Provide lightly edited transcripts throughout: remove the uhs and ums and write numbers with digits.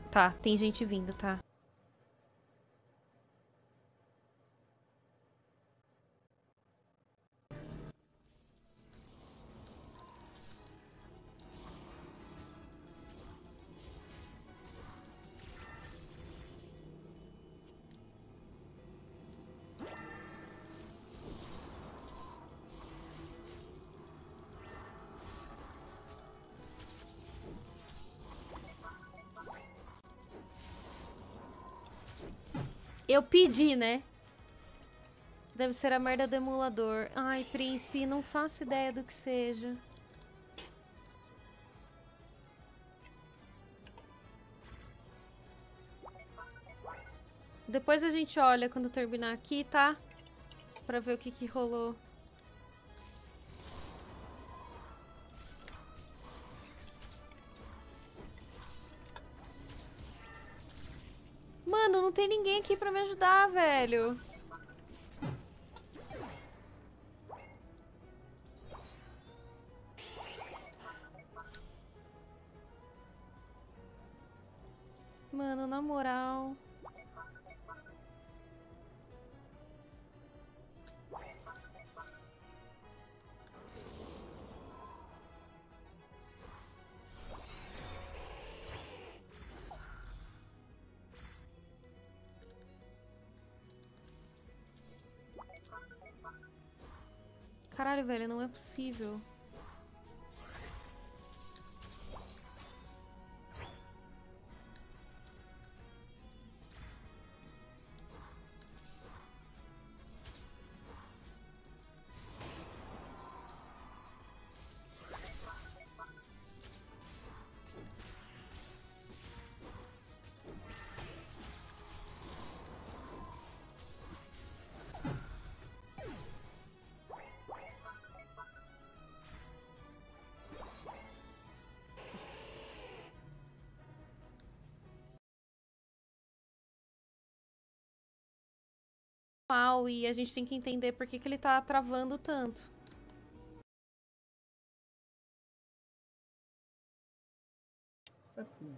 Tá, tem gente vindo, tá? Eu pedi, né? Deve ser a merda do emulador. Ai, príncipe, não faço ideia do que seja. Depois a gente olha quando terminar aqui, tá? Pra ver o que rolou. Mano, não tem ninguém aqui pra me ajudar, velho. Mano, na moral. Caralho, velho, não é possível. Mal, e a gente tem que entender por que ele tá travando tanto. Está aqui.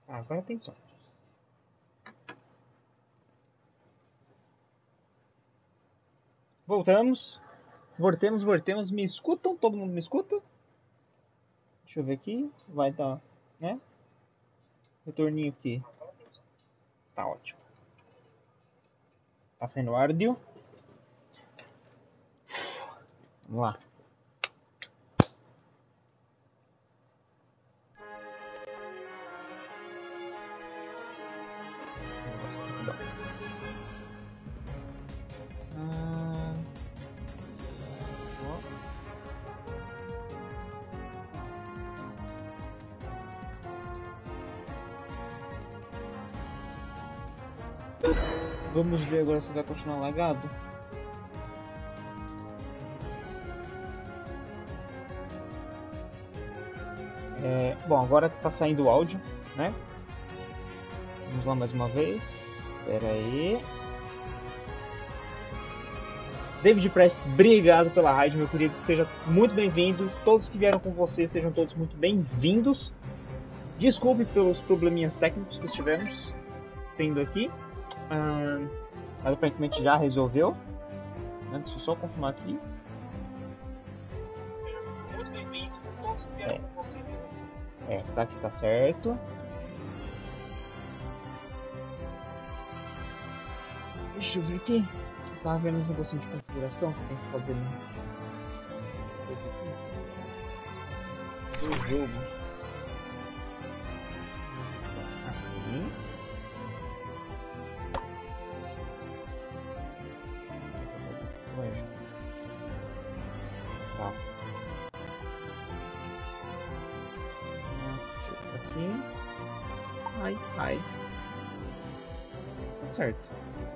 Agora tem som. Voltamos. Voltemos. Me escutam? Todo mundo me escuta? Deixa eu ver aqui. Vai dar, né? Retorninho aqui. Tá ótimo. Tá sendo áudio. Vamos lá. Nossa. Vamos ver agora se vai continuar lagado. Bom, agora que tá saindo o áudio, né? Vamos lá mais uma vez. Espera aí. David Prestes, obrigado pela raid, meu querido. Seja muito bem-vindo. Todos que vieram com você, sejam todos muito bem-vindos. Desculpe pelos probleminhas técnicos que estivemos tendo aqui. Mas aparentemente já resolveu. Deixa eu só confirmar aqui. Seja muito bem-vindo. Todos que vieram com você. Tá aqui, tá certo. Deixa eu ver aqui. Eu tava vendo uns negocinhos de configuração que tem que fazer coisa aqui. Do jogo. Aqui. Tá. Aqui. Ai. Tá certo.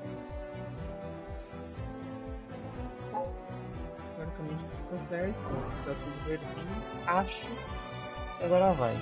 Teoricamente está certo. Tá tudo verdinho. Acho que agora vai.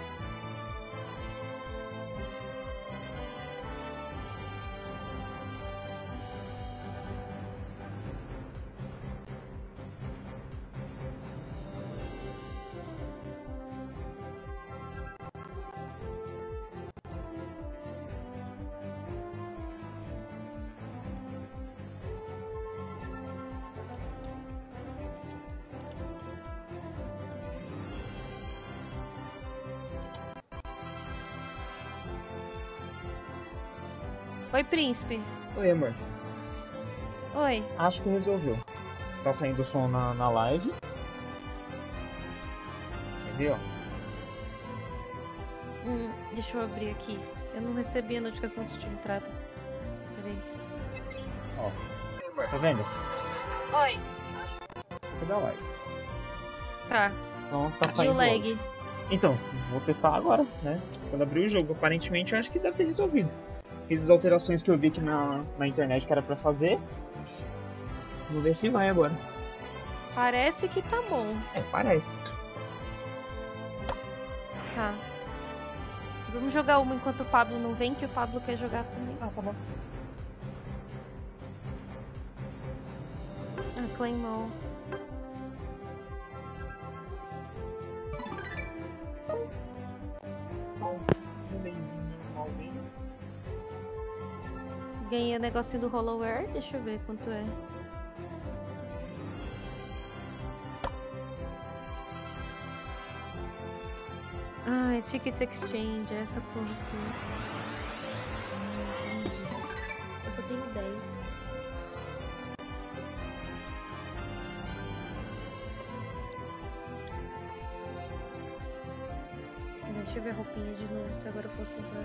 Oi, príncipe. Oi, amor. Oi. Acho que resolveu. Tá saindo o som na live. Entendeu? Deixa eu abrir aqui. Eu não recebi a notificação de tinha entrado. Peraí. Ó. Tá vendo? Oi. Cadê a live? Tá. Então tá E saindo. o lag? Então, vou testar agora, né? Quando abrir o jogo, aparentemente eu acho que deve ter resolvido. Fiz as alterações que eu vi aqui na internet que era pra fazer. Vamos ver se vai agora. Parece que tá bom. Parece. Tá. Vamos jogar uma enquanto o Pablo não vem, que o Pablo quer jogar também. Tá bom. Claymore. Ganhei o negocinho do Hollowware. Deixa eu ver quanto é. Ai, Ticket Exchange, essa porra aqui. Eu só tenho 10. Deixa eu ver a roupinha de novo, se agora eu posso comprar.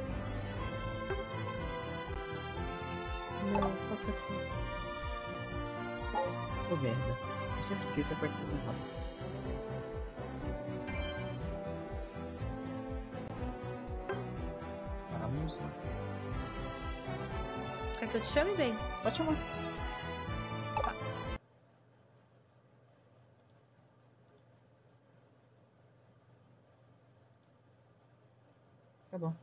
Não, falta aqui. Tô vendo. Eu sempre esqueço a parte do rápido. Vamos lá. Quer que eu te chame, bem? Pode chamar. Tá bom.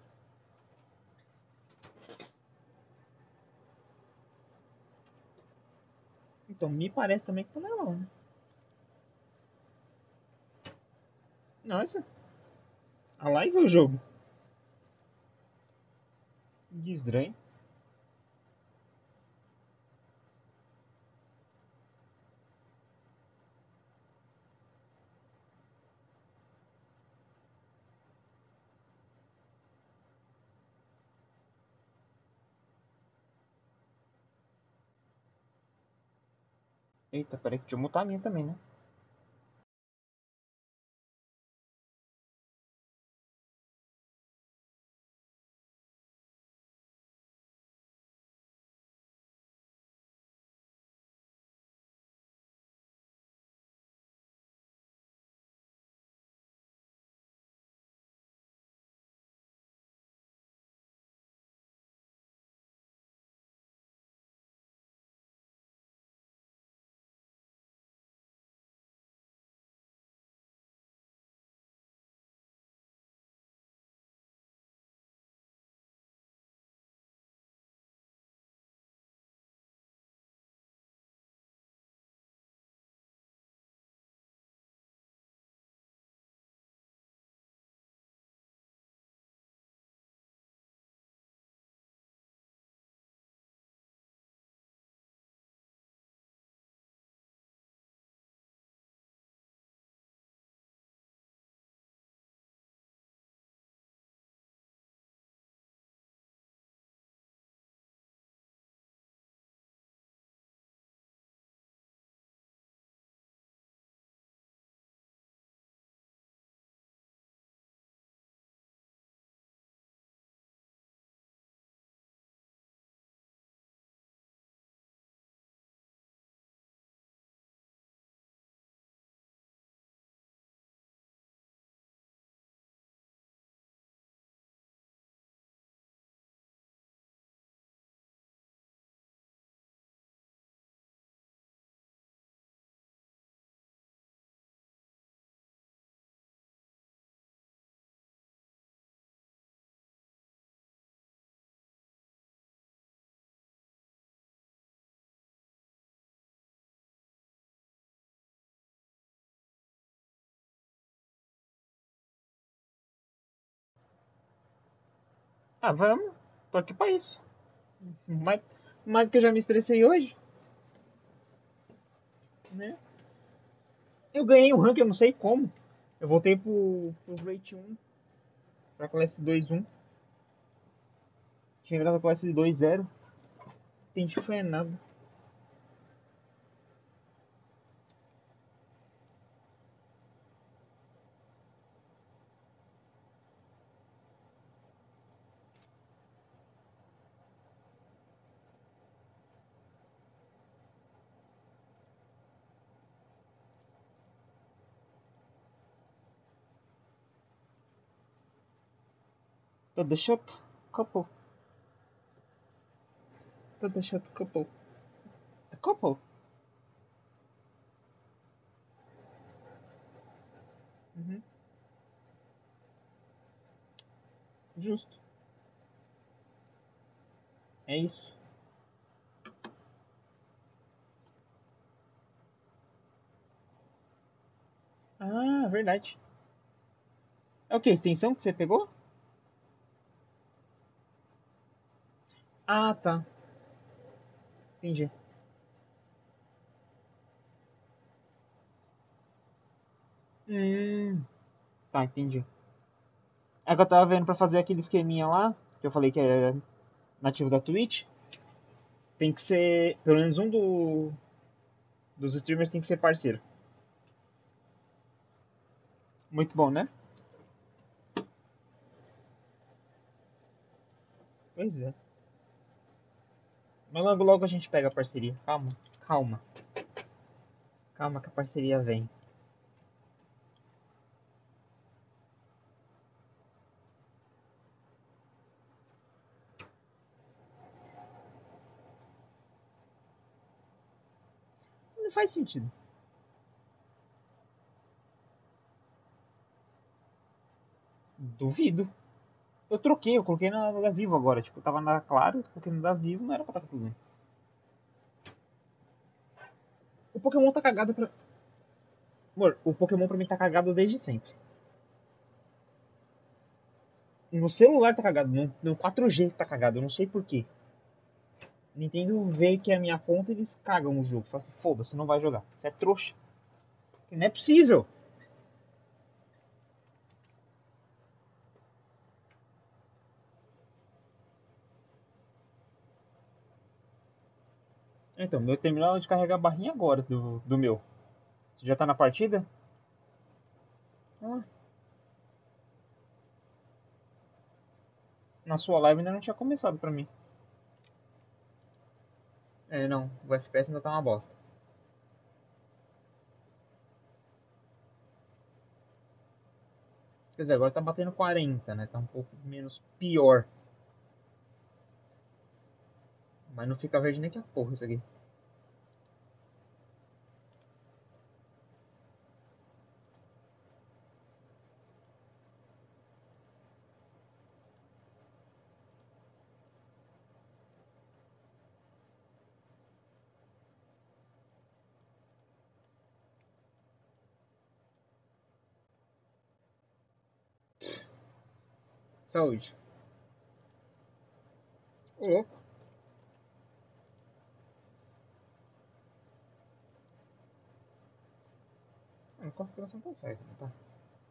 Então, me parece também que tá legal, né? Nossa. A live ou o jogo? Que estranho. Eita, peraí que deixa eu mutar a minha também, né? Ah, vamos. Tô aqui pra isso. Mais, mais do que eu já me estressei hoje, né? Eu ganhei um rank, eu não sei como. Eu voltei pro Rate 1, pra classe 2.1. Tinha virado a classe 2.0. Entendi foi nada. Tá deixando couple. Tá deixando couple. É couple? Uhum. Justo. É isso. Ah, verdade. É o que? Extensão que você pegou? Ah, tá. Entendi. Tá, entendi. É que eu tava vendo pra fazer aquele esqueminha lá, que eu falei que é nativo da Twitch. Tem que ser, pelo menos um dos streamers tem que ser parceiro. Muito bom, né? Pois é. Mas logo logo a gente pega a parceria. Calma, calma. Calma que a parceria vem. Não faz sentido. Duvido. Eu troquei, eu coloquei na da Vivo agora. Tipo, tava na Claro, coloquei na da Vivo, não era pra estar com problema. O Pokémon tá cagado pra. Amor, o Pokémon pra mim tá cagado desde sempre. No celular tá cagado, no 4G tá cagado, eu não sei porquê. Nintendo vê que é a minha conta e eles cagam o jogo. Fala assim, foda-se, não vai jogar. Você é trouxa. Não é possível. Então, meu terminal é de carregar a barrinha agora do meu. Você já tá na partida? Ah, na sua live ainda não tinha começado pra mim. É, não. O FPS ainda tá uma bosta. Quer dizer, agora tá batendo 40, né? Tá um pouco menos pior. Mas não fica verde nem que a porra isso aqui. Saúde. Ô, louco. A configuração tá certa, não tá?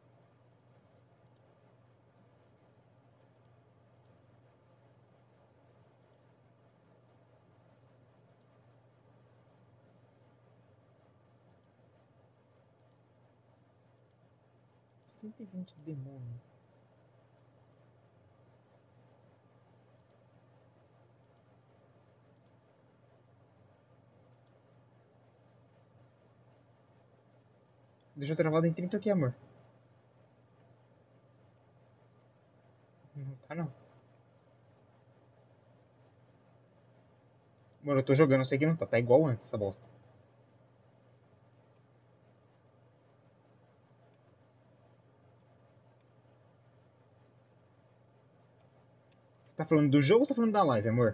Cento e vinte demônio. Deixa eu travado em 30 aqui, amor. Não tá não. Mano, eu tô jogando, eu sei que não tá. Tá igual antes essa bosta. Você tá falando do jogo ou você tá falando da live, amor?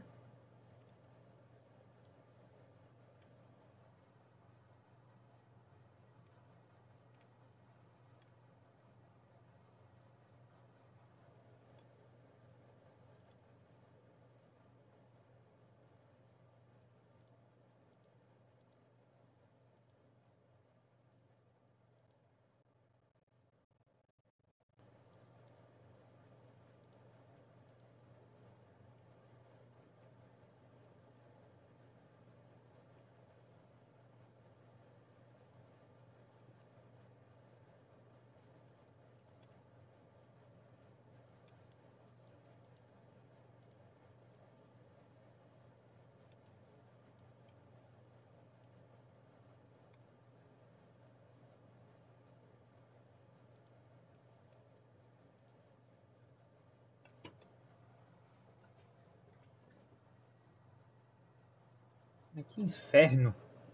Mas que inferno.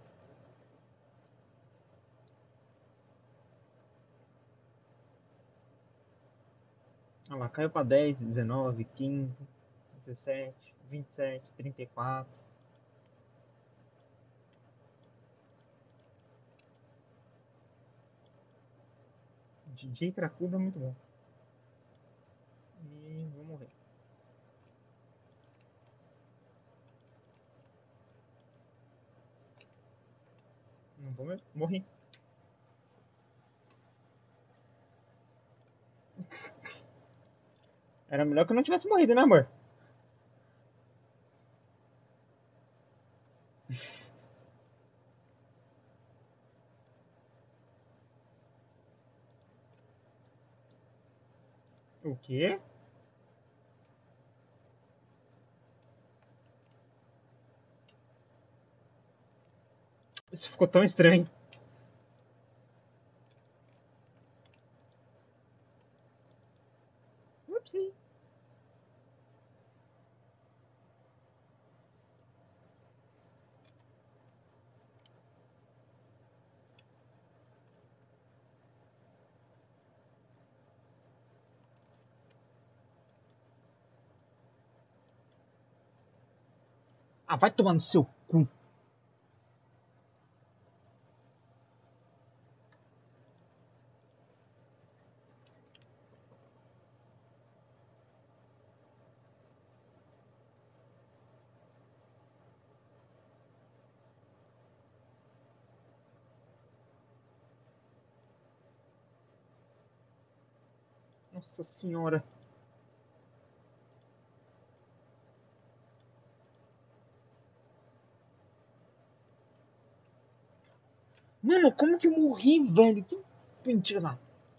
Olha lá, caiu pra 10, 19, 15, 17, 27, 34. DJ Cracudo é muito bom. E vou morrer. Não vou mesmo. Morri. Era melhor que eu não tivesse morrido, né, amor? O quê? Isso ficou tão estranho. Upsi. Ah, vai tomar no seu cu. Nossa senhora. Mano, como que eu morri, velho? Que mentira lá.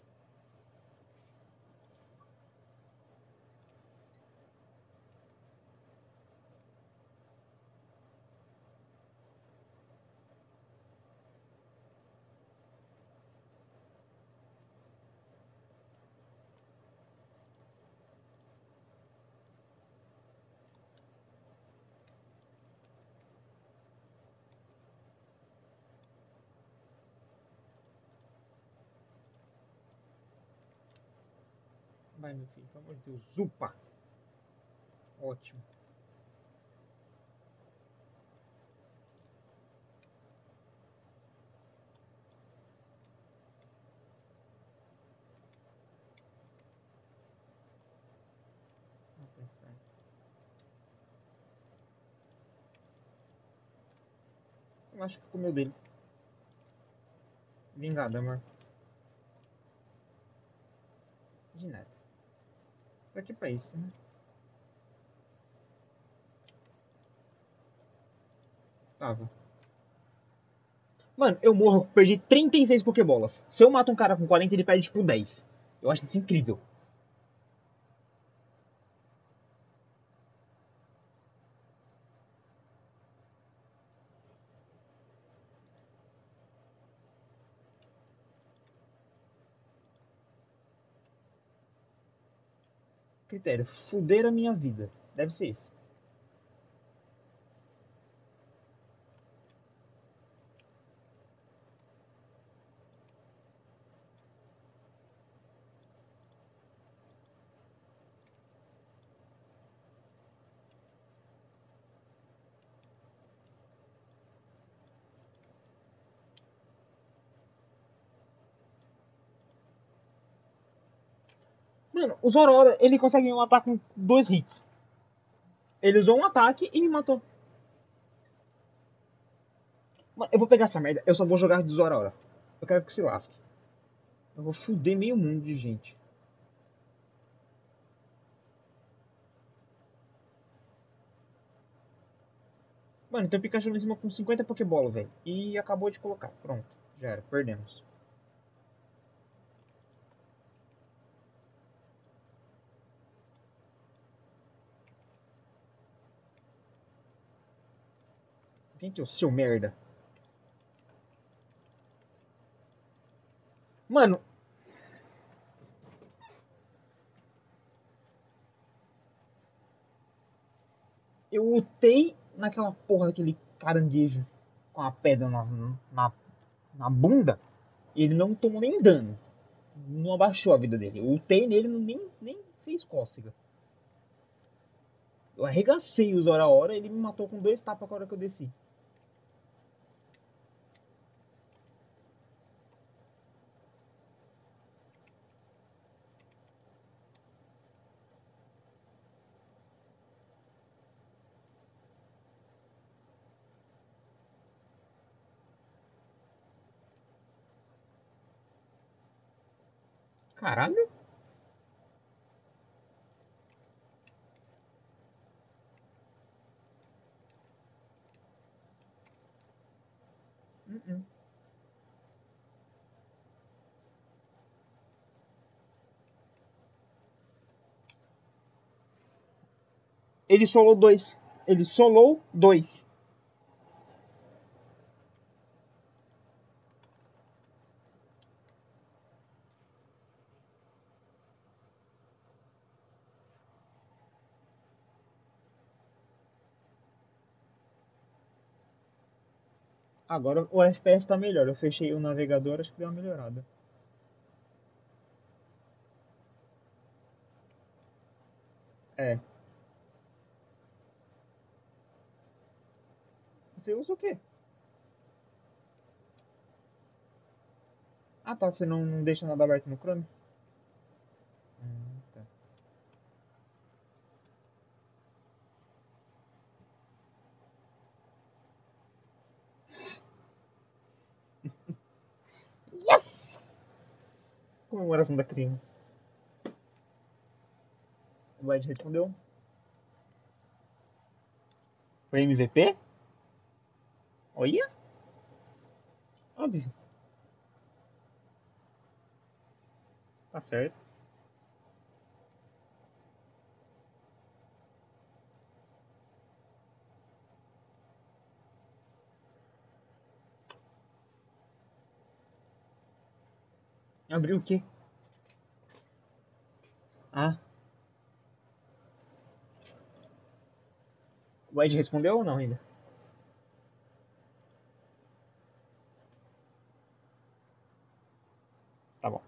Vai, meu filho, pelo amor de Deus. Zupa. Ótimo. Eu acho que ficou meu dele. Vingado, amor. De nada. Tô aqui pra isso, né? Tava. Mano, eu morro, perdi 36 Pokébolas. Se eu mato um cara com 40, ele perde tipo 10. Eu acho isso incrível. Critério, fuder a minha vida. Deve ser esse. Mano, o Zorora, ele consegue me matar com 2 hits. Ele usou um ataque e me matou. Mano, eu vou pegar essa merda, eu só vou jogar de Zorora. Eu quero que se lasque. Eu vou fuder meio mundo de gente. Mano, tem o Pikachu em cima com 50 Pokébola, velho. E acabou de colocar. Pronto, já era, perdemos. Quem que é o seu merda? Mano, eu lutei naquela porra daquele caranguejo com a pedra na, na bunda. E ele não tomou nem dano. Não abaixou a vida dele. Eu lutei nele, nem fez cócega. Eu arregacei os hora a hora, ele me matou com 2 tapas na hora que eu desci. Caralho? Uh-uh. Ele solou 2. Ele solou 2. Agora o FPS tá melhor. Eu fechei o navegador, acho que deu uma melhorada. É. Você usa o quê? Ah tá, você não deixa nada aberto no Chrome? Tá. Yes! Comemoração da criança. O Ed respondeu. Foi MVP? Olha? Óbvio. Tá certo. Abriu o quê? Ah, o Ed respondeu ou não ainda? Tá bom.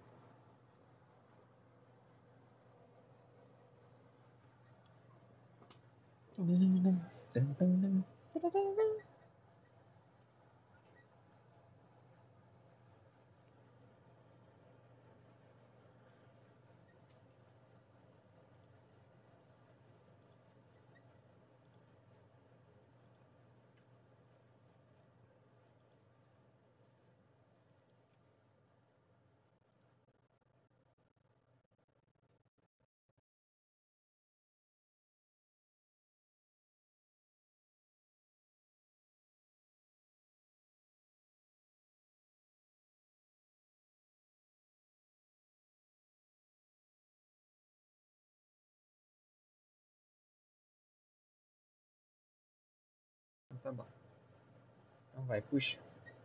Tá bom. Então vai, puxa.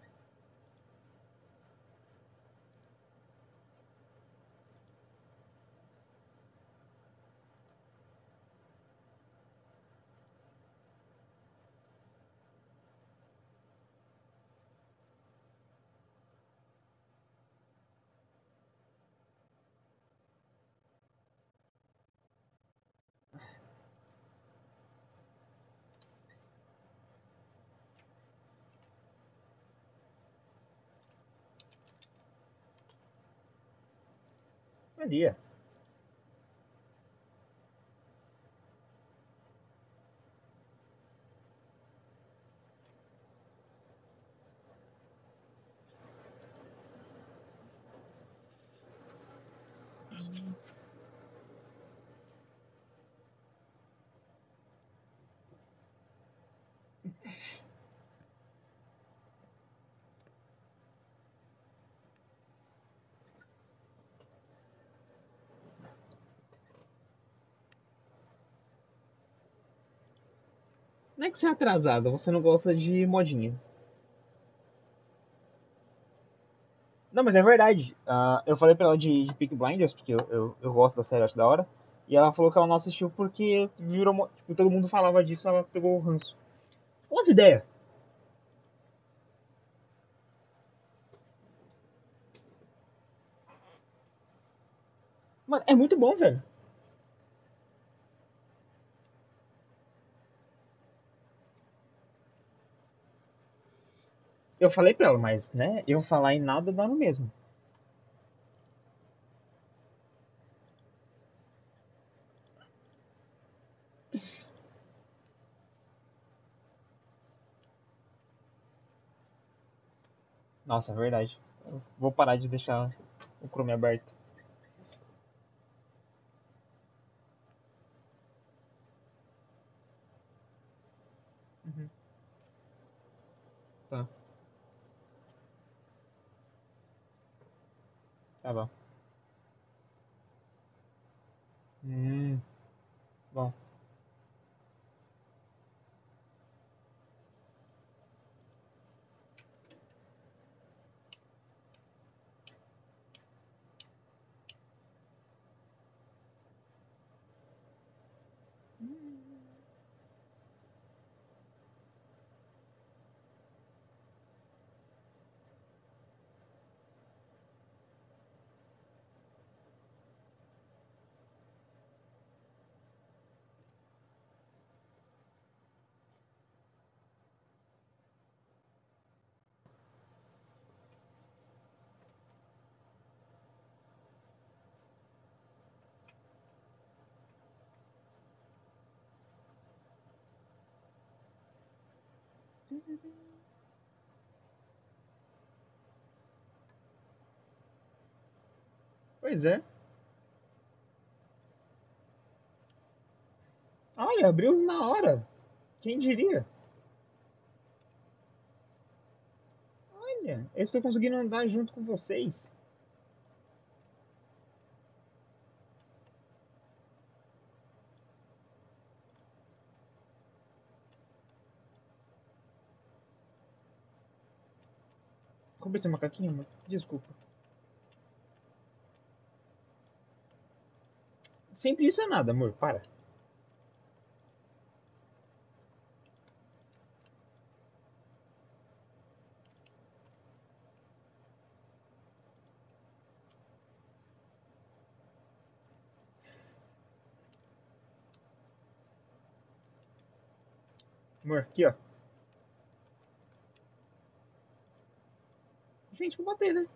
Valia. Não é que você é atrasada, você não gosta de modinha. Não, mas é verdade. Eu falei pra ela de Peaky Blinders, porque eu gosto da série, acho da hora. E ela falou que ela não assistiu porque virou. Tipo, todo mundo falava disso, ela pegou o ranço. Umas ideias. Mano, é muito bom, velho. Eu falei pra ela, mas, né, eu falar em nada dá no mesmo. Nossa, é verdade. Eu vou parar de deixar o Chrome aberto. Uhum. Tá, tá bom. Hum, bom. Pois é. Olha, abriu na hora. Quem diria? Olha, eu estou conseguindo andar junto com vocês. Como esse macaquinho, mano? Desculpa. Sempre isso é nada, amor. Para. Amor, aqui, ó. Gente, vou bater, né?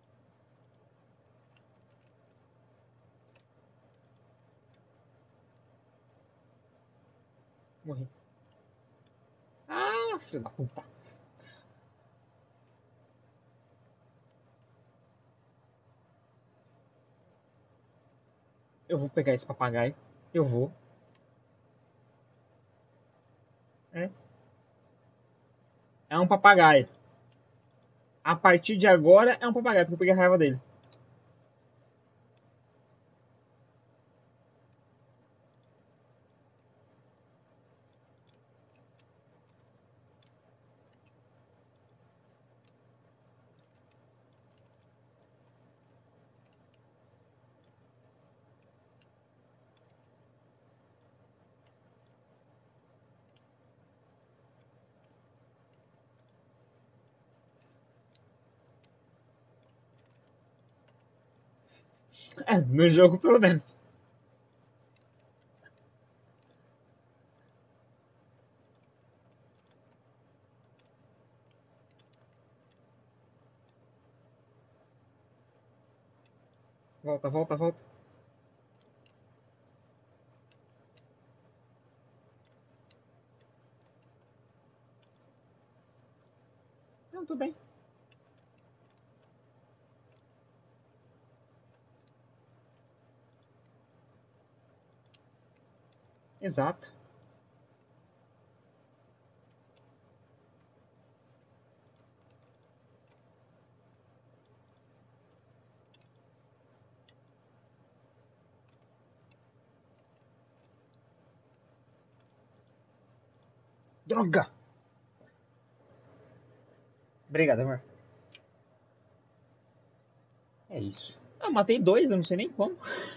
Morri. Ah, filho da puta. Eu vou pegar esse papagaio. Eu vou. É. É um papagaio. A partir de agora é um papagaio, porque eu peguei a raiva dele. É, no jogo pelo menos. Volta, volta, volta. Não, tudo bem. Exato. Droga! Obrigado, amor. É isso. Ah, matei dois, eu não sei nem como.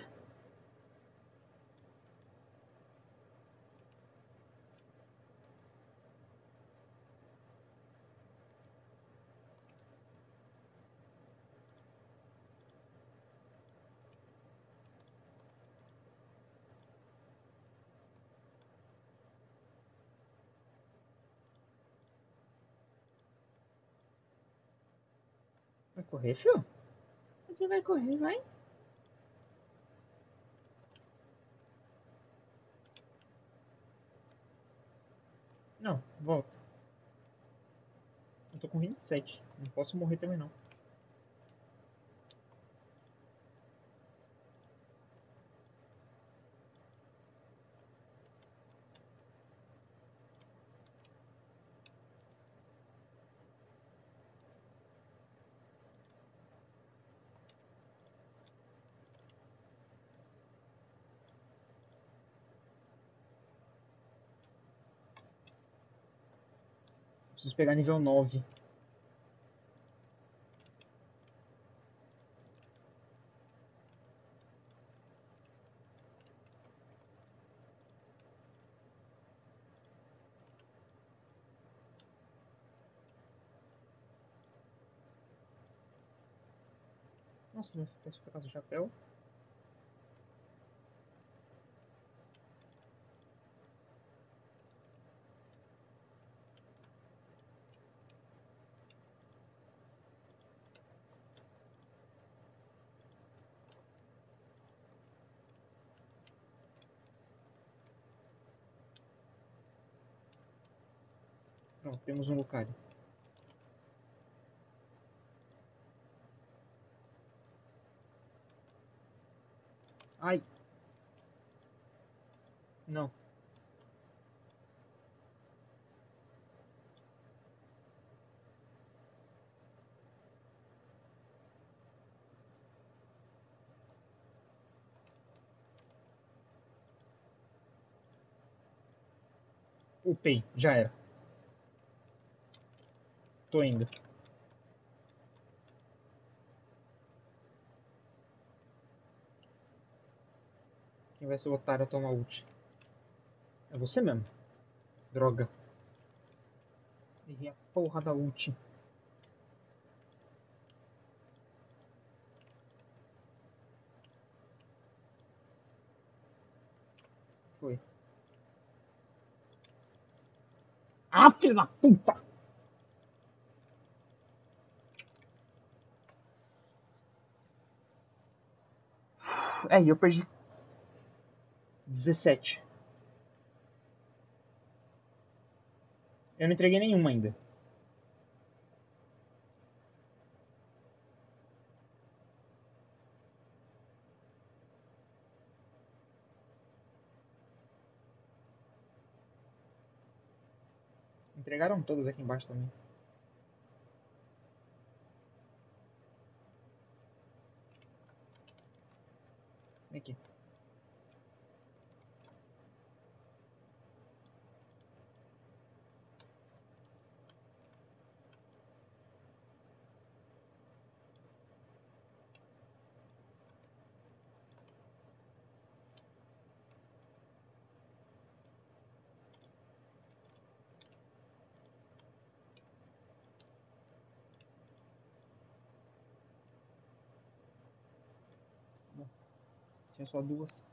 Vai correr, fio? Você vai correr, vai? Não, volta. Eu tô com 27. Não posso morrer também, não. Preciso pegar nível 9. Nossa, meu FPS por causa do chapéu. Pronto, temos um Lucario. Ai, não. Upei, já era. Tô indo. Quem vai ser o otário a tomar ult? É você mesmo. Droga. Errei a porra da ult. Foi. Ah, filho da puta! É, eu perdi 17. Eu não entreguei nenhuma ainda. Entregaram todas aqui embaixo também. Vem aqui. Bom, tinha só duas.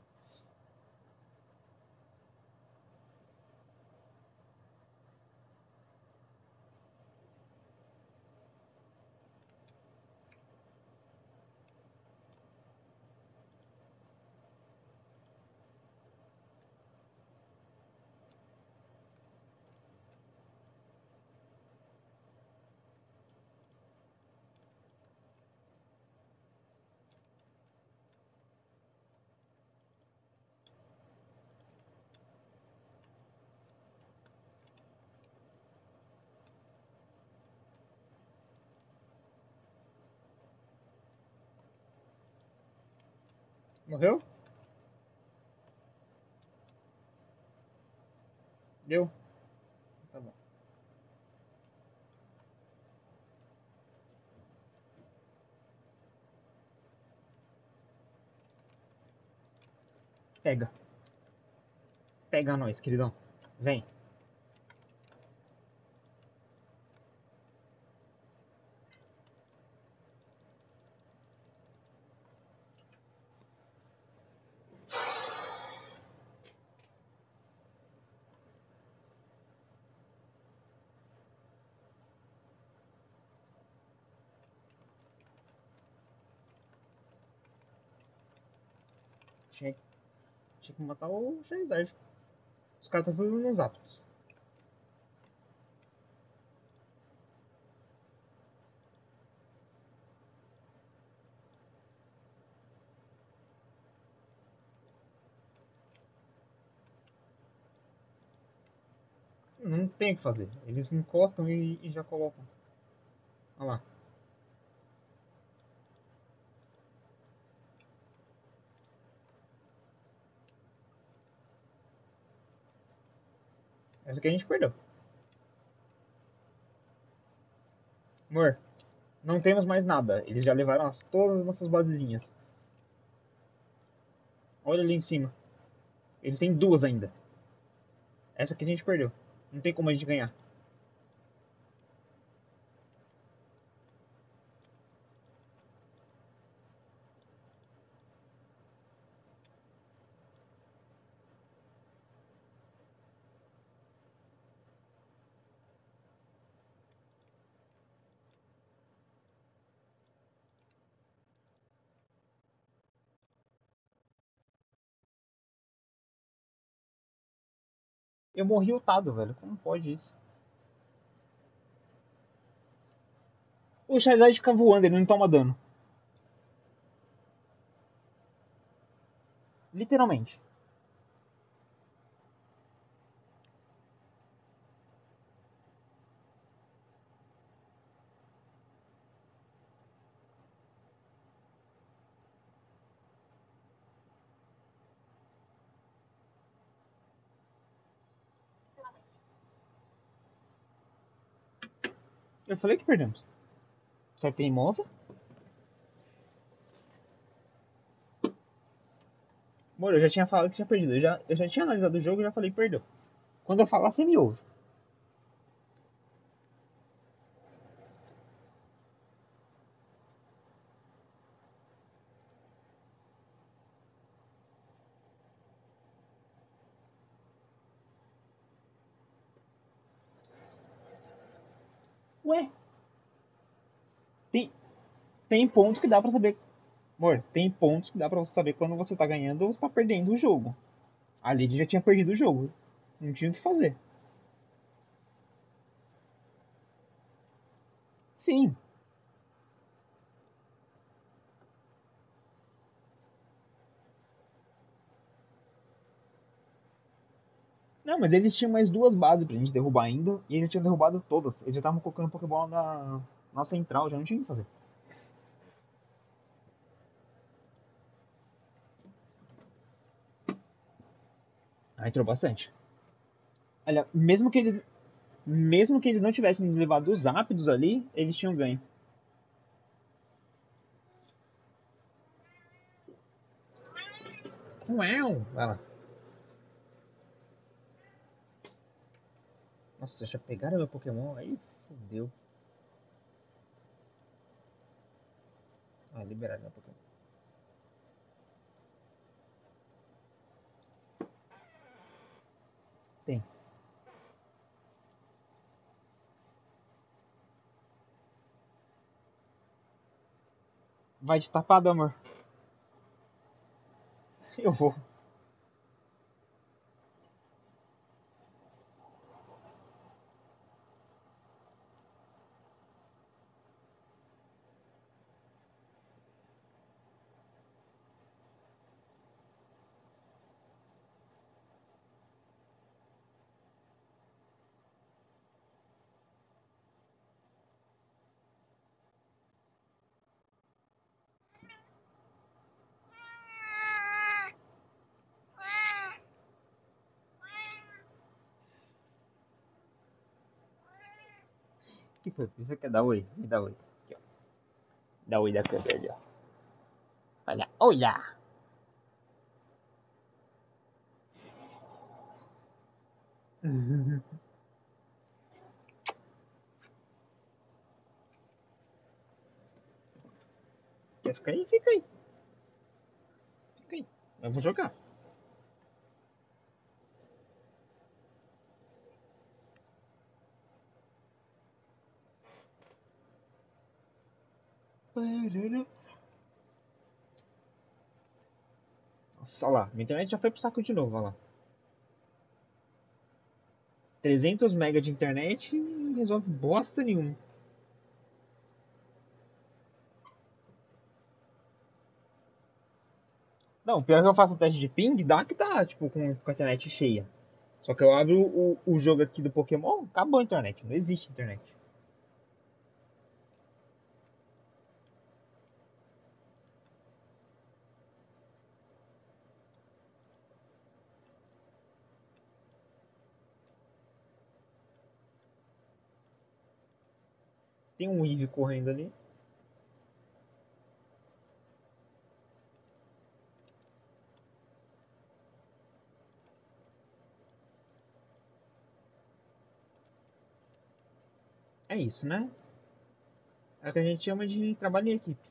Morreu? Deu? Tá bom. Pega. Pega nós, queridão. Vem. Tinha, tinha que matar o Charizard. Os caras estão tudo nos aptos. Não tem o que fazer. Eles encostam e já colocam. Olha lá. Essa aqui a gente perdeu. Amor, não temos mais nada. Eles já levaram todas as nossas basezinhas. Olha ali em cima. Eles têm duas ainda. Essa aqui a gente perdeu. Não tem como a gente ganhar. Eu morri ultado, velho. Como pode isso? O Charizard fica voando, ele não toma dano. Literalmente. Eu falei que perdemos. Você é teimosa? Amor, eu já tinha falado que tinha perdido. Eu já tinha analisado o jogo e já falei que perdeu. Quando eu falar, você me ouve. Ué, tem, tem ponto que dá pra saber. Amor, tem pontos que dá pra você saber quando você tá ganhando ou você tá perdendo o jogo. A Lid já tinha perdido o jogo. Não tinha o que fazer. Sim. Não, mas eles tinham mais duas bases pra gente derrubar ainda. E eles tinham derrubado todas. Eles já estavam colocando Pokébola na central, já não tinha o que fazer. Ah, entrou bastante. Olha, mesmo que eles não tivessem levado os ápidos ali, eles tinham ganho. Uau! Vai lá. Nossa, já pegaram meu Pokémon? Aí fodeu. Ah, liberaram meu Pokémon. Tem. Vai de tapado, amor. Eu vou. O que foi? Você quer dar oi? Me dá oi. Aqui, ó. Dá oi da câmera ali, ó. Olha, olha! Quer ficar aí? Fica aí. Fica aí. Eu vou jogar. Nossa, olha lá. Minha internet já foi pro saco de novo, olha lá. 300 mega de internet e resolve bosta nenhuma. Não, pior que eu faço o teste de ping, dá que tá, tipo, com a internet cheia. Só que eu abro o jogo aqui do Pokémon, acabou a internet, não existe internet. Tem um Eevee correndo ali. É isso, né? É o que a gente chama de trabalho em equipe.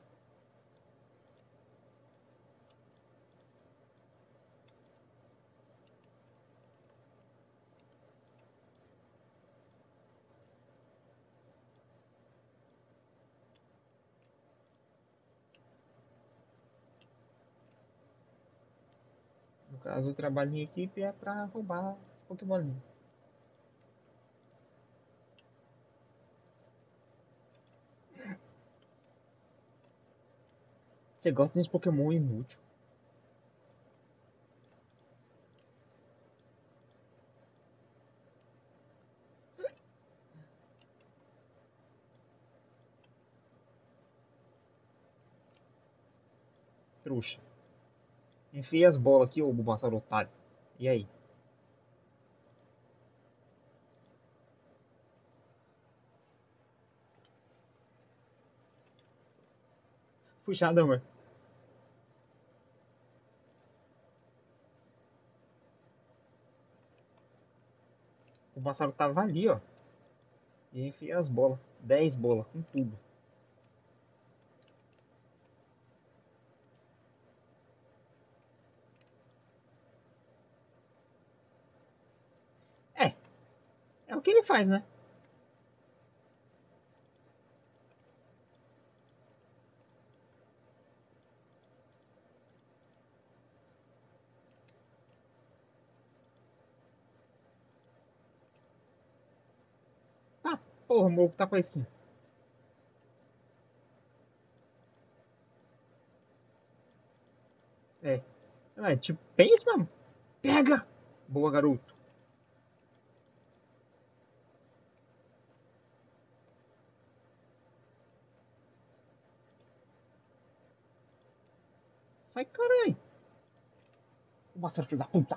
No caso, o trabalho em equipe é pra roubar os Pokémon. Você gosta dos Pokémon inútil. Trouxa. Enfia as bolas aqui, ô Bulbasaur otário. E aí? Puxada, amor. O pássaro tava ali, ó. E enfiei as bolas. 10 bolas, com tudo. É, é o que ele faz, né? Tá, porra, o maluco tá com a skin. É. É, tipo, pensa mesmo. Pega! Boa, garoto. Sai, caralho. O pássaro filho da puta.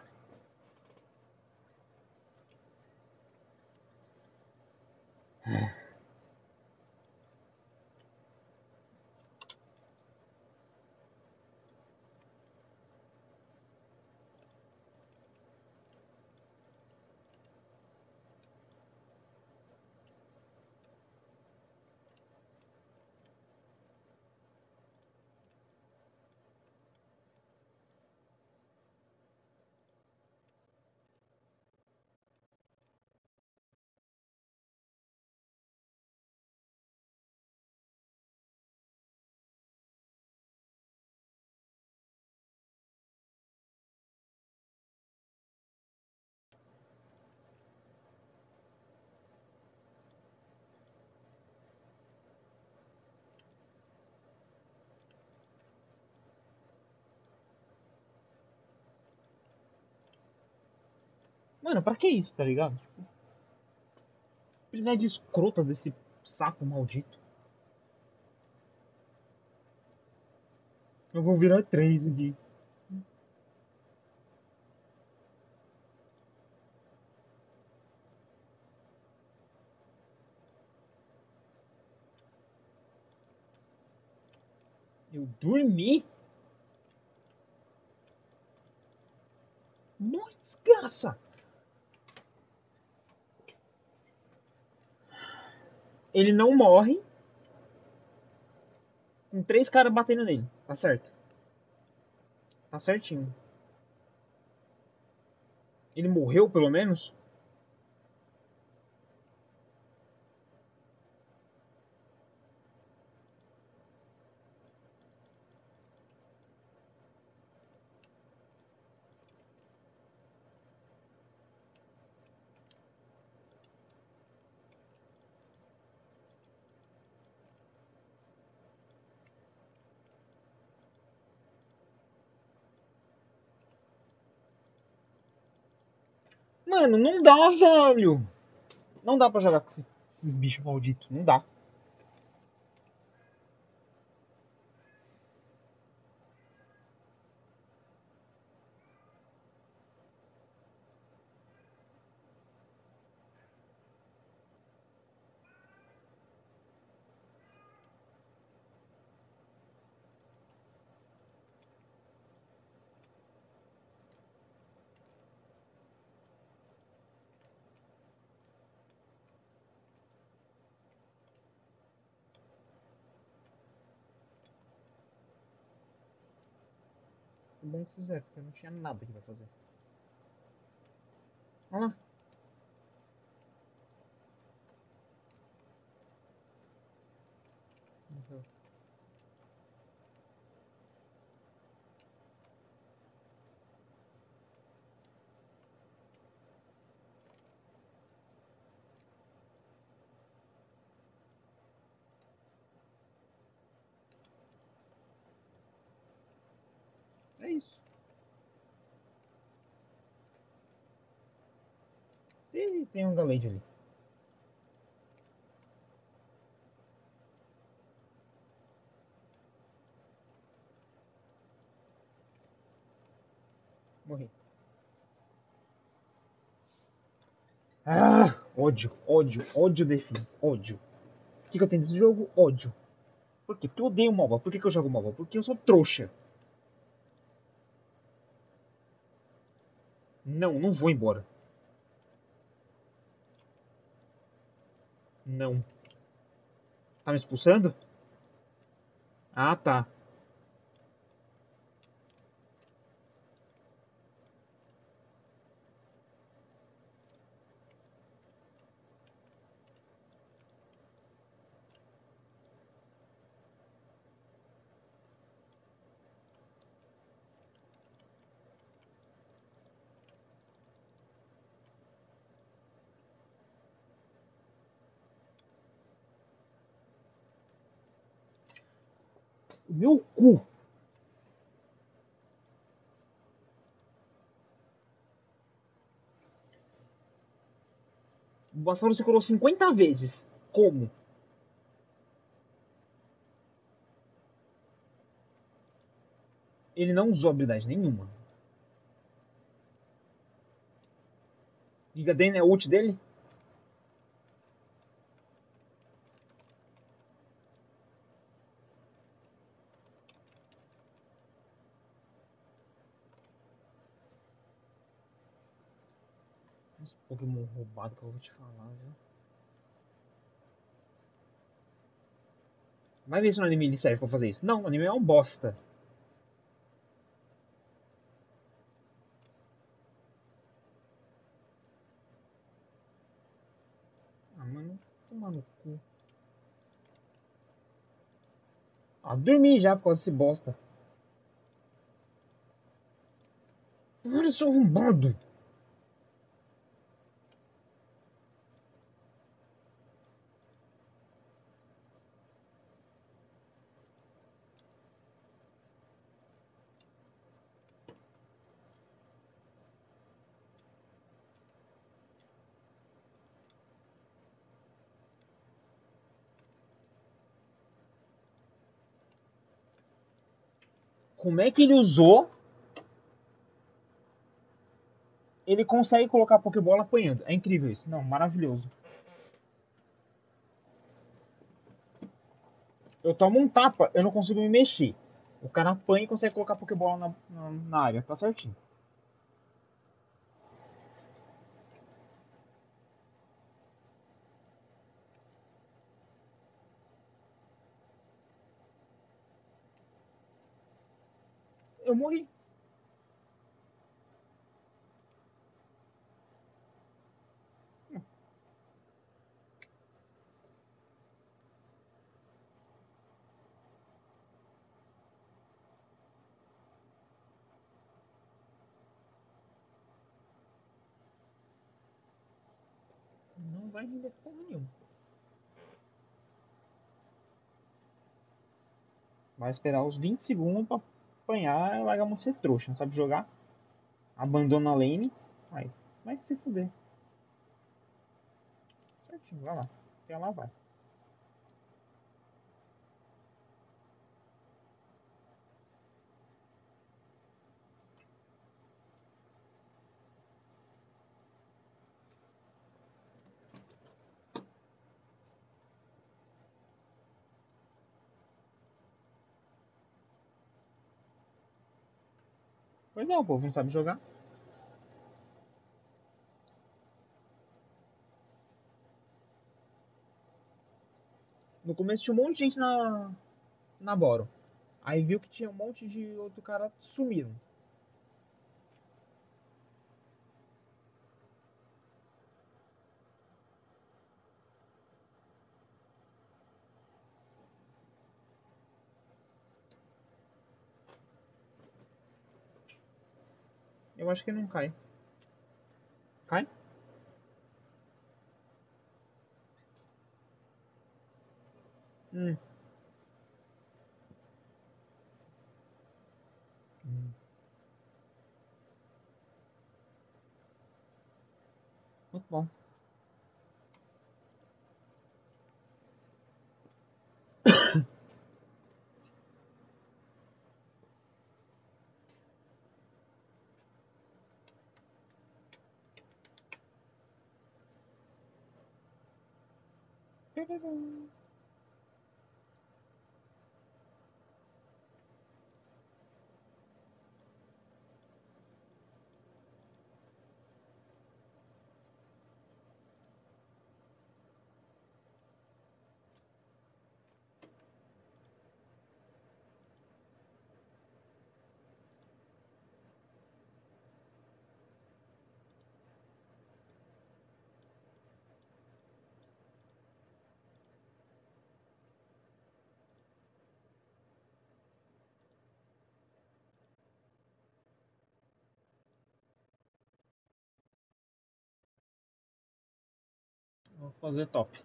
Mano, pra que isso, tá ligado? Tipo, de escrota desse sapo maldito. Eu vou virar 3 aqui. Eu dormi? Nossa, desgraça! Ele não morre com 3 caras batendo nele. Tá certo. Tá certinho. Ele morreu, pelo menos? Mano, não dá, velho. Não dá pra jogar com esses bichos malditos. Não dá. Que bom que vocês fizeram, porque eu não tinha nada aqui pra fazer. Olha lá. Morreu. É isso. E tem um galete ali. Morri. Ah, ódio, ódio, ódio define. Ódio. O que eu tenho desse jogo? Ódio. Por quê? Porque eu odeio MOBA. Por que eu jogo MOBA? Porque eu sou trouxa. Não, não vou embora. Não. Tá me expulsando? Ah, tá. Meu cu. O Bassauro se curou 50 vezes. Como? Ele não usou habilidade nenhuma. Giga Drain é o ult dele? Esse Pokémon roubado que eu vou te falar, viu? Vai ver se no anime ele serve pra fazer isso. Não, o anime é um bosta. Ah, mano, toma no cu. Ah, dormi já por causa desse bosta. Olha seu arrombado. Como é que ele usou? Ele consegue colocar a Pokébola apanhando. É incrível isso. Não, maravilhoso. Eu tomo um tapa, eu não consigo me mexer. O cara apanha e consegue colocar a Pokébola na área. Tá certinho. Eu morri. Não vai render porra nenhuma. Vai esperar os 20 segundos pra apanhar e largar a mão de ser trouxa. Não sabe jogar. Abandona a lane. Aí, vai se fuder. Certinho, vai lá. Até lá vai. Pois é, o povo não sabe jogar. No começo tinha um monte de gente na Boro. Aí viu que tinha um monte de outro cara sumiram. Eu acho que não cai. Cai? Hum. Hum. Muito bom. Vou fazer top.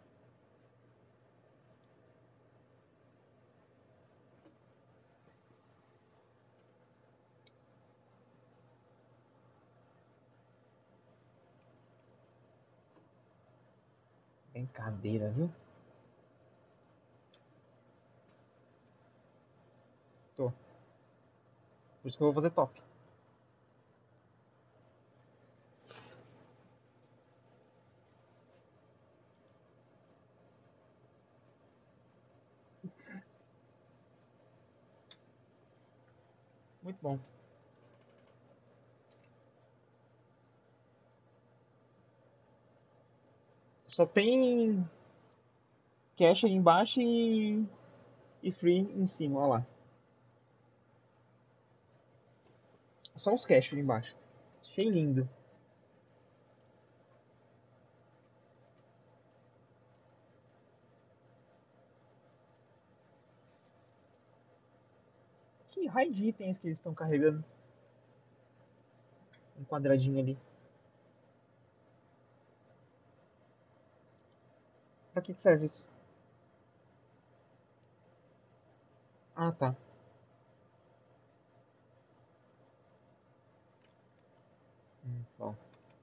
Brincadeira, viu? Tô. Por isso que eu vou fazer top. Muito bom. Só tem cash ali embaixo e free em cima, olha lá. Só os cash ali embaixo. Achei lindo. Que raio de itens que eles estão carregando? Um quadradinho ali. Pra que serve isso? Ah, tá. Bom.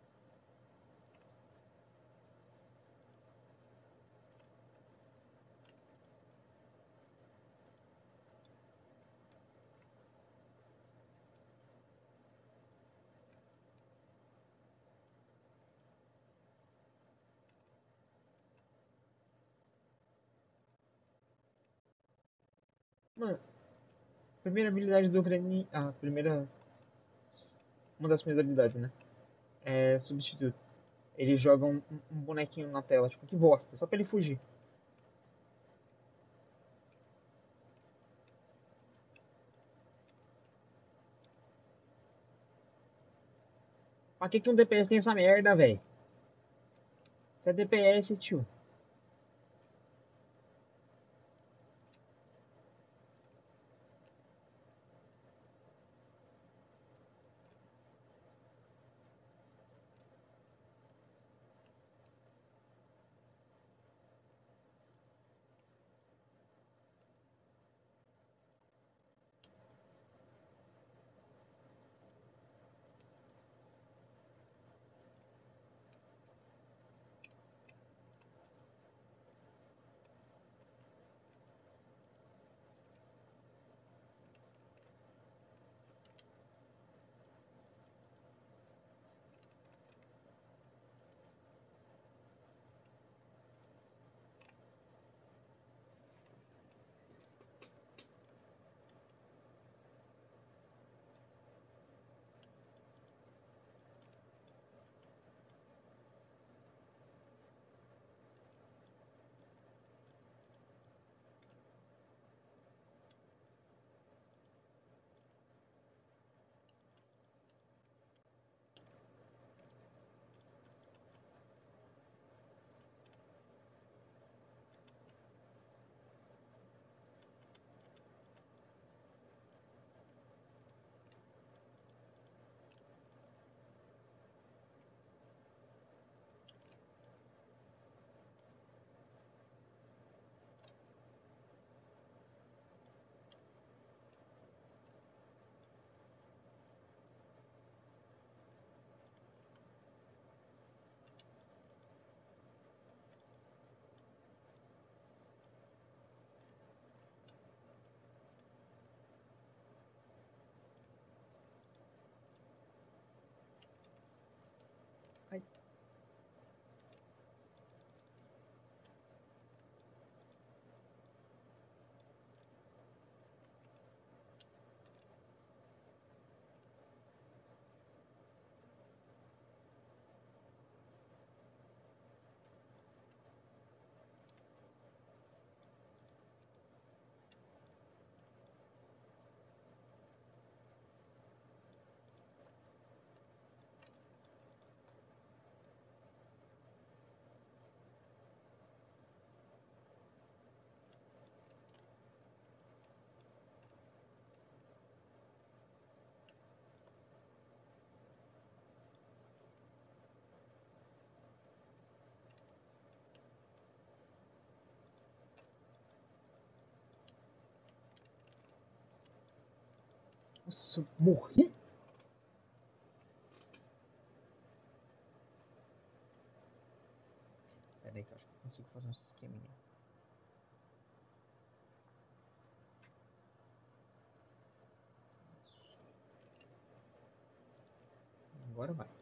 Mano, primeira habilidade do Grenin. Ah, primeira. Uma das primeiras habilidades, né? É substituto. Ele joga um bonequinho na tela, tipo, que bosta, só pra ele fugir. Pra que um DPS tem essa merda, velho? Isso é DPS, tio. Nossa, morri. Pera aí que eu acho que eu consigo fazer um esqueminha. Isso. Agora vai.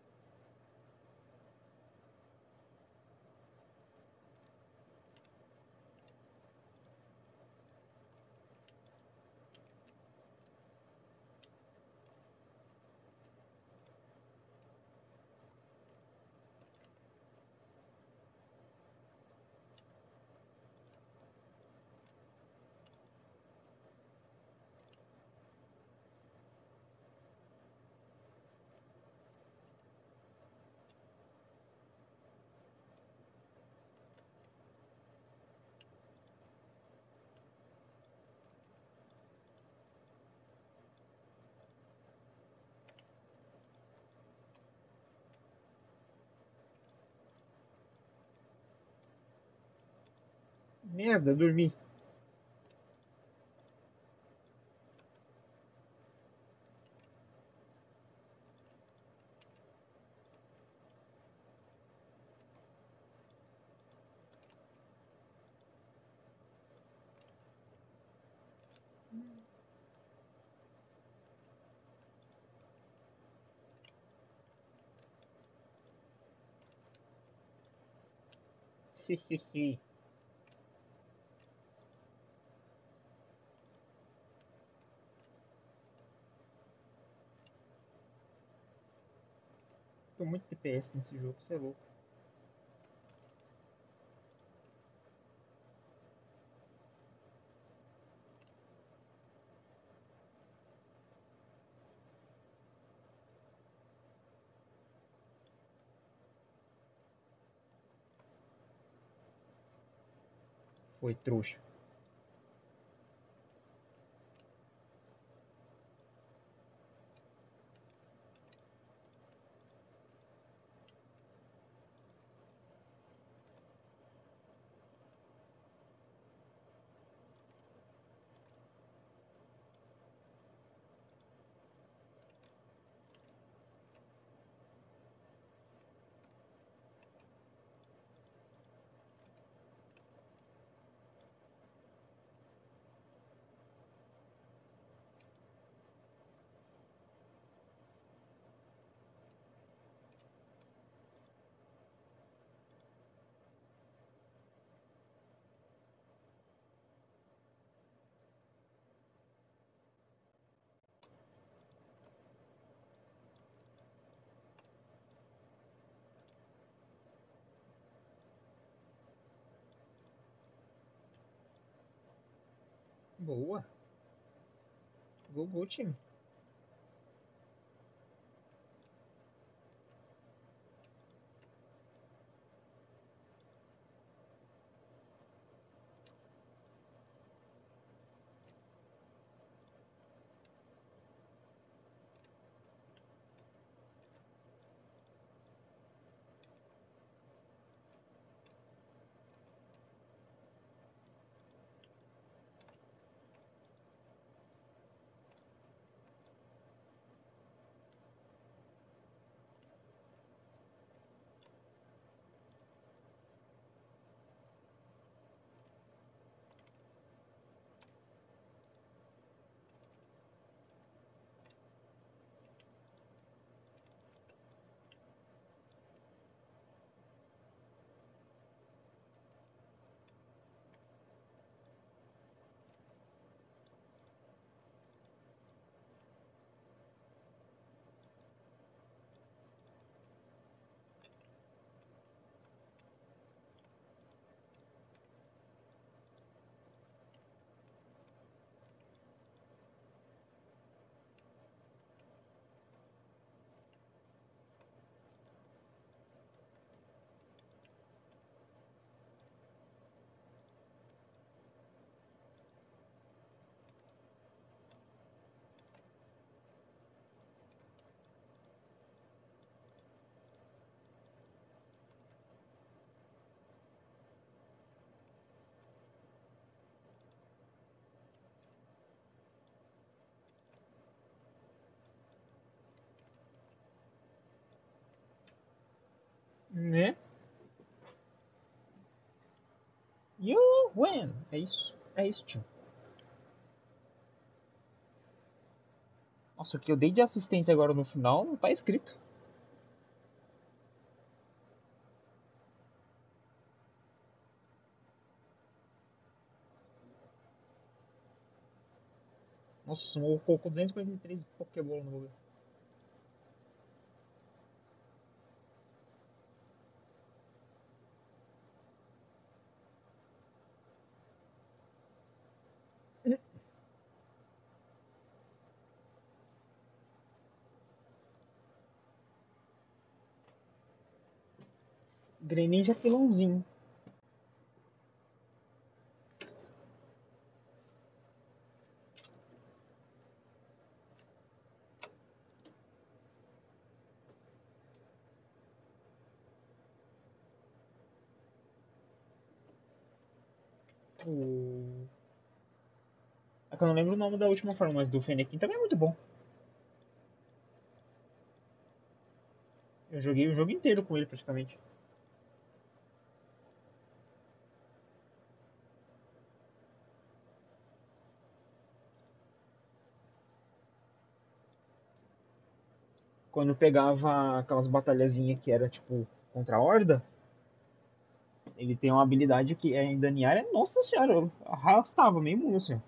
Merda, dormi. Hehehe. Tô muito DPS nesse jogo, você é louco. Foi trouxa. Boa. Gol, time. Né? You win. É isso, tio. Nossa, o que eu dei de assistência agora no final não tá escrito. Nossa, o colocou 243 Pokébola no bagulho. Greninja pilãozinho. O... É que eu não lembro o nome da última forma, mas do Fennekin também é muito bom. Eu joguei o jogo inteiro com ele praticamente. Quando eu pegava aquelas batalhazinhas que era tipo contra a Horda, ele tem uma habilidade que é em Daniária, nossa senhora, eu arrastava meio mundo assim.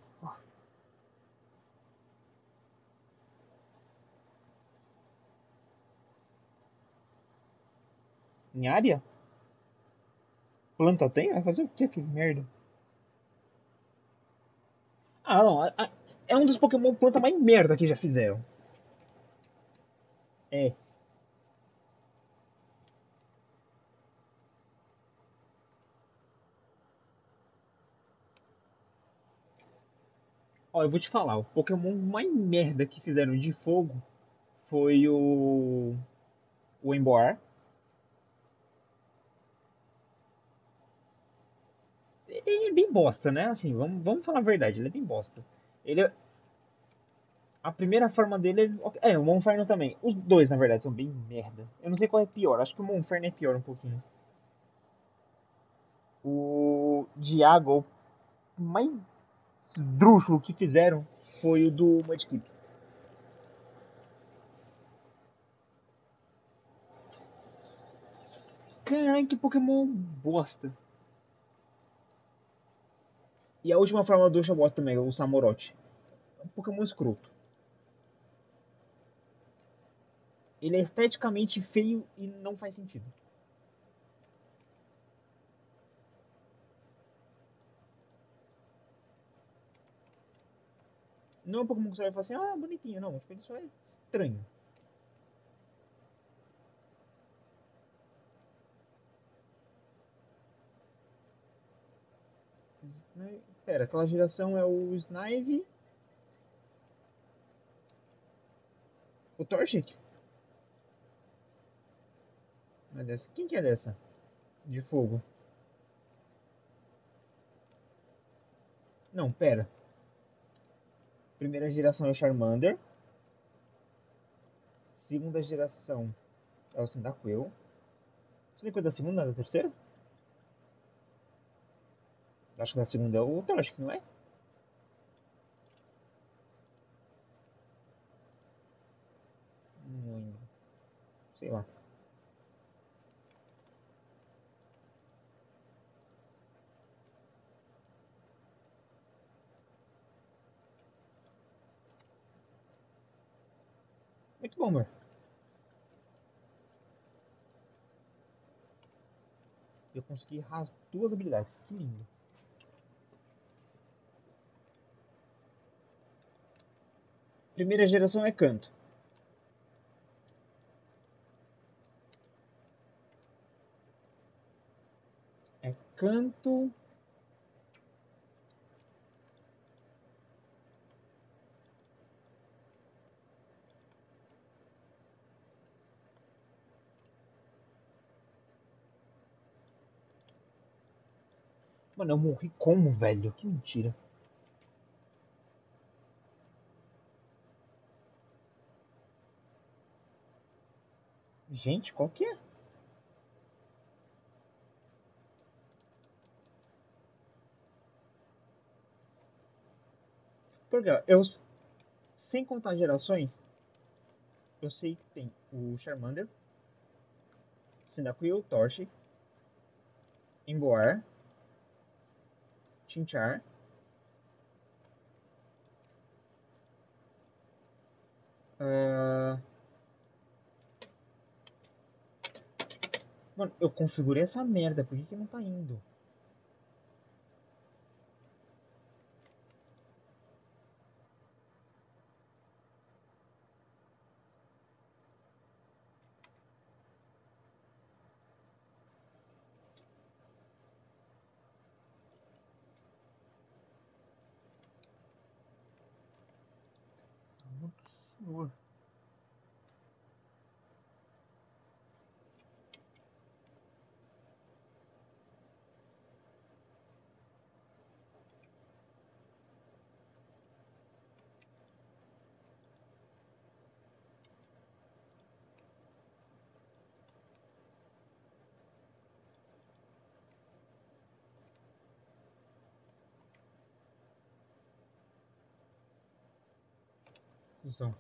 Em área? Planta tem? Vai fazer o que aquele merda? Ah, não. É um dos Pokémon planta mais merda que já fizeram. É. Ó, eu vou te falar, o Pokémon mais merda que fizeram de fogo foi o Emboar. Ele é bem bosta, né? Assim, vamos falar a verdade, ele é bem bosta. Ele é- a primeira forma dele é o Monferno também. Os dois, na verdade, são bem merda. Eu não sei qual é pior, acho que o Monferno é pior um pouquinho. O Diago, o mais esdrúxulo que fizeram foi o do Mudkip. Caralho, que Pokémon bosta. E a última forma do Oshawott também, o Samurott. É um Pokémon escroto. Ele é esteticamente feio e não faz sentido. Não é um Pokémon que você vai falar assim, ah, bonitinho. Não, tipo, ele só é estranho. Pera, aquela geração é o Snive, o Torchic? Não é dessa. Quem que é dessa? De fogo. Não, pera. Primeira geração é o Charmander. Segunda geração é o Cyndaquil. Você tem coisa da segunda, da terceira? Acho que da segunda é o Torchic, não é? Não lembro. Sei lá. Muito bom, mano. Eu consegui as duas habilidades. Que lindo. Primeira geração é canto. É canto. Mano, eu morri como, velho? Que mentira. Gente, qual que é? Porque ó, eu, sem contar gerações, eu sei que tem o Charmander, Cyndaquil, Torchic, Emboar, Chinchar. ah, Mano, eu configurei essa merda, por que que não tá indo? Muito senhor. Cusão.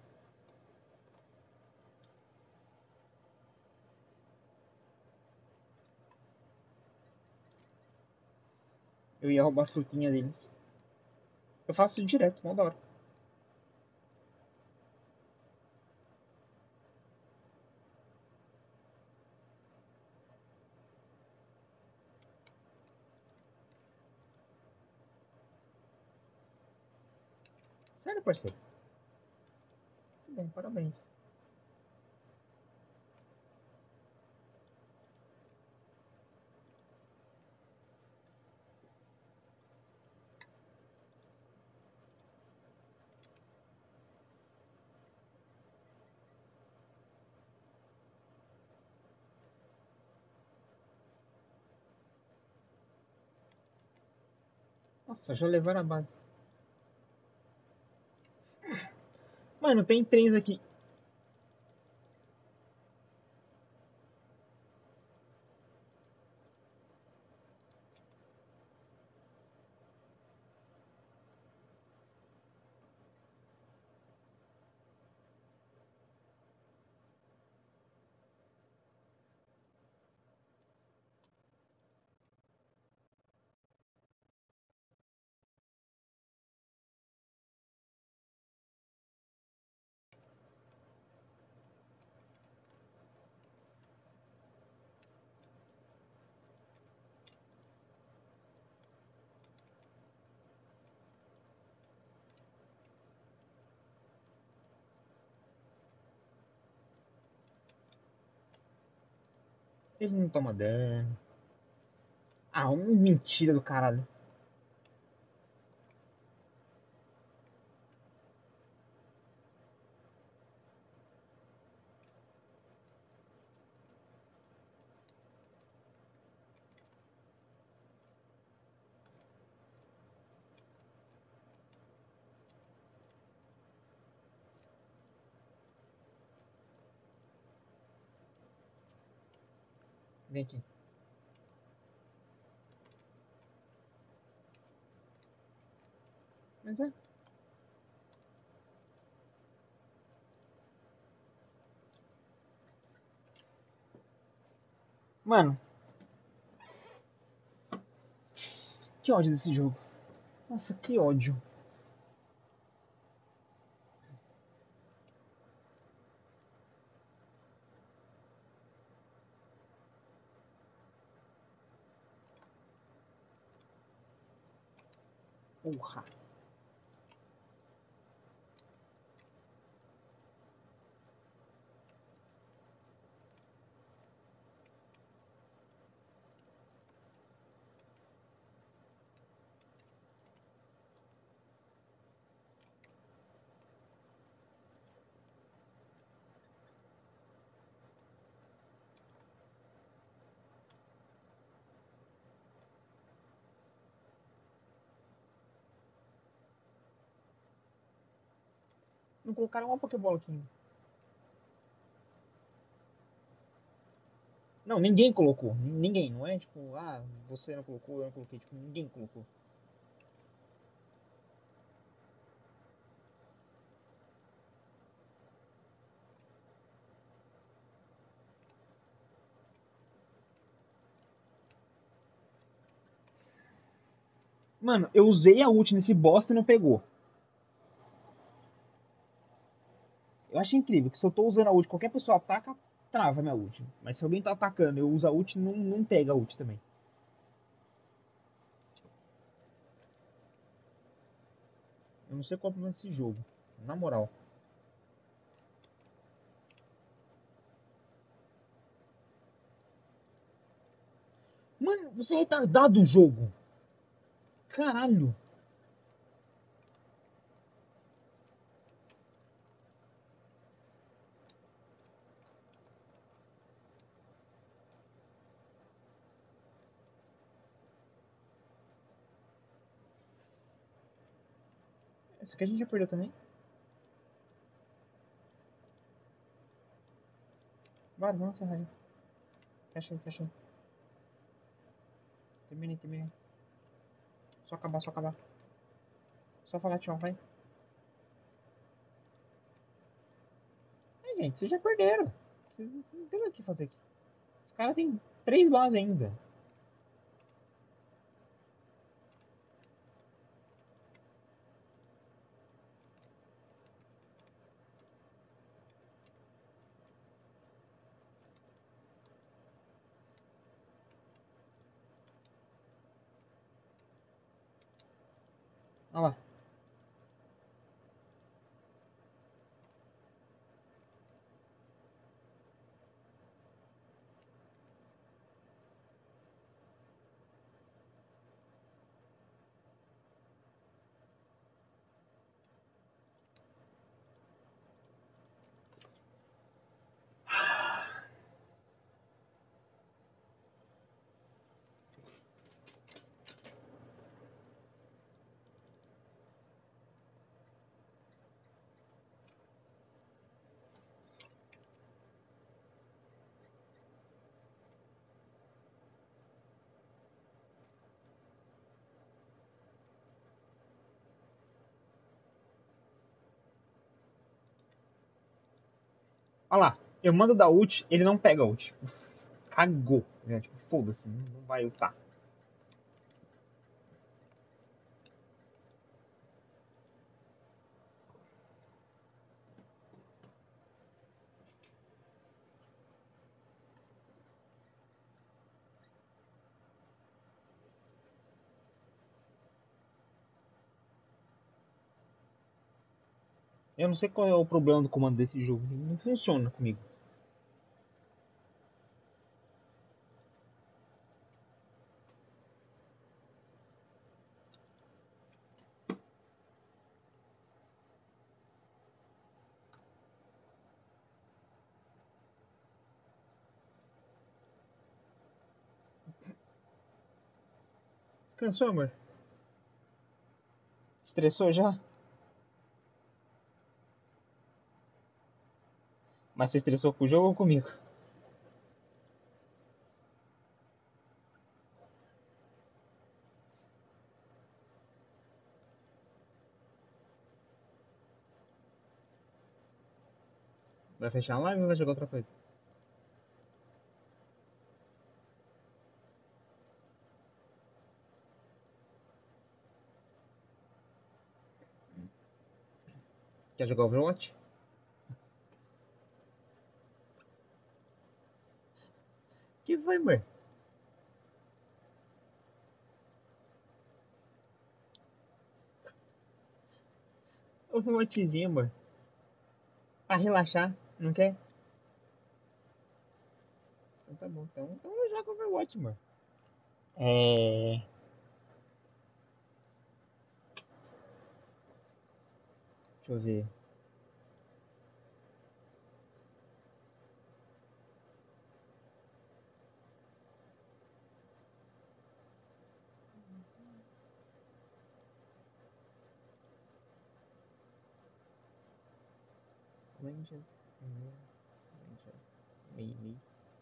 Eu ia roubar a frutinha deles. Eu faço isso direto, mó da hora. Sério, parceiro? Muito bom, parabéns. Nossa, já levaram a base. Mano, tem três aqui. Ele não toma dano. Ah, mentira do caralho. Vem aqui. Mas é. Mano, que ódio desse jogo. Nossa, que ódio. Porra. Não colocaram uma Pokébola aqui ainda. Não, ninguém colocou. Ninguém, não é tipo, ah, você não colocou, eu não coloquei. Tipo, ninguém colocou. Mano, eu usei a ult nesse bosta e não pegou. Eu acho incrível que se eu tô usando a ult, qualquer pessoa ataca, trava minha ult. Mas se alguém tá atacando, eu uso a ult, não pega a ult também. Eu não sei qual é o problema desse jogo. Na moral. Mano, você é retardado o jogo. Caralho. Essa aqui a gente já perdeu também. Vai, vamos encerrar aí. Fecha aí, fecha aí. Terminei, terminei. Só acabar, só acabar. Só falar tchau, vai. É, gente, vocês já perderam. Vocês não tem mais o que fazer aqui. Os caras têm 3 bases ainda. Olha lá. Olha lá. Eu mando da ult, ele não pega a ult. Cagou. Né? Tipo, foda-se, não vai ultar. Eu não sei qual é o problema do comando desse jogo. Não funciona comigo. Cansou, amor? Estressou já? Mas você estressou com o jogo ou comigo? Vai fechar a live ou vai jogar outra coisa? Quer jogar Overwatch? Que foi, amor? Overwatchzinho, amor. Pra relaxar, não quer? Então tá bom, então eu jogo Overwatch, amor. É. Deixa eu ver. Ranger. Ranger. Melee.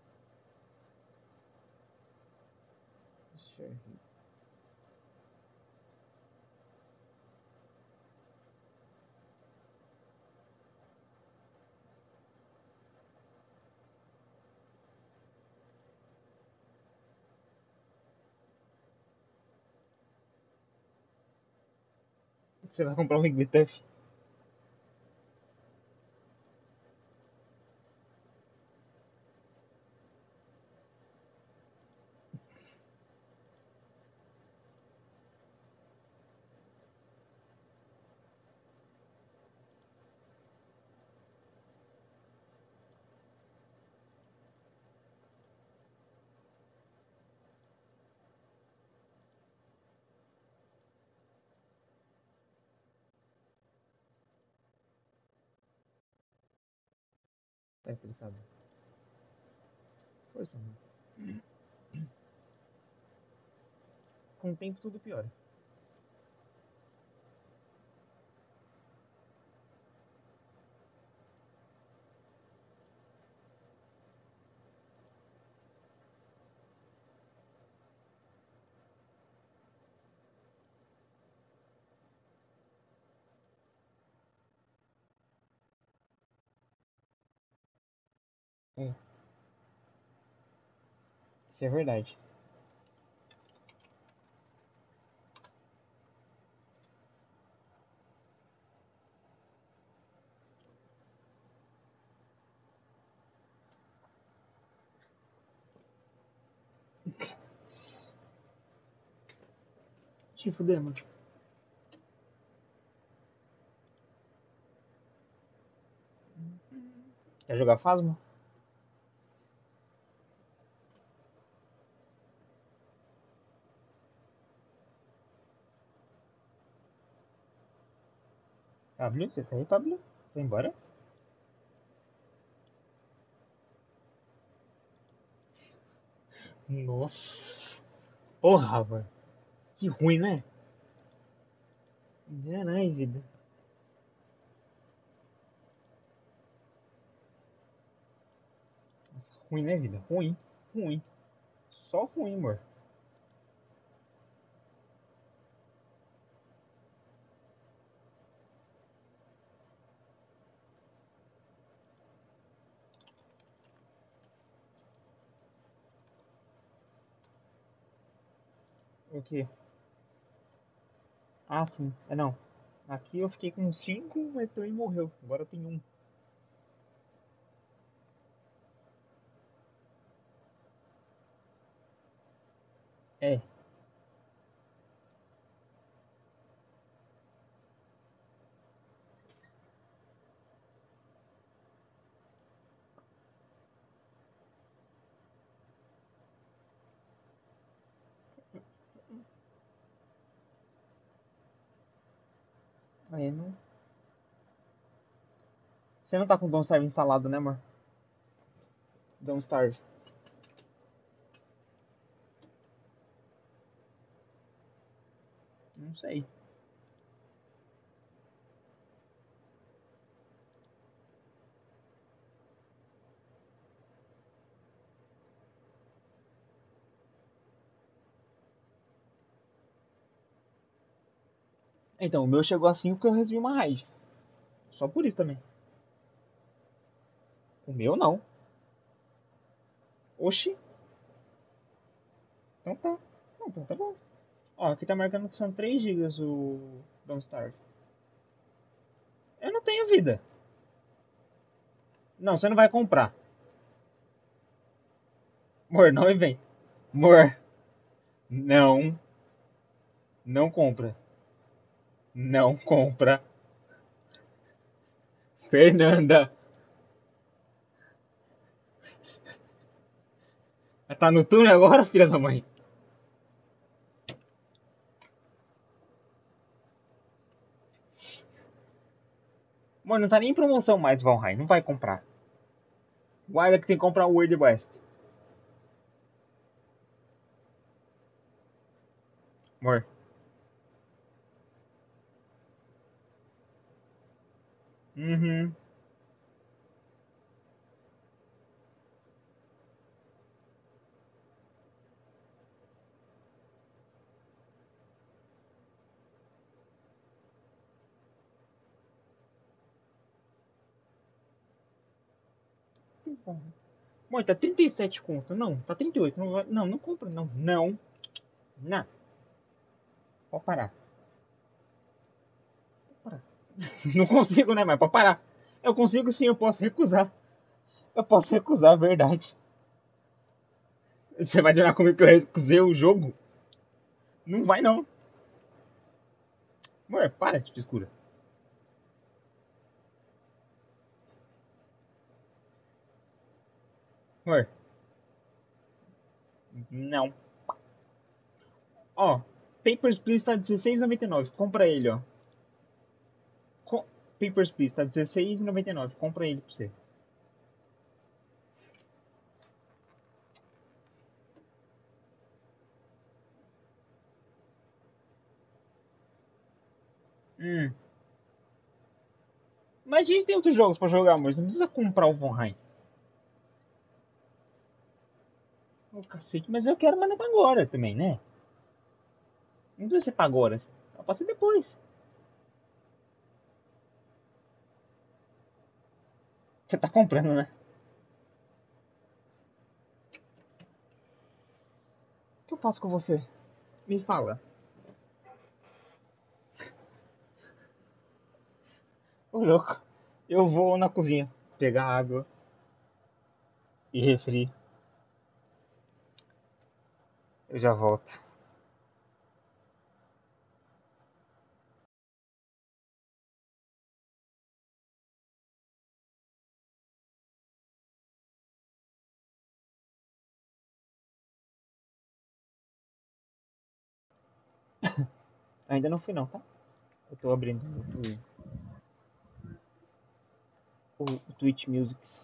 Sure. Você vai comprar um Wigglytuff? Tá estressado. Força, mano. Com o tempo tudo piora. É, isso é verdade. Te fuder, mano. Quer jogar Phasma? Pablo, você tá aí, Pablo? Foi embora? Nossa. Porra, mano. Que ruim, né? Caralho, vida. Nossa, ruim, né, vida? Ruim. Ruim. Só ruim, amor. O quê? Ah, sim. É, não. Aqui eu fiquei com 5, mas também morreu. Agora tem um. É. Aí não. Você não tá com o Don't Starve instalado, né, amor? Don't Starve. Não sei. Então, o meu chegou assim porque eu recebi uma raid. Só por isso também. O meu não. Oxi. Então tá. Não, então tá bom. Ó, aqui tá marcando que são 3 gigas o Don't Starve. Eu não tenho vida. Não, você não vai comprar. Amor, não vem. Amor, não. Não compra. Não compra. Fernanda. Tá no túnel agora, filha da mãe? Amor, não tá nem em promoção mais, Valheim. Não vai comprar. Guarda que tem que comprar o World West. Amor. Uhum. Amor, tá 37 conto. Não, tá 38. Não, não, não compra, não. Não. Não. Pode parar. Não consigo, né? Mas pra parar. Eu consigo sim, eu posso recusar. Eu posso recusar, verdade. Você vai dizer comigo que eu recusei o jogo? Não vai não. Ué, para de frescura. Ué, não. Ó, Papers, Please tá R$16,99. Compra ele, ó. Co Papers, Please tá R$16,99. Compra ele pra você. Hum. Mas a gente tem outros jogos pra jogar, amor. Você não precisa comprar o Valheim. Ô, cacete, mas eu quero, mas não pra agora também, né? Não precisa ser pra agora. Pode ser depois. Você tá comprando, né? O que eu faço com você? Me fala. Ô, louco. Eu vou na cozinha pegar água e refri. Eu já volto. Ainda não fui não, tá? Eu tô abrindo o Twitch Musics.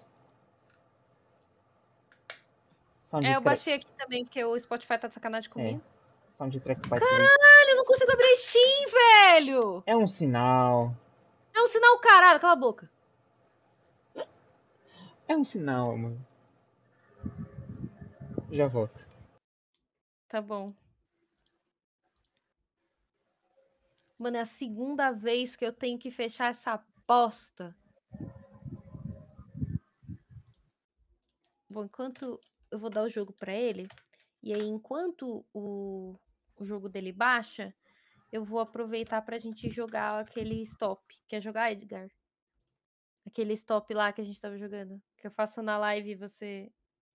Eu Soundtrack. baixei aqui também, porque o Spotify tá de sacanagem É. comigo. Soundtrack by Play. Caralho, eu não consigo abrir Steam, velho! É um sinal. É um sinal caralho, cala a boca. É um sinal, amor. Já volto. Tá bom. Mano, é a segunda vez que eu tenho que fechar essa bosta. Bom, enquanto eu vou dar o jogo pra ele, e aí enquanto o jogo dele baixa, eu vou aproveitar pra gente jogar aquele stop. Quer jogar, Edgar? Aquele stop lá que a gente tava jogando. Que eu faço na live e você.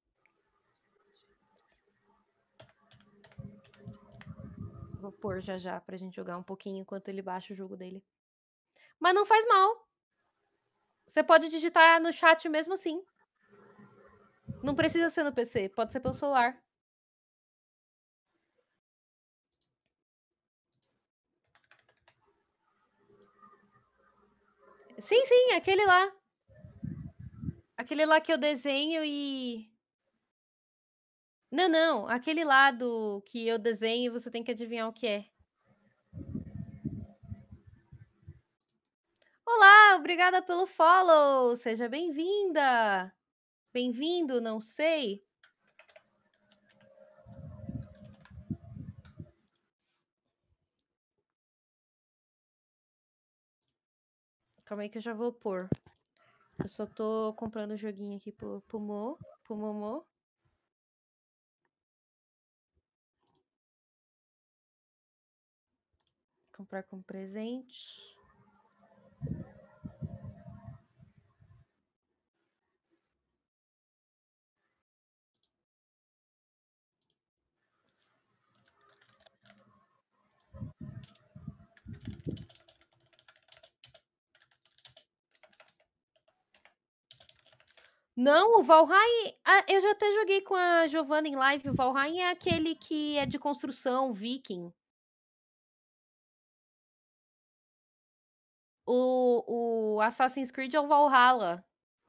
Vou pôr já já pra gente jogar um pouquinho enquanto ele baixa o jogo dele. Mas não faz mal. Você pode digitar no chat mesmo assim. Não precisa ser no PC, pode ser pelo celular. Sim, sim, aquele lá. Aquele lá que eu desenho e. Não, não, aquele lá do que eu desenho e você tem que adivinhar o que é. Olá, obrigada pelo follow. Seja bem-vinda. Bem-vindo, não sei. Calma aí que eu já vou pôr. Eu só tô comprando o joguinho aqui pro Momô. Comprar como presente. Não, o Valheim. Eu já até joguei com a Giovanna em live. O Valheim é aquele que é de construção, viking. O Assassin's Creed é o Valhalla.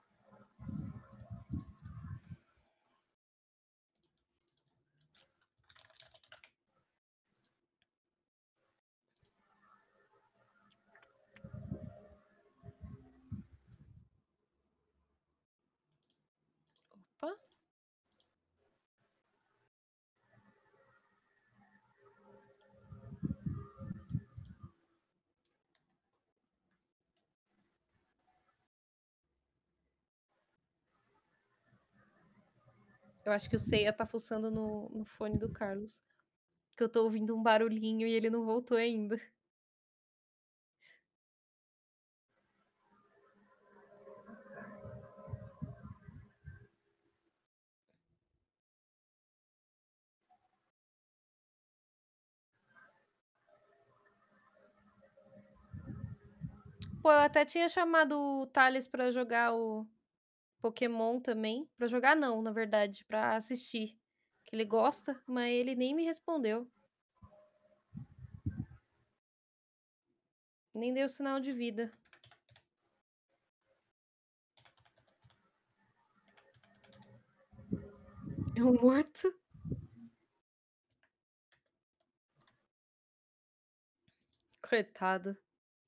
Opa. Eu acho que o Seiya tá fuçando no fone do Carlos. Que eu tô ouvindo um barulhinho e ele não voltou ainda. Pô, eu até tinha chamado o Thales pra jogar o Pokémon também. Pra jogar não, na verdade, pra assistir. Que ele gosta, mas ele nem me respondeu. Nem deu sinal de vida. É um morto? Coitado.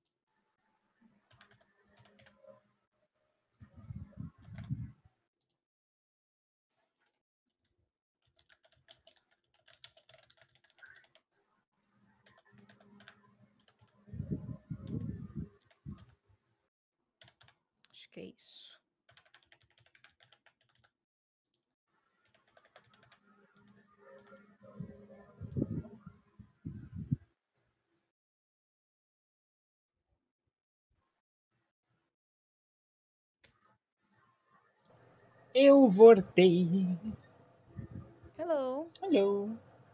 Acho que é isso. Eu voltei. Hello. Hello.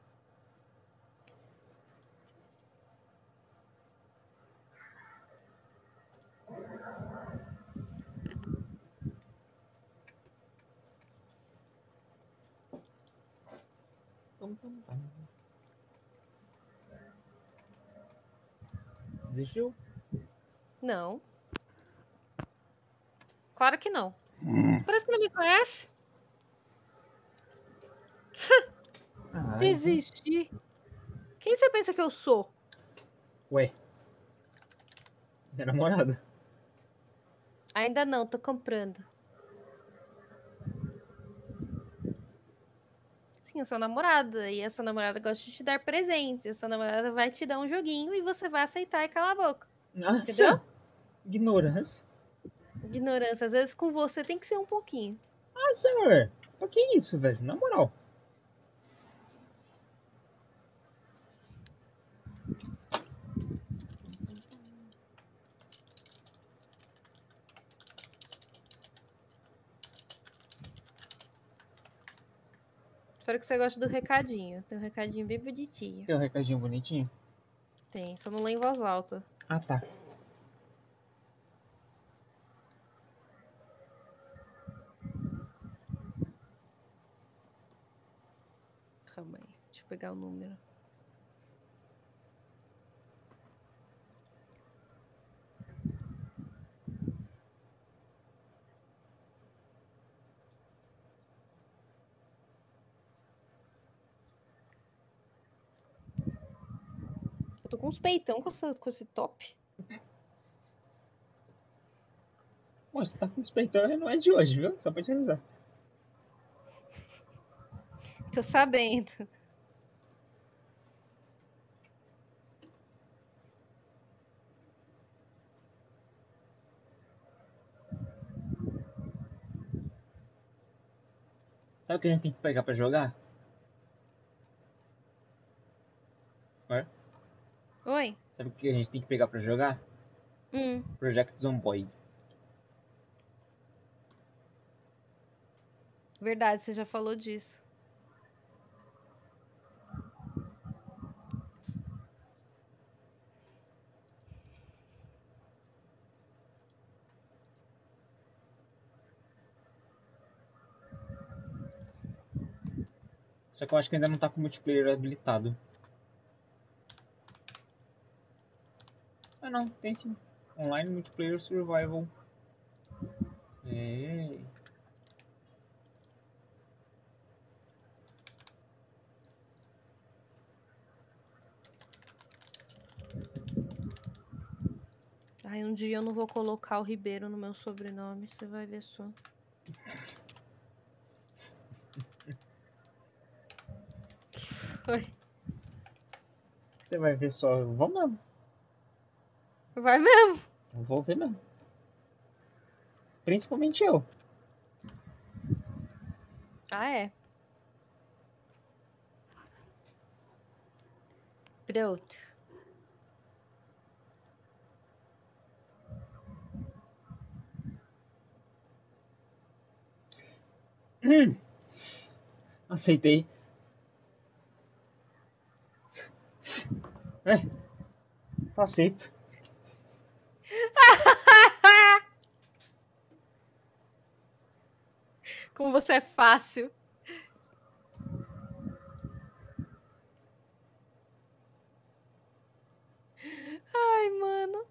Desistiu? Não. Claro que não. Parece que não me conhece. Ah, Desisti. Quem você pensa que eu sou? Ué. Minha namorada. Ainda não, tô comprando. Sim, eu sou namorada. E a sua namorada gosta de te dar presentes. E a sua namorada vai te dar um joguinho e você vai aceitar e calar a boca. Entendeu? Nossa! Ignorância. Ignorância. Às vezes com você tem que ser um pouquinho. Ah, senhor. O que é isso, velho? Na moral. Espero que você goste do recadinho. Tem um recadinho bem bonitinho. Tem um recadinho bonitinho? Tem, só não lê em voz alta. Ah, tá. Calma aí, deixa eu pegar o número. Eu tô com uns peitão com esse top. Bom, você tá com despertando, não é de hoje, viu? Só pra te avisar. Tô sabendo. Sabe o que a gente tem que pegar pra jogar? Ué? Oi? Sabe o que a gente tem que pegar pra jogar? Project Zomboid. Verdade, você já falou disso. Só que eu acho que ainda não tá com o multiplayer habilitado. Ah não, tem sim. Online Multiplayer Survival. É. Ai, um dia eu não vou colocar o Ribeiro no meu sobrenome, você vai ver só. Oi. Você vai ver só. Eu vou mesmo. Vai mesmo? Eu vou ver mesmo. Principalmente eu. Ah, é. Pronto. Aceitei. É. Tá aceito. Como você é fácil. Ai, mano.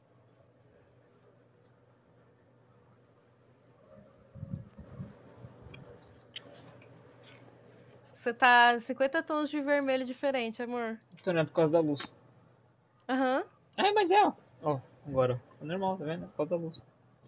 Você tá 50 tons de vermelho diferente, amor. Então não é por causa da luz. Aham. É, mas é, ó. Ó, agora. É normal, tá vendo? É por causa da luz.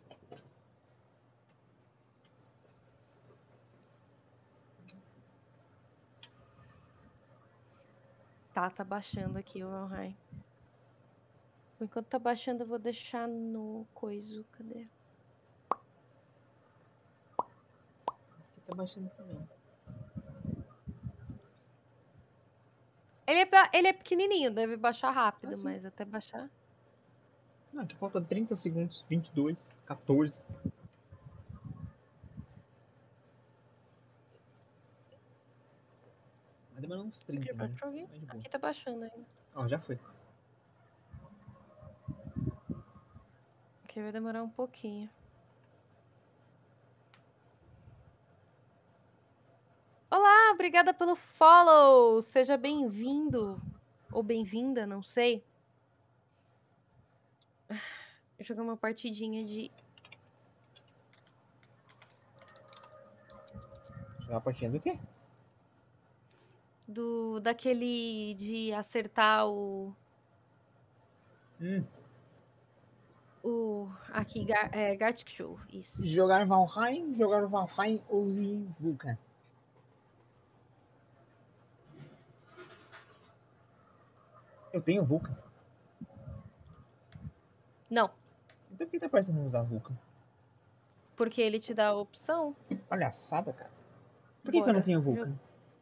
Tá baixando aqui o Valheim. Enquanto tá baixando, eu vou deixar no coiso. Cadê? Aqui tá baixando também. Ele é pequenininho, deve baixar rápido, sim. mas até baixar... Não, aqui falta 30 segundos. 22, 14. Vai demorar uns 30, né? Aqui tá baixando ainda. Ó, já foi. Aqui vai demorar um pouquinho. Olá, obrigada pelo follow. Seja bem-vindo. Ou bem-vinda, não sei. Vou jogar uma partidinha de... Jogar a partida do quê? Daquele de acertar o... Aqui, Gartic Show, isso. Jogar Valheim ou Vulcan. Eu tenho Vulcan. Não, Então por que tá parecendo não usar Vulcan? porque ele te dá a opção. Palhaçada, cara. Por que eu não tenho Vulcan?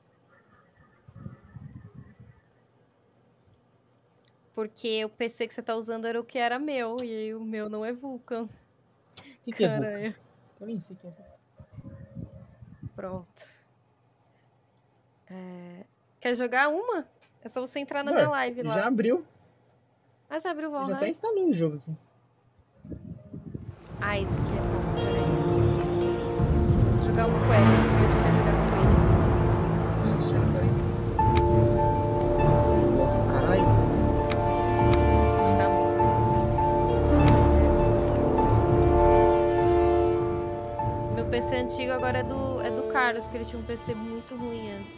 Porque o PC que você tá usando era o que era meu, e aí o meu não é Vulcan. O que é Vulcan? Eu nem sei o que é Vulcan. Pronto. Quer jogar uma? É só você entrar na minha live lá. Já abriu. Ah, já abriu o Eu já até Valheim? instalei o jogo aqui. Ah, esse aqui é bom, peraí. Vou jogar uma com ele, eu quero jogar com ele. Nossa, peraí. Caralho. Deixa eu tirar a música. Meu PC antigo agora é do Carlos, porque ele tinha um PC muito ruim antes.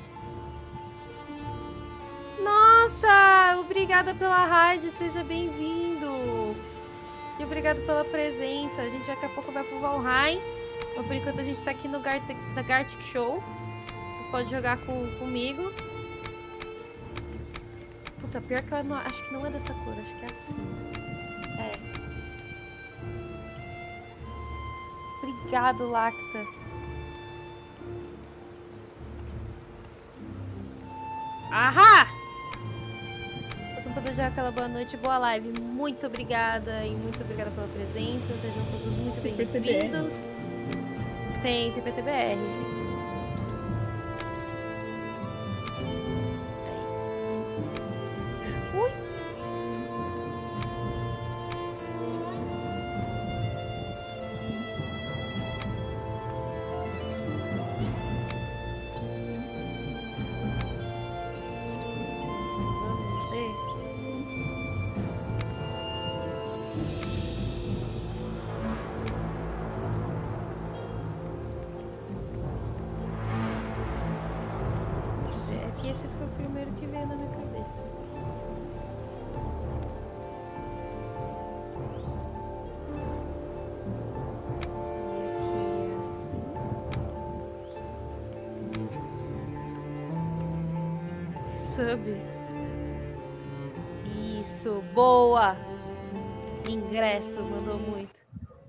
Nossa! Obrigada pela raid, seja bem-vindo! E obrigado pela presença. A gente daqui a pouco vai pro Valheim. Mas por enquanto a gente tá aqui no Gartic Show. Vocês podem jogar comigo. Puta, pior que eu acho que não é dessa cor, acho que é assim. É. Obrigado, Lacta. Ahá! Posso desejar aquela boa noite e boa live. Muito obrigada e muito obrigada pela presença. Sejam todos muito bem-vindos. Tem TPTBR. Ui! Vamos ver. Quer dizer, é que esse foi o primeiro que veio na minha cabeça. Sub. Isso, boa! Ingresso, mandou muito.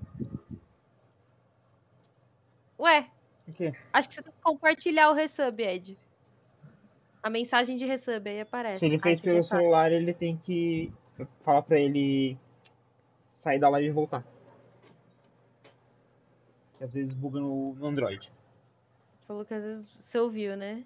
Ué, O quê? acho que você tem que compartilhar o resub, Ed. A mensagem de resub aí aparece. Se ele fez pelo celular, ele tem que falar pra ele sair da live e voltar. Que às vezes buga no Android. Falou que às vezes você ouviu, né?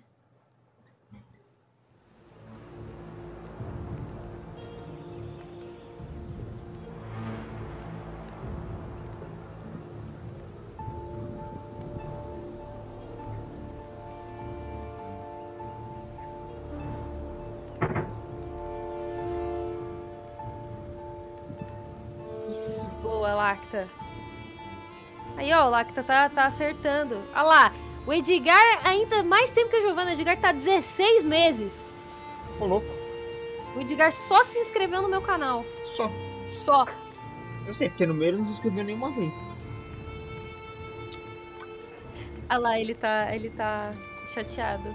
Isso, boa, Lacta. Aí, ó, o Lacta tá acertando. Olha lá, o Edgar ainda mais tempo que a Giovana. O Edgar tá 16 meses. Ô, louco. O Edgar só se inscreveu no meu canal. Só. Só. Eu sei, porque no meio ele não se inscreveu nenhuma vez. Olha lá, ele tá chateado.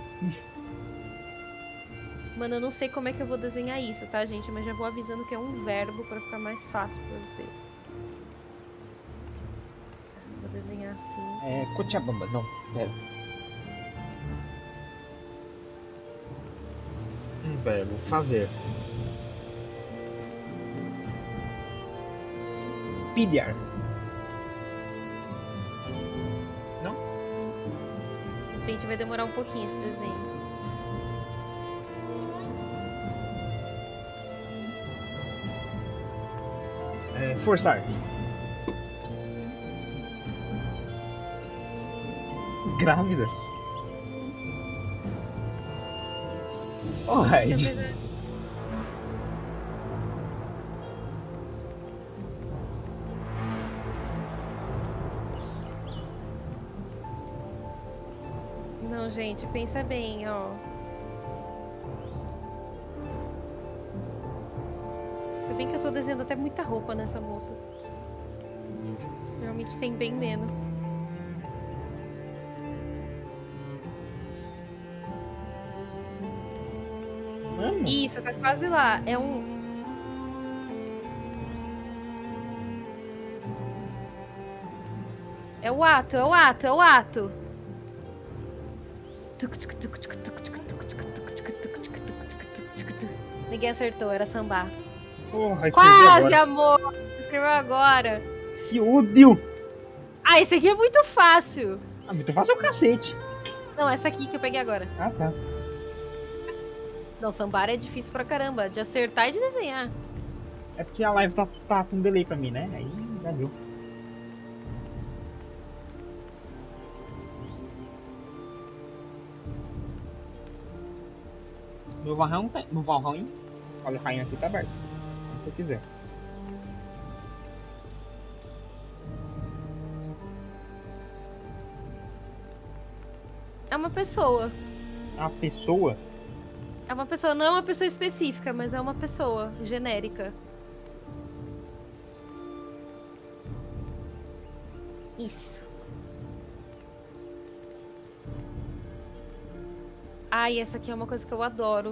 Mano, eu não sei como é que eu vou desenhar isso, tá, gente? Mas já vou avisando que é um verbo pra ficar mais fácil pra vocês. Tá, vou desenhar assim. É, Cochabamba, não, pera. Verbo, fazer. Pilhar. Não? Gente, vai demorar um pouquinho esse desenho. É, forçar. Grávida. Alright. Não, gente, pensa bem, ó. Se bem que eu tô desenhando até muita roupa nessa moça. Realmente tem bem menos. Mano. Isso, tá quase lá. É um... É o ato, é o ato, é o ato. Ninguém acertou, era sambar. Porra, Quase, amor! Escreveu agora. Que útil! Ah, esse aqui é muito fácil. Ah, muito fácil é o cacete. Não, essa aqui que eu peguei agora. Ah, tá. Não, sambar é difícil pra caramba. De acertar e de desenhar. É porque a live tá com delay pra mim, né? Aí já viu. Meu Valheim tá... No Valheim... Olha, o rainha aqui tá aberto. Se você quiser. É uma pessoa. A pessoa... É uma pessoa, não é uma pessoa específica, mas é uma pessoa genérica. Isso. Ai, essa aqui é uma coisa que eu adoro.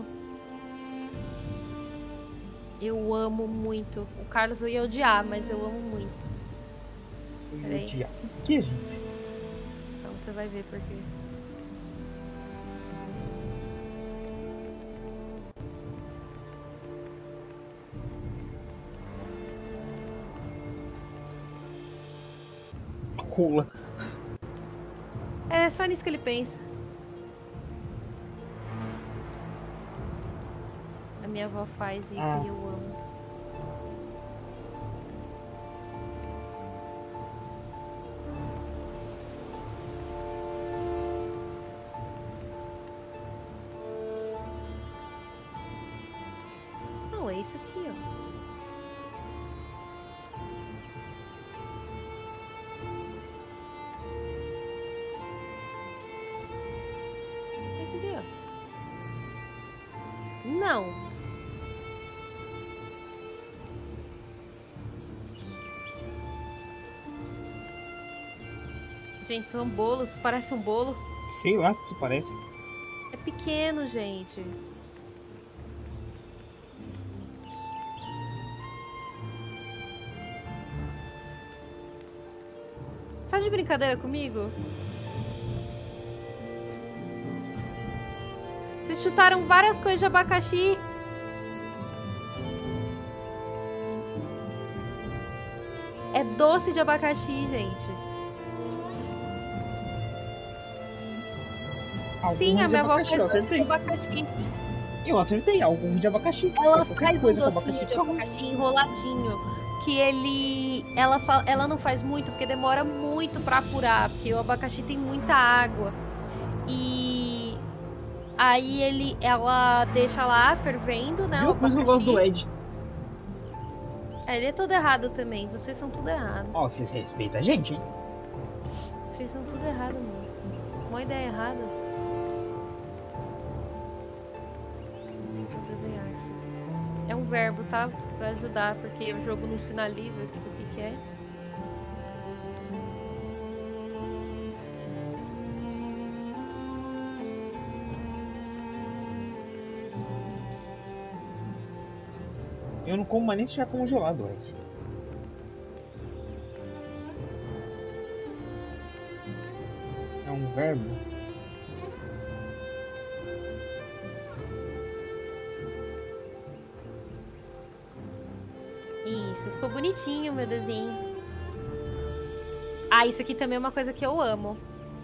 Eu amo muito. O Carlos eu ia odiar, mas eu amo muito. Peraí. Odiar. O que, gente? Então você vai ver por quê. Cula. É só nisso que ele pensa. A minha avó faz isso e eu amo. Não, é isso aqui, ó. É isso aqui, ó. Não. Gente, são bolos. Parece um bolo. Sei lá o que isso parece. É pequeno, gente. Você tá de brincadeira comigo? Vocês chutaram várias coisas de abacaxi. É doce de abacaxi, gente. Sim, a minha avó faz doce de abacaxi. Eu acertei, algum de abacaxi. Ela faz um docinho de abacaxi enroladinho. Que ela não faz muito, porque demora muito pra apurar. Porque o abacaxi tem muita água. E aí ela deixa lá fervendo, né? Viu? Por isso eu gosto do Ed. É, ele é todo errado também. Vocês são tudo errado. Ó, vocês respeitam a gente, hein? Vocês são tudo errado, mano. Uma ideia errada. Vou desenhar aqui. É um verbo, tá? Pra ajudar, porque o jogo não sinaliza o que é. Eu não como mais nem se estiver congelado, Ed. É um verbo. Isso, ficou bonitinho o meu desenho. Ah, isso aqui também é uma coisa que eu amo.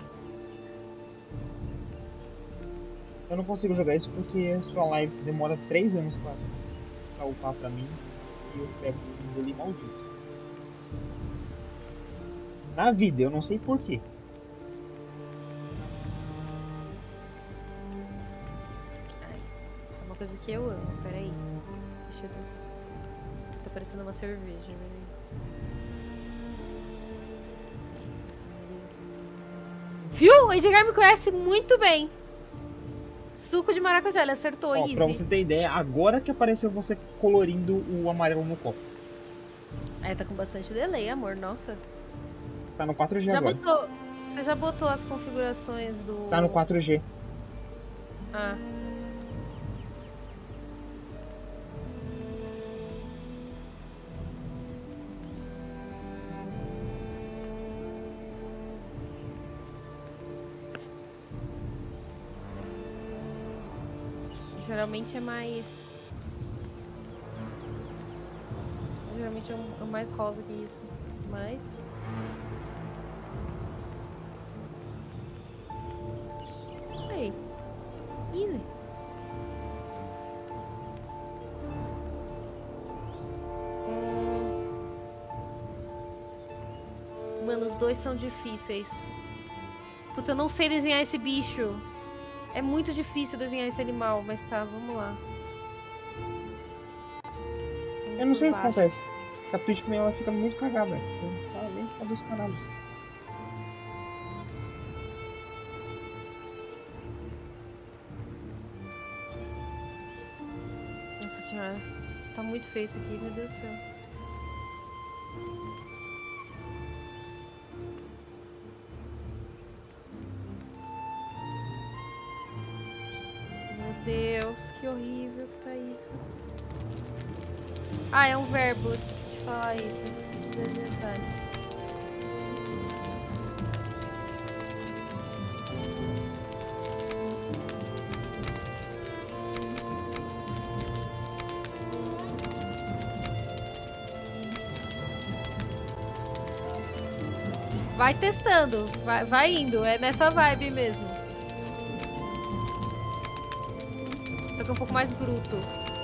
Eu não consigo jogar isso porque a sua live demora 3 anos pra upar pra mim. E eu pego um dele maldito. Na vida, eu não sei porquê. É uma coisa que eu amo, peraí. Deixa eu desenhar. Tá parecendo uma cerveja, peraí. Viu? O Edgar me conhece muito bem. Suco de maracujá, ele acertou, Ó, easy. pra você ter ideia, agora que apareceu você colorindo o amarelo no copo. Aí tá com bastante delay, amor, nossa. Tá no 4G Já agora. botou... Você já botou as configurações do... Tá no 4G. Ah. Geralmente é mais... Geralmente é mais rosa que isso. Mas... Aí. Easy. Mano, os dois são difíceis. Puta, eu não sei desenhar esse bicho. É muito difícil desenhar esse animal, mas tá, vamos lá. Eu não sei o que acontece. A Twitch também ela fica muito cagada. Tá bem cabeça caralho. Nossa senhora. Tá muito feio isso aqui, meu Deus do céu. Meu Deus, que horrível que tá isso. Ah, é um verbo, eu esqueci de falar isso, eu esqueci de desenhar. Vai testando, vai indo, é nessa vibe mesmo. Só que é um pouco mais bruto.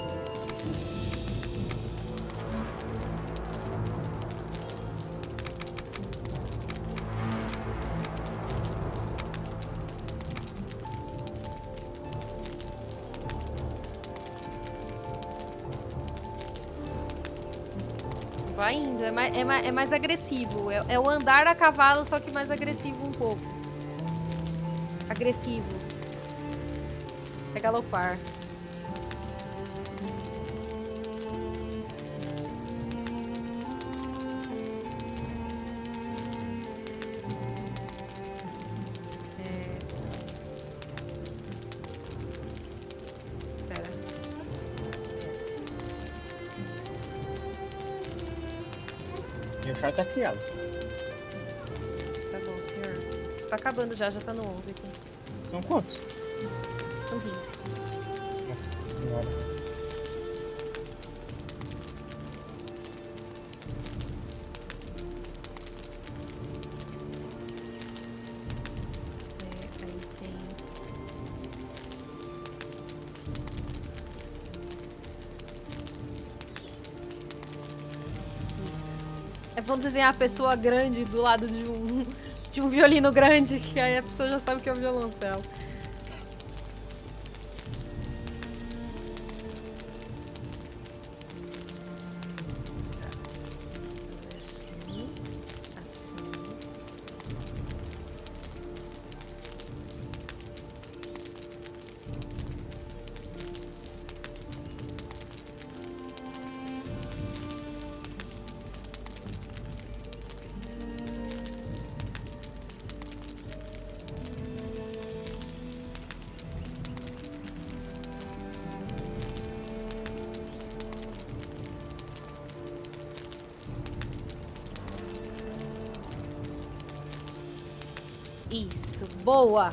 Vai indo, é mais agressivo. É o andar a cavalo, só que mais agressivo um pouco. Agressivo. É galopar. Meu char tá criado. Tá bom, senhor. Tá acabando já tá no 11 aqui. São quantos? São 15. Nossa senhora. Aí tem... Isso. É bom desenhar a pessoa grande do lado de um violino grande, que aí a pessoa já sabe que é um violoncelo. Isso, boa!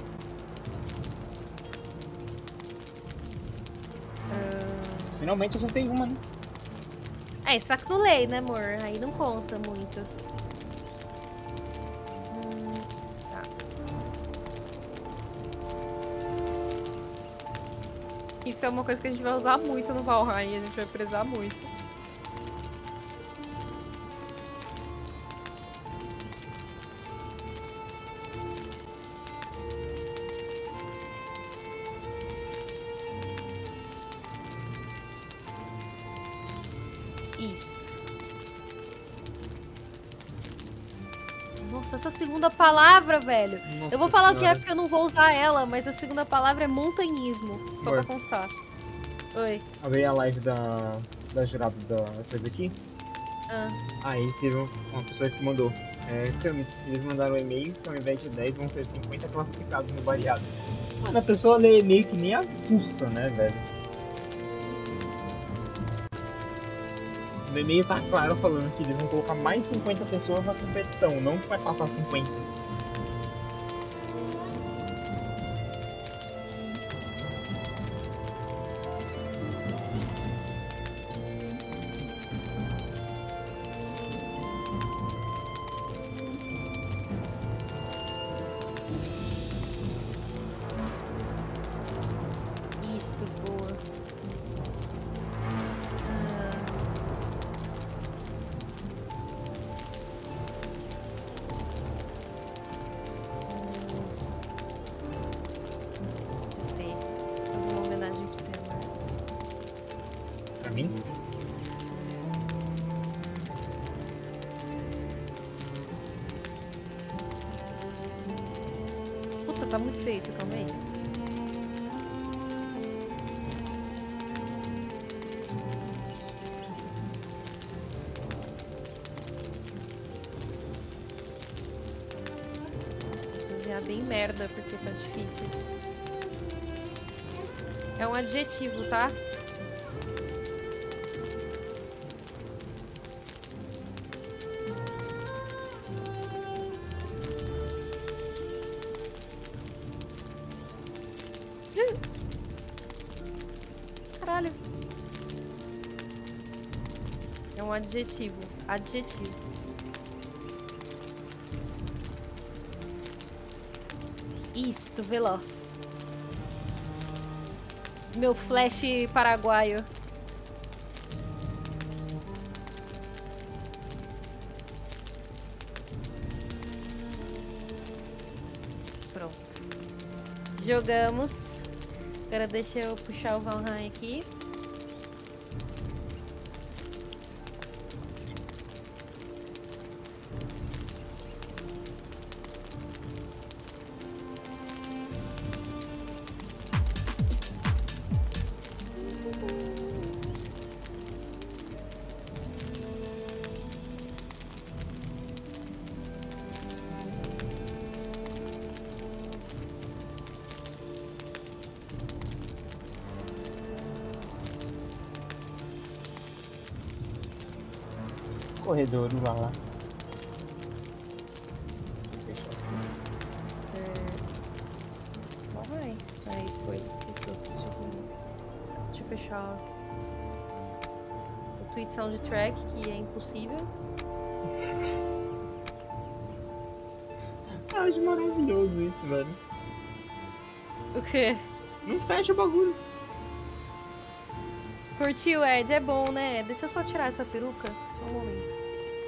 Finalmente eu acertei uma, né? É, saco do lei, né, amor? Aí não conta muito. Tá. Isso é uma coisa que a gente vai usar muito no Valheim, a gente vai precisar muito. Isso. Nossa, essa segunda palavra, velho. Nossa Eu vou falar o que é senhora. porque eu não vou usar ela, mas a segunda palavra é montanhismo. Só Amor. pra constar. Oi. Abri a live da jurada da coisa aqui. Ah. Aí teve uma pessoa que mandou. Camis, eles mandaram um e-mail que ao invés de 10 vão ser 50 classificados no variados. Mano, a pessoa lê e-mail que nem a fuça, né, velho? No e-mail tá claro falando que eles vão colocar mais 50 pessoas na competição, não que vai passar 50. Isso, boa. De ser. Fazer uma homenagem pro você, amor. Pra mim? Puta, tá muito feio isso, calma aí. Vou desenhar bem merda, porque tá difícil. É um adjetivo, tá? Caralho. É um adjetivo. Adjetivo. Isso, veloz. Meu flash paraguaio. Pronto. Jogamos. Agora deixa eu puxar o Valheim aqui. Corredor, lá lá. Valheim. Aí foi. Deixa eu fechar o Tweet Soundtrack, que é impossível. Eu acho maravilhoso isso, velho. O quê? Não fecha o bagulho. Curtiu, Ed? É bom, né? Deixa eu só tirar essa peruca. Só um momento.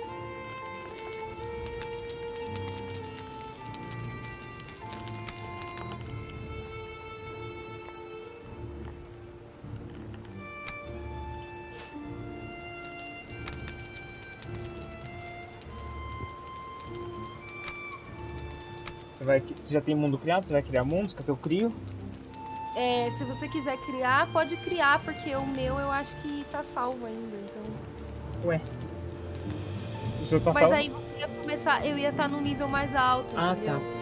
Você já tem mundo criado? Você vai criar mundos? Quer que eu crio? É, se você quiser criar, pode criar, porque o meu eu acho que tá salvo ainda, então... Ué. O seu tá Mas salvo? aí você ia começar, eu ia estar num nível mais alto, Ah, entendeu? tá.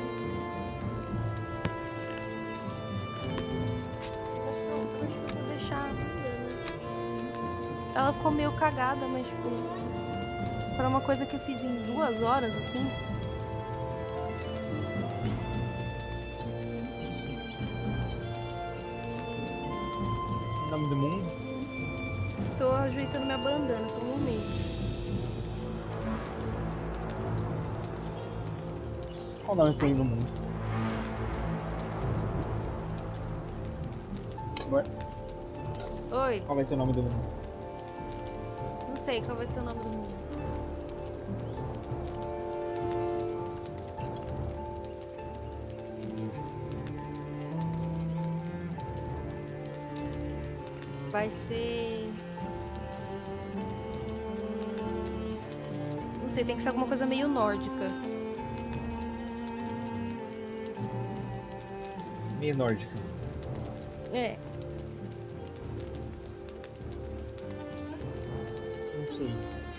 Eu acho que eu vou deixar ainda, né? Ela ficou meio cagada, mas tipo... Para uma coisa que eu fiz em 2 horas, assim... do mundo? Tô ajeitando minha bandana, só um momento. Qual o nome que tem no mundo? Amor, Oi, qual vai ser o nome do mundo? não sei qual vai ser o nome do mundo. Vai ser... Não sei, tem que ser alguma coisa meio nórdica. Meio nórdica. É. Não sei.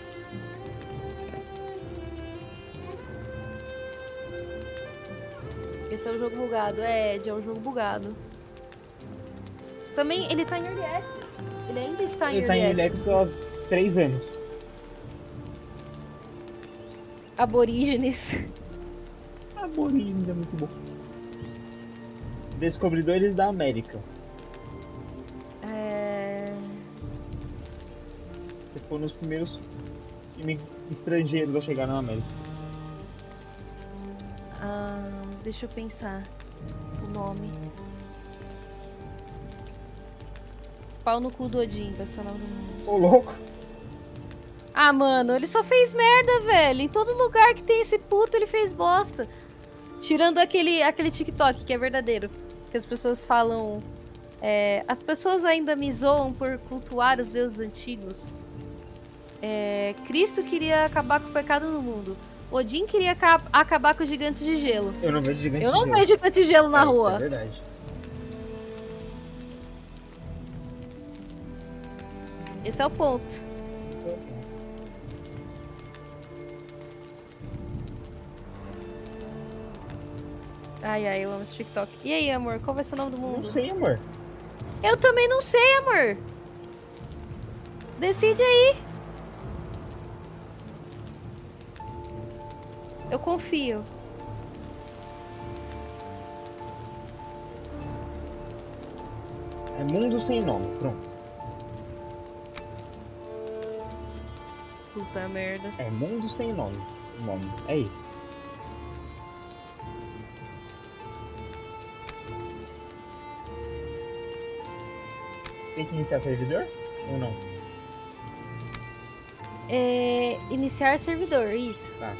Esse é o jogo bugado. É, Ed, é um jogo bugado. Também, ele tá em Early Access. Ele ainda está em Ele tá em Early Early Access. Access há 3 anos. Aborígenes. Aborígenes é muito bom. Descobridores da América. Que foram os primeiros estrangeiros a chegar na América. Deixa eu pensar o nome. Pau no cu do Odin, vai ser o nome do mundo. Ô, louco! Ah, mano, ele só fez merda, velho. Em todo lugar que tem esse puto, ele fez bosta. Tirando aquele TikTok, que é verdadeiro. Que as pessoas falam... as pessoas ainda me zoam por cultuar os deuses antigos. Cristo queria acabar com o pecado no mundo. Odin queria acabar com os gigantes de gelo. Eu não vejo gigante Eu de não gelo. vejo gigante de gelo na rua. Isso é verdade. Esse é o ponto. Isso é verdade. Ai, ai, eu amo esse TikTok. E aí, amor, qual vai ser o nome do mundo? Não sei, amor. Eu também não sei, amor. Decide aí. Eu confio. É Mundo Sem Nome. Pronto. Puta merda. É Mundo Sem Nome. O nome. É esse. Tem que iniciar servidor? Ou não? Iniciar servidor, isso. Tá.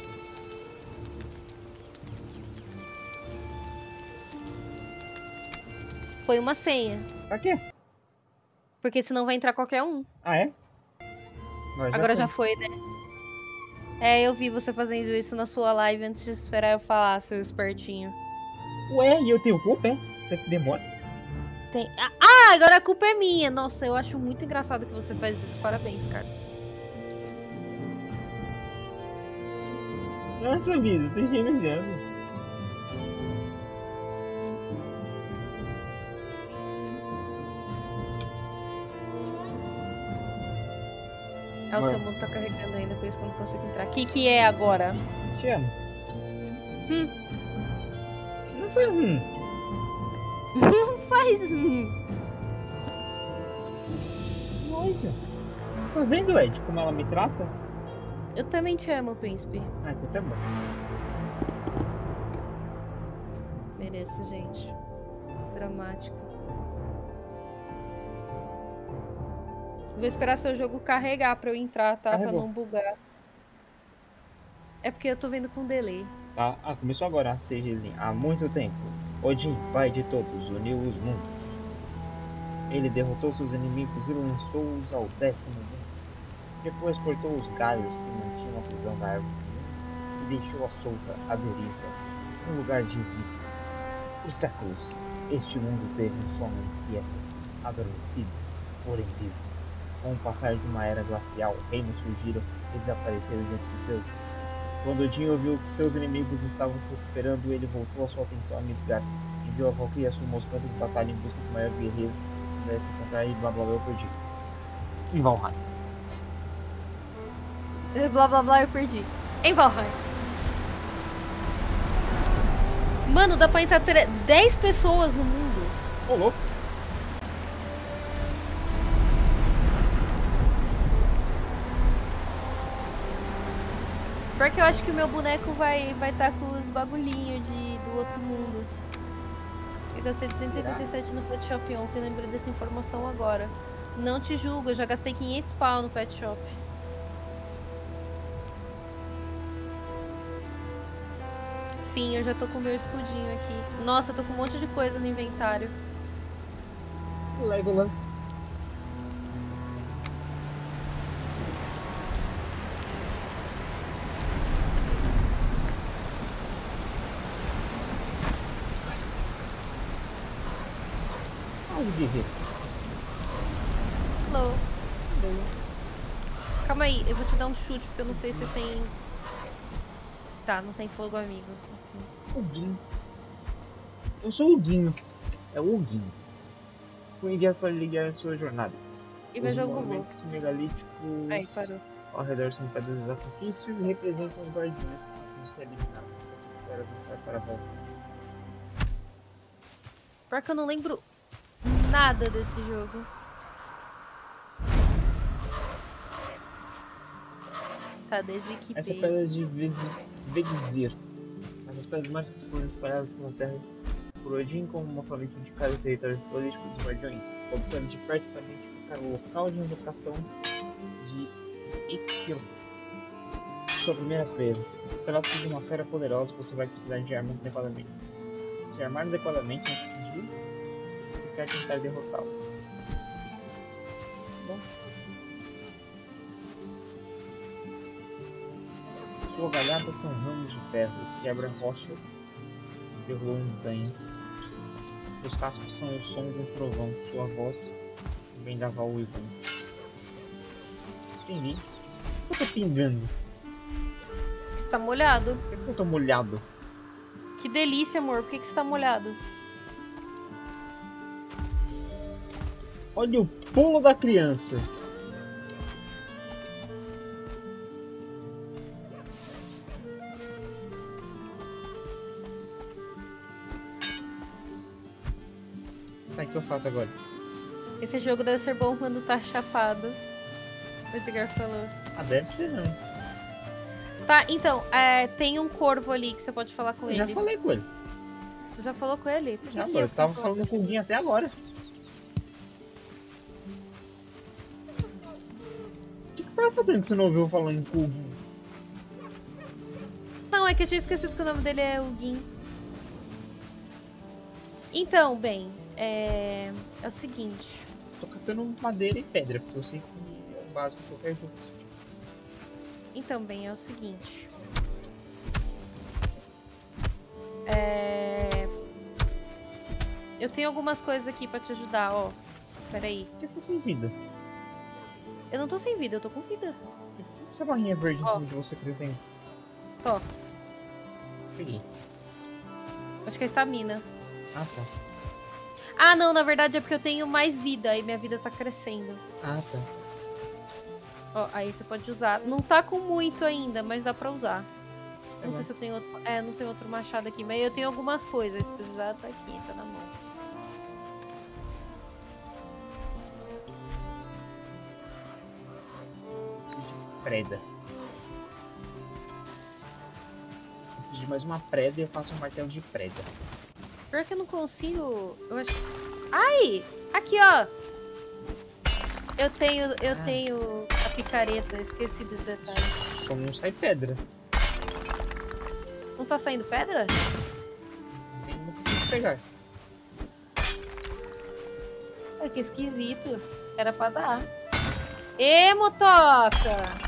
Põe uma senha. Pra quê? Porque senão vai entrar qualquer um. Ah, é? Agora Agora já foi, né? Eu vi você fazendo isso na sua live antes de esperar eu falar, seu espertinho. Ué, e eu tenho culpa, é? Isso aqui demora? Agora a culpa é minha. Nossa, eu acho muito engraçado que você faz isso. Parabéns, Carlos. Nossa vida, eu tô genializando. O seu mundo tá carregando ainda, por isso que eu não consigo entrar. O que é agora? Te amo. Não foi Não faz. Nossa. Tá vendo, Ed, como ela me trata? Eu também te amo, príncipe. Ah, então tá bom. Mereço, gente. Dramático. Vou esperar seu jogo carregar pra eu entrar, tá? Carregou. Pra não bugar. É porque eu tô vendo com delay. Tá? Ah, começou agora a CGzinha. Há muito tempo, Odin, pai de todos, uniu os mundos. Ele derrotou seus inimigos e lançou-os ao 10º mundo. Depois cortou os galhos que mantinham a prisão da árvore e deixou-a solta à deriva, num lugar desígnio. Por séculos, este mundo teve um sono inquieto, adormecido, porém vivo. Com o passar de uma era glacial, reinos surgiram e desapareceram diante dos deuses. Quando Odin ouviu que seus inimigos estavam se recuperando, ele voltou a sua atenção a Midgard, enviou a Valkyrie e assumou os campos de batalha em busca de maiores guerreiros que pudessem encontrar e blá blá blá eu perdi. Em Valheim. Blá blá blá, eu perdi. Em Valheim. Mano, dá pra entrar 10 pessoas no mundo. Ô, louco. Pior que eu acho que o meu boneco vai tá com os bagulhinhos do outro mundo. Eu gastei 287 no Pet Shop ontem, lembrei dessa informação agora. Não te julgo, eu já gastei 500 pau no Pet Shop. Sim, eu já tô com o meu escudinho aqui. Nossa, eu tô com um monte de coisa no inventário. Legolas. Guerreiro. Hello. Calma aí, eu vou te dar um chute porque eu não sei se tem... Tá, não tem fogo amigo. O Guinho. Eu sou o Guinho. É o Guinho. Fui enviado para ligar as suas jornadas. E meu Os jogo bugou. movimentos megalíticos Aí, parou. ao redor são pedras de sacrifício e representam os guardiões que precisam ser eliminados. Se você quiser avançar para a volta. Pior que eu não lembro nada desse jogo. Tá, desequipei. Essa pedra de Vegzir. Essas pedras mágicas foram espalhadas pela terra por Odin como uma forma de indicar os territórios políticos dos guardiões. Observe de perto para identificar o local de invocação de Ekil. Sua primeira presa. Trata-se de uma fera poderosa, você vai precisar de armas adequadamente. Se armar adequadamente antes de você quer tentar derrotá-lo. Bom. Sua galhada são ramos de ferro que quebram rochas e derrubam montanhas. Seus cascos são o som de um trovão. Sua voz vem da val e vento. Entendi. Por que eu tô pingando? Você tá molhado. Por que eu tô molhado? Que delícia, amor. Por que você tá molhado? Olha o pulo da criança. O que eu faço agora? Esse jogo deve ser bom quando tá chapado. O Edgar falou. Ah, deve ser não. Tá, então, tem um corvo ali que você pode falar com ele. Eu já falei com ele. Você já falou com ele? Por que Já que falei, eu tava falando com o Guinho até agora. O que você tava fazendo que você não ouviu falando com o Guinho? Não, é que eu tinha esquecido que o nome dele é Huguin. Então, bem, é o seguinte. Tô catando madeira e pedra, porque eu sei que é o básico de qualquer jogo. Então, bem, é o seguinte. Eu tenho algumas coisas aqui pra te ajudar, ó. Pera aí. Por que você tá sem vida? Eu não tô sem vida, eu tô com vida. Por que essa barrinha verde em cima de você crescendo? Tô. Peguei. Acho que é estamina. Ah, tá. Ah, não, na verdade é porque eu tenho mais vida e minha vida tá crescendo. Ah, tá. Ó, aí você pode usar. Não tá com muito ainda, mas dá pra usar. É Não sei se eu tenho outro... não tenho outro machado aqui, mas eu tenho algumas coisas. Se precisar, tá aqui, tá na mão. Preda. Eu preciso de mais uma preda e eu faço um martelo de preda. Pior que eu não consigo... Eu acho... Ai! Aqui, ó! Eu tenho a picareta, esqueci desse detalhe. Como não sai pedra. Não tá saindo pedra? Nem nunca quis pegar. É que esquisito. Era pra dar. Ê, motoca!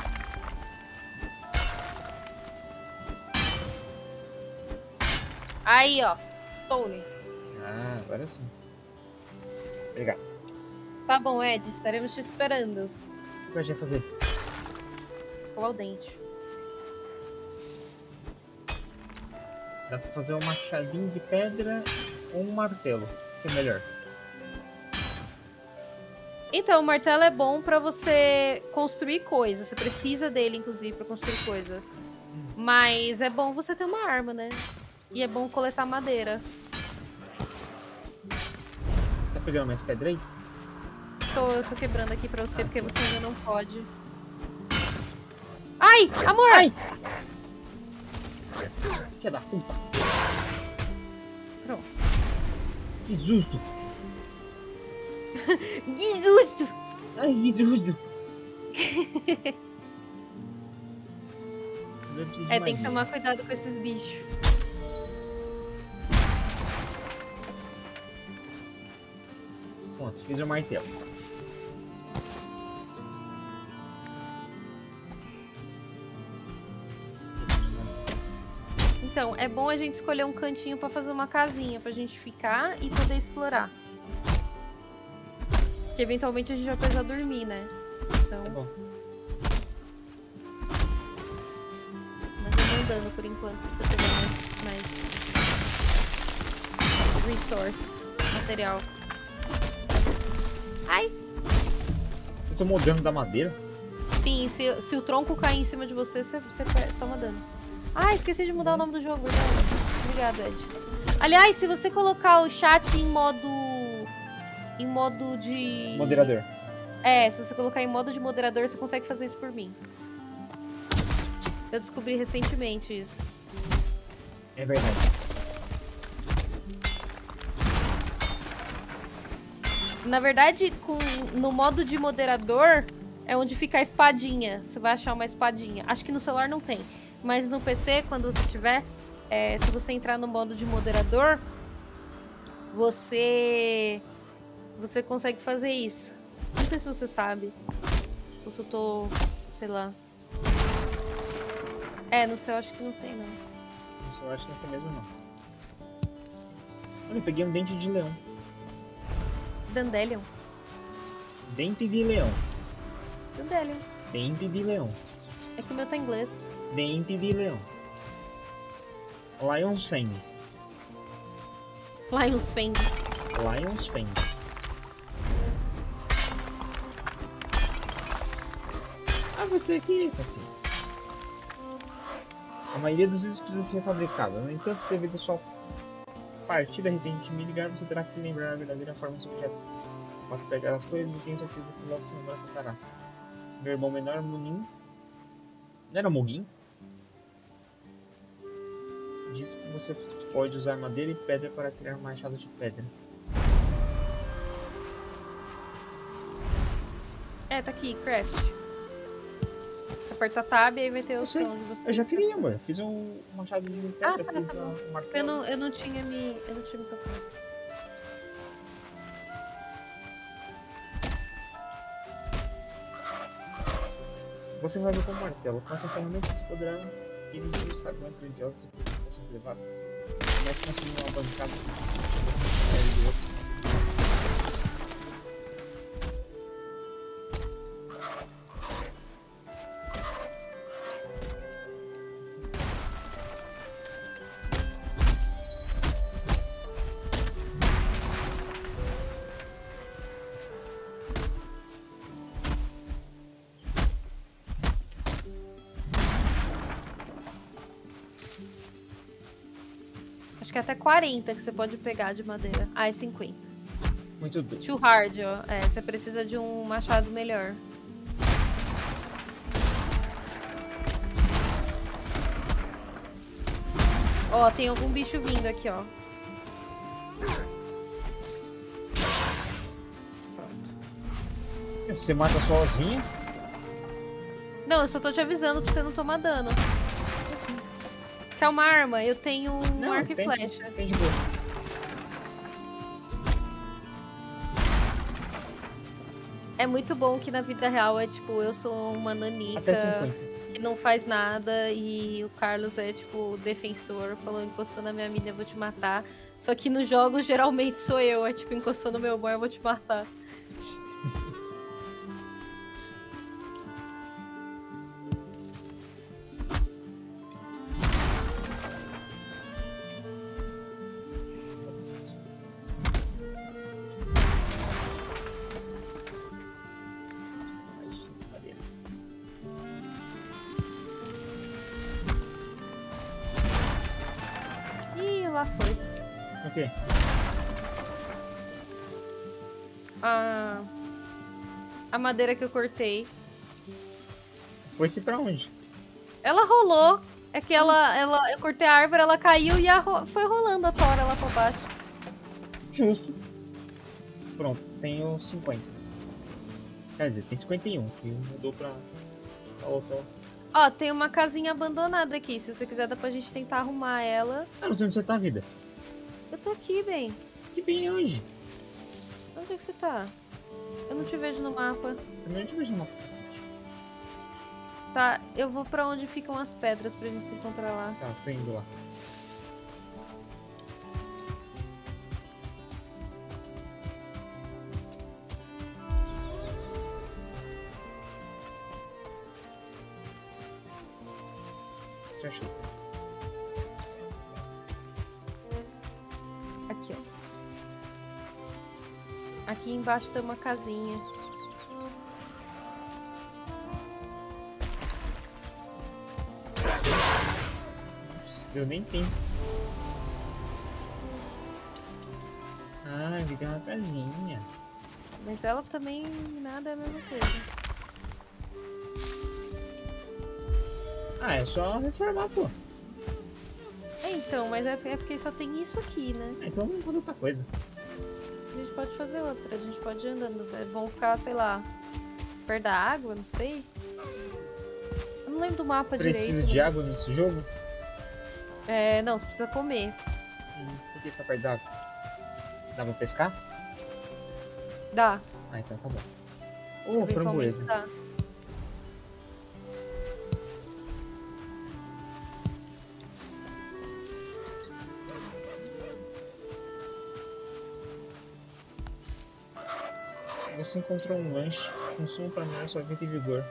Aí, ó. Stone. Ah, agora sim. Obrigado. Tá bom, Ed. Estaremos te esperando. O que vai te fazer? Escovar o dente. Dá pra fazer um machadinho de pedra ou um martelo. O que é melhor? Então, o martelo é bom pra você construir coisa. Você precisa dele, inclusive, pra construir coisa. Mas é bom você ter uma arma, né? E é bom coletar madeira. Tá pegando mais pedra aí? Eu tô quebrando aqui pra você, porque você ainda não pode. Ai! Amor! Ai! Filha da puta. Pronto. Que susto. Que susto! Ai, que susto. Eu preciso de É, tem magia. que tomar cuidado com esses bichos. Pronto, fiz o martelo. Então, é bom a gente escolher um cantinho pra fazer uma casinha pra gente ficar e poder explorar. Que eventualmente a gente vai precisar dormir, né? Então, Tá bom. mas eu vou andando por enquanto pra você pegar mais resource, material. Ai! Você tomou dano da madeira? Sim, se o tronco cair em cima de você, você toma dano. Ah, esqueci de mudar o nome do jogo, verdade. Obrigado, Ed. Aliás, se você colocar o chat em modo de... Moderador. É, se você colocar em modo de moderador, você consegue fazer isso por mim. Eu descobri recentemente isso. É verdade. Na verdade, no modo de moderador, é onde fica a espadinha. Você vai achar uma espadinha. Acho que no celular não tem. Mas no PC, quando você tiver, se você entrar no modo de moderador, você consegue fazer isso. Não sei se você sabe. Ou se eu tô, sei lá. No céu acho que não tem, não. No celular acho que não tem mesmo, não. Olha, eu peguei um dente de leão. Dandelion. Dente de leão. Dandelion. Dente de leão. É que o meu tá em inglês. Dente de leão. Lion's Fang. Lion's Fang. Lion's Fang. Ah, você aqui, assim. A maioria das vezes precisa ser refabricada. No entanto, devido à sua partida recente me ligar, você terá que lembrar a verdadeira forma dos objetos. Posso pegar as coisas e tenho certeza que logo se lembrar contará. Meu irmão menor, Munin. Não era Mugin? Diz que você pode usar madeira e pedra para criar machado de pedra. Tá aqui, craft. Você aperta tab e aí vai ter a Eu sei, opção de você. eu já queria, amor. Fiz um machado de pedra, tá, fiz tá bom. o martelo. Eu não tinha me tocado. Você vai ver com o martelo. Com essa ferramenta você poderá dirigir os saguões grandiosos de proporções elevadas. Mas construir uma bancada de outro. Acho que é até 40 que você pode pegar de madeira. Ah, é 50. Muito doido. Too hard, ó. Você precisa de um machado melhor. Ó, tem algum bicho vindo aqui, ó. Pronto. Você mata sozinho? Não, eu só tô te avisando pra você não tomar dano. Quer uma arma? Eu tenho um arco e flecha. Tem de boa. É muito bom que na vida real é tipo, eu sou uma nanica Até 50. que não faz nada e o Carlos é tipo defensor, falando encostando na minha mina eu vou te matar. Só que nos jogos geralmente sou eu, é tipo encostando no meu boy eu vou te matar. Ih, lá foi. O quê? A madeira que eu cortei. Foi-se pra onde? Ela rolou. É que eu cortei a árvore, ela caiu e foi rolando a tora lá pra baixo. Justo. Pronto, tenho 50. Quer dizer, tem 51, que mudou pra outra. Ó, tem uma casinha abandonada aqui. Se você quiser, dá pra gente tentar arrumar ela. Ah, não sei onde você tá, vida. Eu tô aqui, bem. Que bem hoje. Onde é que você tá? Eu não te vejo no mapa. Também não te vejo no mapa. Tá, eu vou pra onde ficam as pedras pra gente se encontrar lá. Tá, tô indo lá. Já achei. Aqui, ó. Aqui embaixo tem uma casinha. Deu nem tempo. Ah, vi que é uma casinha. Mas ela também nada é a mesma coisa. Ah, é só reformar, pô. É, então, mas é porque só tem isso aqui, né? Então vamos fazer outra coisa. A gente pode fazer outra, a gente pode ir andando. É bom ficar, sei lá, perto da água, não sei. Eu não lembro do mapa direito. Precisa de água nesse jogo? É, não, você precisa comer. Por que tá perto da água? Dá pra pescar? Dá. Ah, então tá bom. Eventualmente Framboesa. dá. Você encontrou um lanche. Consumo para melhorar sua vida e vigor.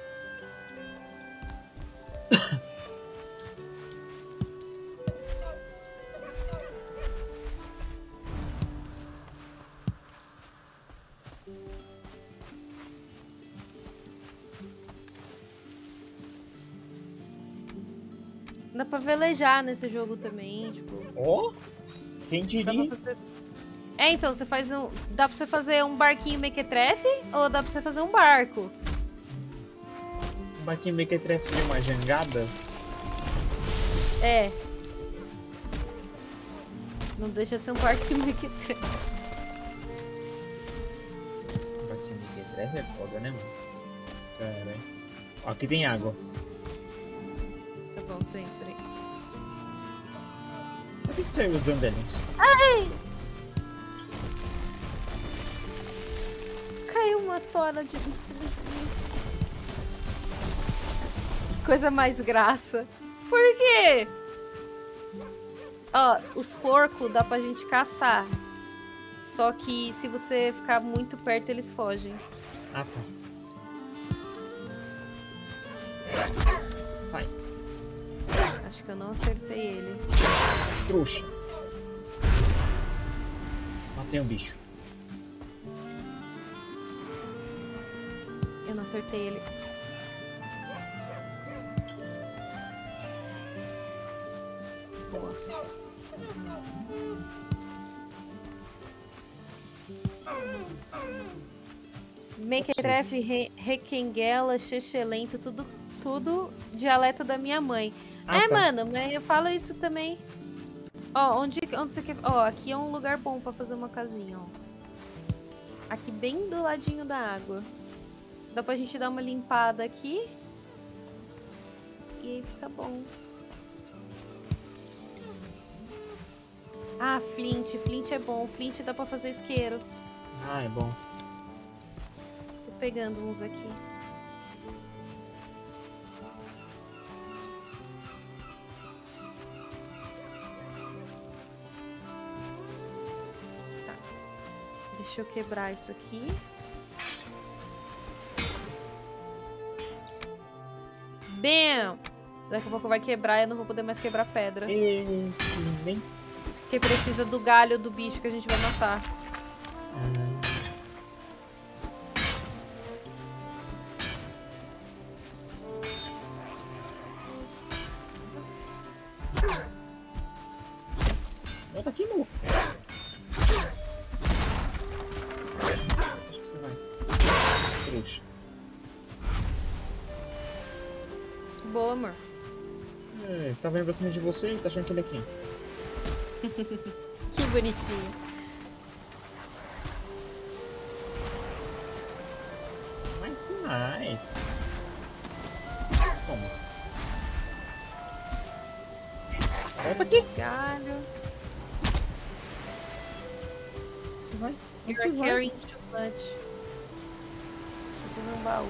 Dá pra velejar nesse jogo também, tipo. Ó! Quem Dá diria? pra fazer... É, então, você faz um. Dá pra você fazer um barquinho mequetrefe ou dá pra você fazer um barco? Um barquinho mequetrefe de uma jangada? É. Não deixa de ser um barquinho mequetrefe. Um barquinho mequetrefe é foda, né, mano? Caralho. Ó, aqui tem água. Tá bom, tô indo, peraí. Por que saiu os dandelinhos? Ai! Caiu uma tora de cima de mim. Coisa mais graça. Por quê? Ó, os porcos dá pra gente caçar. Só que se você ficar muito perto, eles fogem. Ah, tá. Vai. Acho que eu não acertei ele. Trouxa. Matei um bicho. Eu não acertei ele. Boa. Mequetrefe, requenguela, xexelento, tudo dialeto da minha mãe. Ah, tá. Mano, mas eu falo isso também. Ó, onde você quer... Ó, aqui é um lugar bom pra fazer uma casinha, ó. Aqui bem do ladinho da água. Dá pra gente dar uma limpada aqui. E aí fica bom. Ah, flint. Flint é bom. Flint dá pra fazer isqueiro. Ah, é bom. Tô pegando uns aqui. Tá. Deixa eu quebrar isso aqui. Bam! Daqui a pouco vai quebrar e eu não vou poder mais quebrar pedra. E... bem... Porque precisa do galho do bicho que a gente vai matar. Volta aqui, Mu. Acho que você vai. Trouxa. Boa, amor. Tá vendo pra cima de você e tá achando que ele é quem? Que bonitinho. Mais que mais. Toma. Volta aqui. Galho. Você vai? Onde You're você vai? carrying too much. Preciso fazer um baú.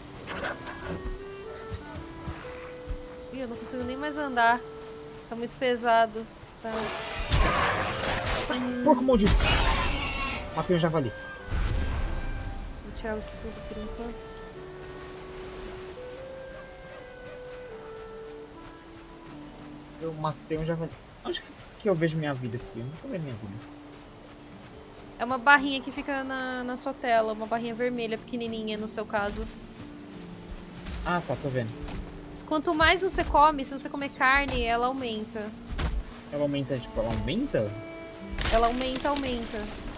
Ih, eu não consigo nem mais andar. Tá muito pesado. Tá. Porco maldito. Matei o javali. Vou tirar o escudo por enquanto. Eu matei um javali. Onde que eu vejo minha vida aqui? Eu nunca vejo minha vida. É uma barrinha que fica na sua tela. Uma barrinha vermelha, pequenininha no seu caso. Ah, tá, tô vendo. Quanto mais você come, se você comer carne, ela aumenta. Ela aumenta, tipo, ela aumenta? Ela aumenta.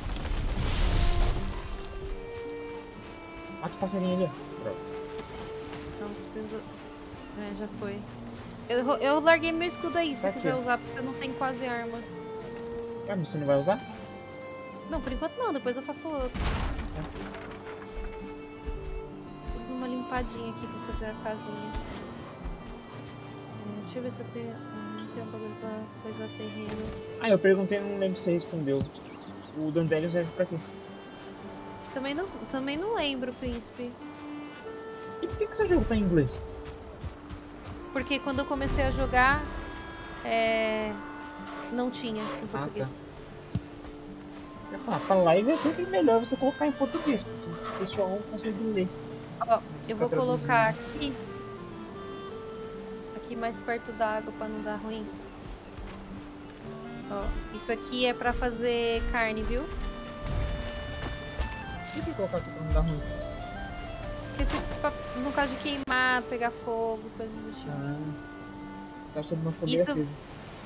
Mata o passarinho ali, ó. Droga. Não preciso. É, já foi. Eu larguei meu escudo aí, se Tá você quiser aqui. usar, porque eu não tenho quase arma. Ah, mas você não vai usar? Não, por enquanto não, depois eu faço outro. Vou dar uma limpadinha aqui pra fazer a casinha. Deixa eu ver se eu tenho. Não tenho um bagulho pra coisar terreno. Ah, eu perguntei, não lembro se você respondeu. O Dandelion serve pra quê? Também não lembro, príncipe. E por que seu jogo tá em inglês? Porque quando eu comecei a jogar, não tinha em português. Eu ia falar, pra live é sempre melhor você colocar em português, porque o pessoal não consegue ler. Ó, eu vou Tá colocar aqui mais perto da água pra não dar ruim. Ó, isso aqui é pra fazer carne, viu? Por que colocar aqui pra não dar ruim? Porque no caso de queimar, pegar fogo, coisas do tipo. Ah, tá sob uma fogueira Isso- acesa.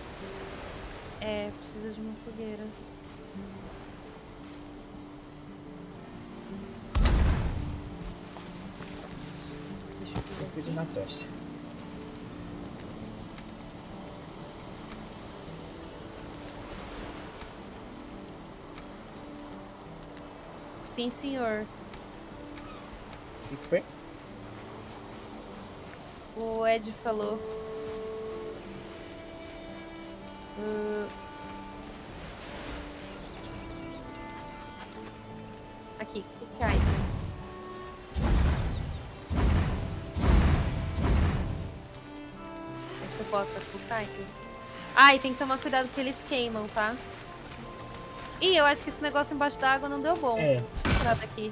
É, precisa de uma fogueira. Deixa eu Eu ver fiz aqui. uma tosse. Sim, senhor. O que foi? O Ed falou. Aqui, que cai. Aí você bota pro cai. Ah, e tem que tomar cuidado porque eles queimam, tá? Ih, eu acho que esse negócio embaixo da água não deu bom. É. Deixa eu tirar daqui.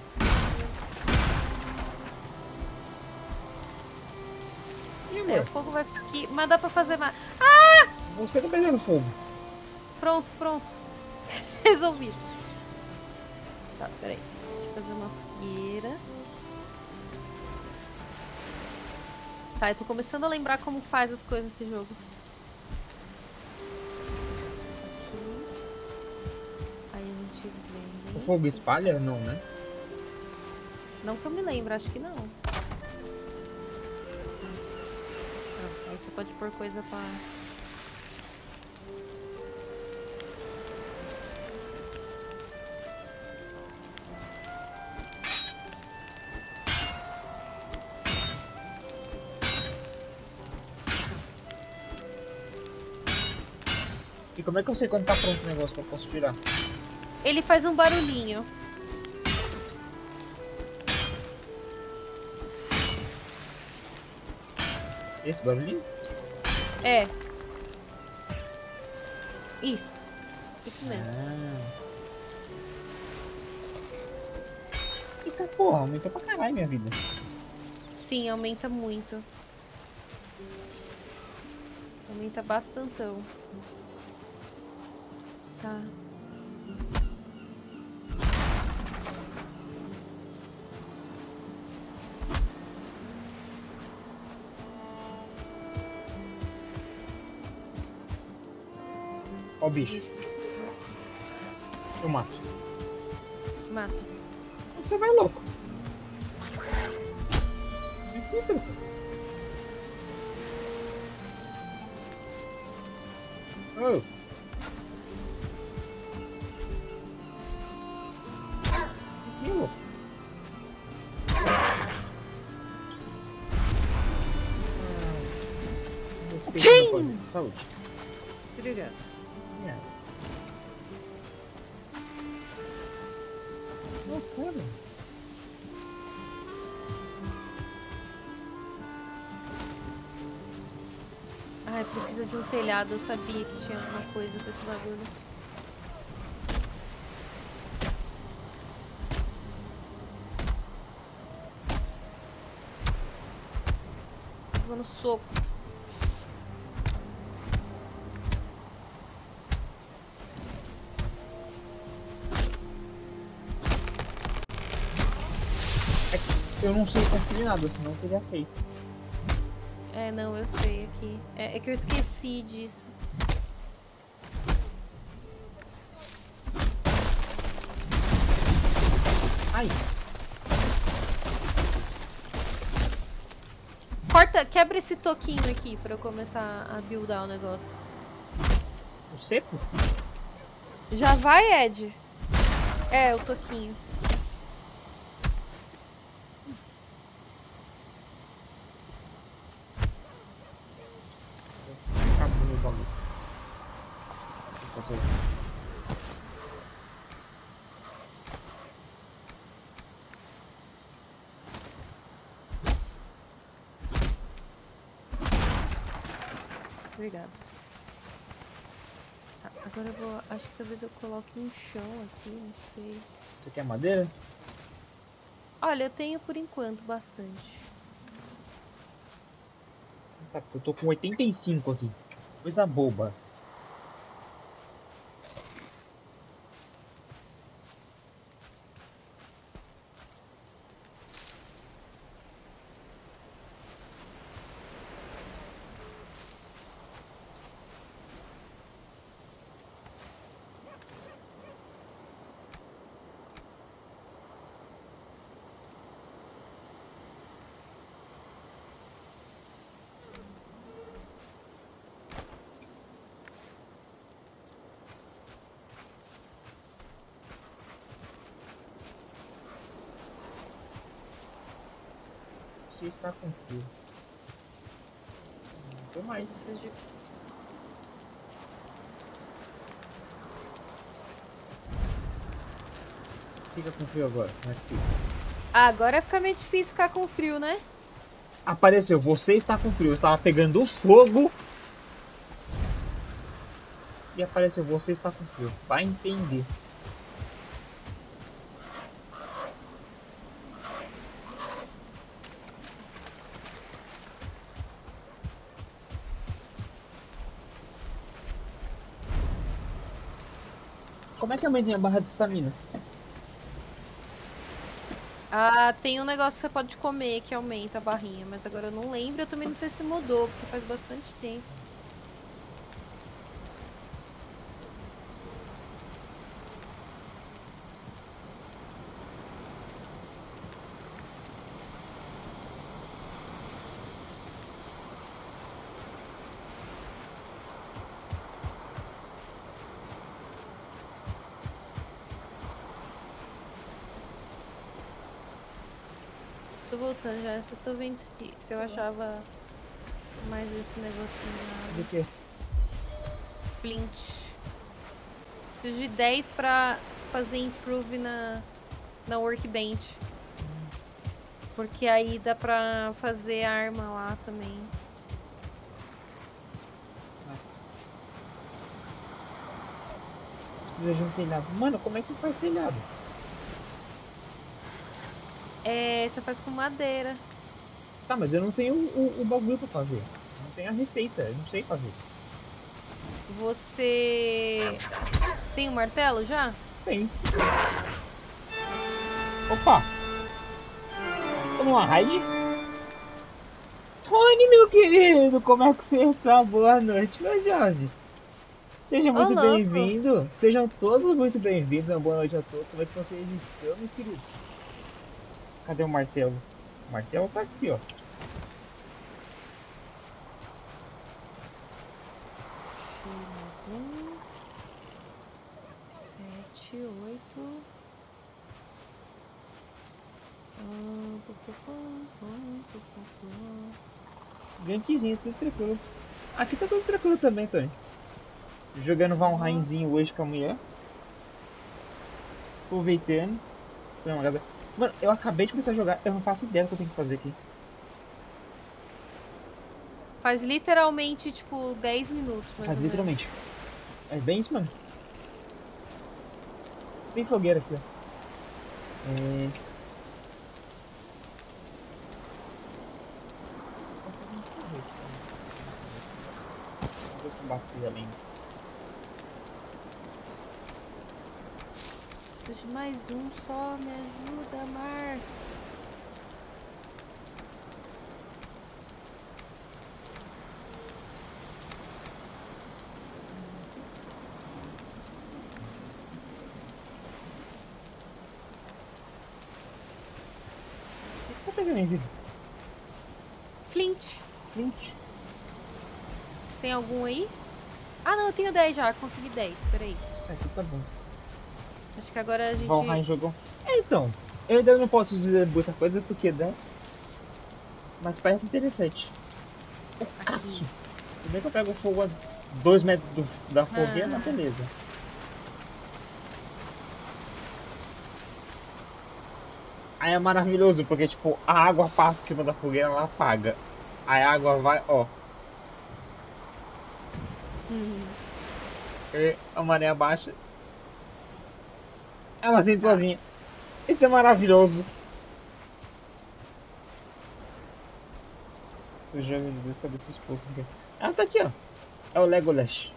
E É, amor? o fogo vai ficar aqui, mas dá pra fazer mais. Você tá pegando fogo. Pronto. Resolvido. Tá, peraí. Deixa eu fazer uma fogueira. Tá, eu tô começando a lembrar como faz as coisas nesse jogo. Aqui. Aí a gente vem. O fogo espalha? Não, né? Não que eu me lembro, acho que não. Aí você pode pôr coisa pra... E como é que eu sei quando tá pronto o negócio que eu posso tirar? Ele faz um barulhinho. Esse barulhinho? É. Isso. Isso mesmo. Eita porra, aumentou pra caralho minha vida. Sim, aumenta muito. Aumenta bastantão. Tá. Ó o bicho, eu mato. Mata. Você vai louco. Oh. Aquilo. Tchim! Saúde. Obrigado. É. Oh, cara. Ai, precisa de um telhado. Eu sabia que tinha alguma coisa com esse bagulho. Vou no soco. Eu não sei construir nada, senão eu teria feito. É, não, eu sei aqui. É que eu esqueci disso. Ai. Quebra esse toquinho aqui pra eu começar a buildar o negócio. O seco? Já vai, Ed? É, o toquinho. Acabou meu bagulho. Vou fazer. Obrigado. Tá, agora eu vou... Acho que talvez eu coloque um chão aqui, não sei. Você quer madeira? Olha, eu tenho por enquanto bastante. Tá, eu tô com 85 aqui. Coisa boba. Você está com frio. Não tem mais. Fica com frio agora. Como é que fica? Agora fica meio difícil ficar com frio, né? Apareceu, você está com frio. Eu estava pegando fogo. E apareceu, você está com frio. Vai entender. Como é que aumenta a barra de estamina? Ah, tem um negócio que você pode comer que aumenta a barrinha, mas agora eu não lembro. Eu também não sei se mudou, porque faz bastante tempo. Tô voltando já, só tô vendo se eu achava mais esse negocinho. Do que? Flint. Preciso de 10 pra fazer improve na workbench. Porque aí dá pra fazer arma lá também. Precisa de um telhado. Mano, como é que faz telhado? É, você faz com madeira. Tá, mas eu não tenho o bagulho pra fazer. Não tenho a receita, eu não sei fazer. Você tem um martelo já? Tem. Opa! Tô numa raid? Tony, meu querido, como é que você tá? Boa noite, meu jovem. Seja muito louco. bem-vindo. Sejam todos muito bem-vindos. Uma boa noite a todos. Como é que vocês estão, meus queridos? Cadê o martelo? O martelo tá aqui, ó. Mais um. 7, 8. Ganquezinho, tudo tranquilo. Aqui tá tudo tranquilo também, Tony. Jogando Valheimzinho hoje com a mulher. Aproveitando. Mano, eu acabei de começar a jogar, eu não faço ideia do que eu tenho que fazer aqui. Faz literalmente, tipo, 10 minutos. Faz literalmente. É bem isso, mano. Tem fogueira aqui, ó. Vou combater além. Preciso de mais um só. Me ajuda, Mar. O que você tá pegando em vida? Flint. Flint. Você tem algum aí? Ah, não, eu tenho 10 já. Consegui 10. Peraí. Aqui tá bom. Acho que agora a gente... Valheim jogou. Então, eu ainda não posso dizer muita coisa porque, né? Mas parece interessante. Aqui. Primeiro que eu pego fogo a 2 metros da fogueira, mas beleza. Aí é maravilhoso, porque tipo, a água passa em cima da fogueira, ela apaga. Aí a água vai, ó. E a maré baixa. Ela acende sozinha. Isso é maravilhoso. O jogo de Deus, cadê sua esposa? Ela tá aqui, ó. É o Legolas.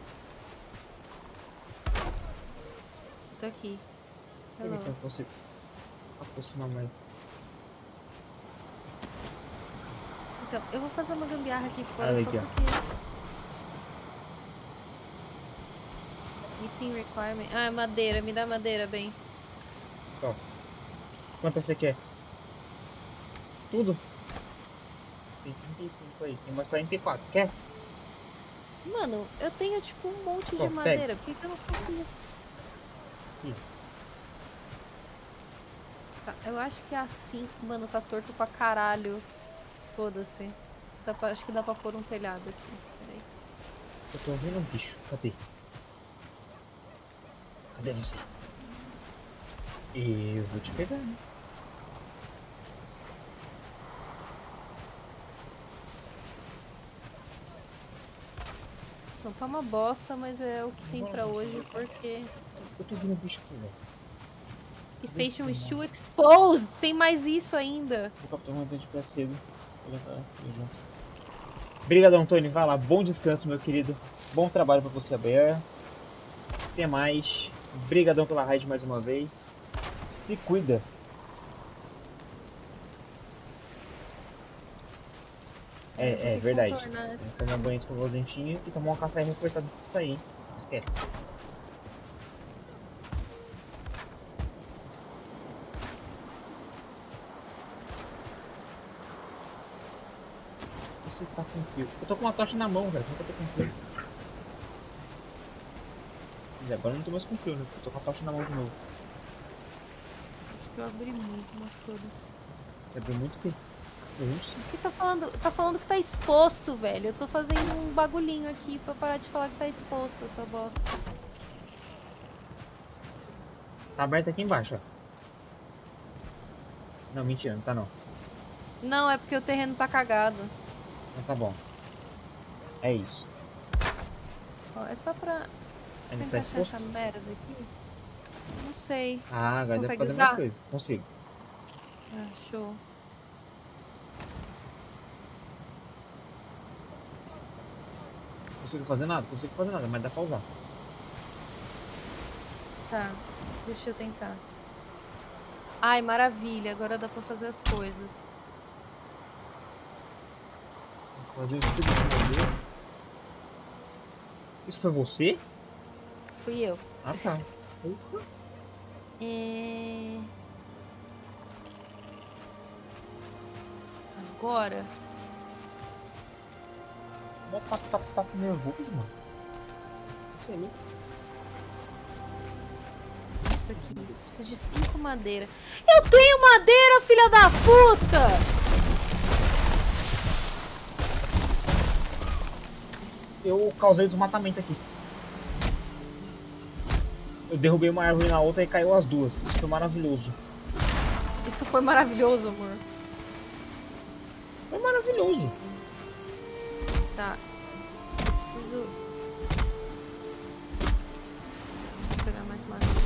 Tô aqui. Deixa eu ver se eu consigo aproximar mais. Então, eu vou fazer uma gambiarra aqui fora Olha só aqui, ó. porque... Missing requirement. Ah, é madeira. Me dá madeira, bem. Ó. Quanto você quer? Tudo? Tem 35 aí, tem mais 44. Quer? Mano, eu tenho tipo um monte Ó, de madeira. Por que eu não consigo? Aqui. Tá, eu acho que é assim. Mano, tá torto pra caralho. Foda-se. Acho que dá pra pôr um telhado aqui. Peraí. Eu tô ouvindo um bicho. Cadê? Cadê você? Eu vou te pegar, né? Não tá uma bosta, mas é o que tem pra hoje, porque... Eu tô ouvindo um bicho aqui, velho. Station is too exposed! Tem mais isso ainda! O capitão mandante pra cedo. Obrigadão, Tony. Vai lá. Bom descanso, meu querido. Bom trabalho pra você, Bear. Até mais. Obrigadão pela raid mais uma vez. Se cuida. É verdade. Tomar um banho escovosentinho e tomar um café reforçado antes de sair. Não esquece. Você está com frio. Eu tô com uma tocha na mão, velho. Como que eu tô com frio? Agora eu não tô mais com frio, né? Eu tô com a tocha na mão de novo. Acho que eu abri muito, mas foda-se. Você abriu muito frio. Porque tá falando que tá exposto, velho. Eu tô fazendo um bagulhinho aqui pra parar de falar que tá exposto essa bosta. Tá aberto aqui embaixo, ó. Não, mentira, não tá não. Não, é porque o terreno tá cagado. Então tá bom. É isso. Ó, é só pra tentar achar essa merda aqui. Não sei. Ah, você agora deve consegue fazer usar? mais coisa. Consigo. Ah, show. Consigo fazer nada? Consigo fazer nada, mas dá pra usar. Tá, deixa eu tentar. Ai, maravilha, agora dá pra fazer as coisas. Vou fazer o escudo de poder. Isso foi você? Fui eu. Ah, tá. Agora. Tá nervoso, mano. ali. Isso aqui. Preciso de 5 madeira. Eu tenho madeira, filha da puta! Eu causei desmatamento aqui. Eu derrubei uma árvore na outra e caiu as duas. Isso foi maravilhoso. Isso foi maravilhoso, amor. Foi maravilhoso. Tá. Eu preciso pegar mais madeira.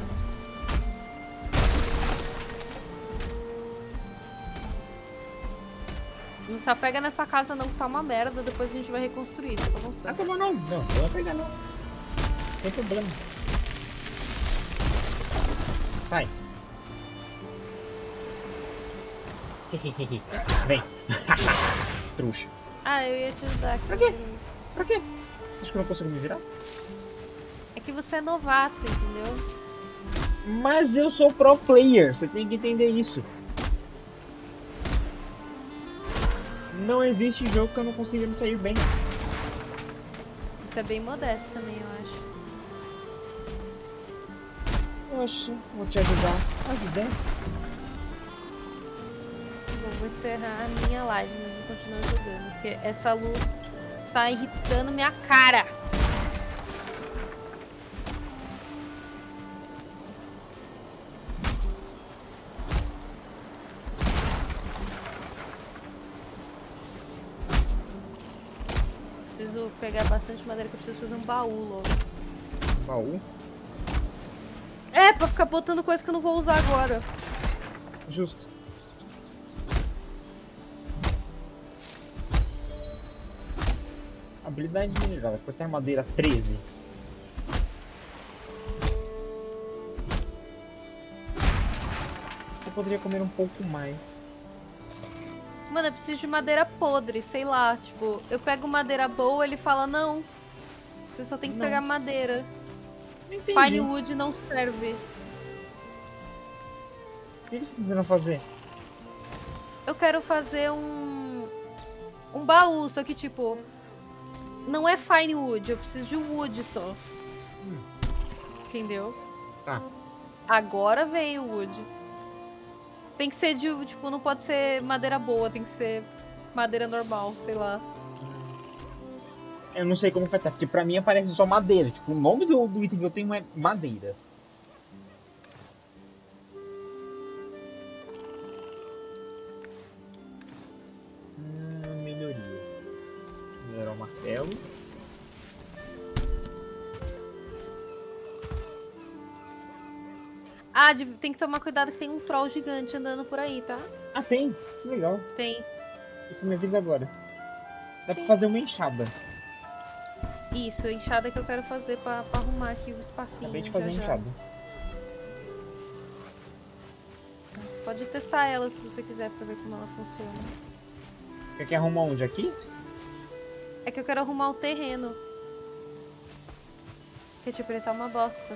Não se apega nessa casa não, que tá uma merda. Depois a gente vai reconstruir, só pra mostrar. Ah, como não? Não, não vai pegar não. Sem problema. Sai. Vem. Trouxa. Ah, eu ia te ajudar aqui. Pra quê? Pra quê? Acho que eu não consigo me virar? É que você é novato, entendeu? Mas eu sou pro player. Você tem que entender isso. Não existe jogo que eu não consiga me sair bem. Você é bem modesto também, eu acho. Oxe, vou te ajudar. Ajudei. Bom, vou encerrar a minha live, mas vou continuar jogando. Porque essa luz tá irritando minha cara. Preciso pegar bastante madeira, que eu preciso fazer um baú logo. Baú? É, pra ficar botando coisa que eu não vou usar agora. Justo. Habilidade mineral, cortar madeira 13. Você poderia comer um pouco mais. Mano, eu preciso de madeira podre, sei lá. Tipo, eu pego madeira boa, ele fala, não. Você só tem que pegar madeira. Entendi. Firewood não serve. O que você está tentando fazer? Eu quero fazer um baú, só que tipo, não é firewood, eu preciso de wood só. Entendeu? Tá. Agora veio o wood. Tem que ser de, tipo, não pode ser madeira boa, tem que ser madeira normal, sei lá. Eu não sei como vai estar, porque pra mim aparece só madeira. Tipo, o nome do item que eu tenho é madeira. Melhorias. Melhorar o martelo. Ah, tem que tomar cuidado que tem um troll gigante andando por aí, tá? Ah, tem? Que legal. Tem. Isso me avisa agora. Dá Sim. pra fazer uma enxada. Isso, a enxada que eu quero fazer pra arrumar aqui o espacinho. Acabei de fazer a enxada. Pode testar ela se você quiser pra ver como ela funciona. Você quer arrumar onde? Aqui? É que eu quero arrumar o terreno. Porque tipo, ele tá uma bosta.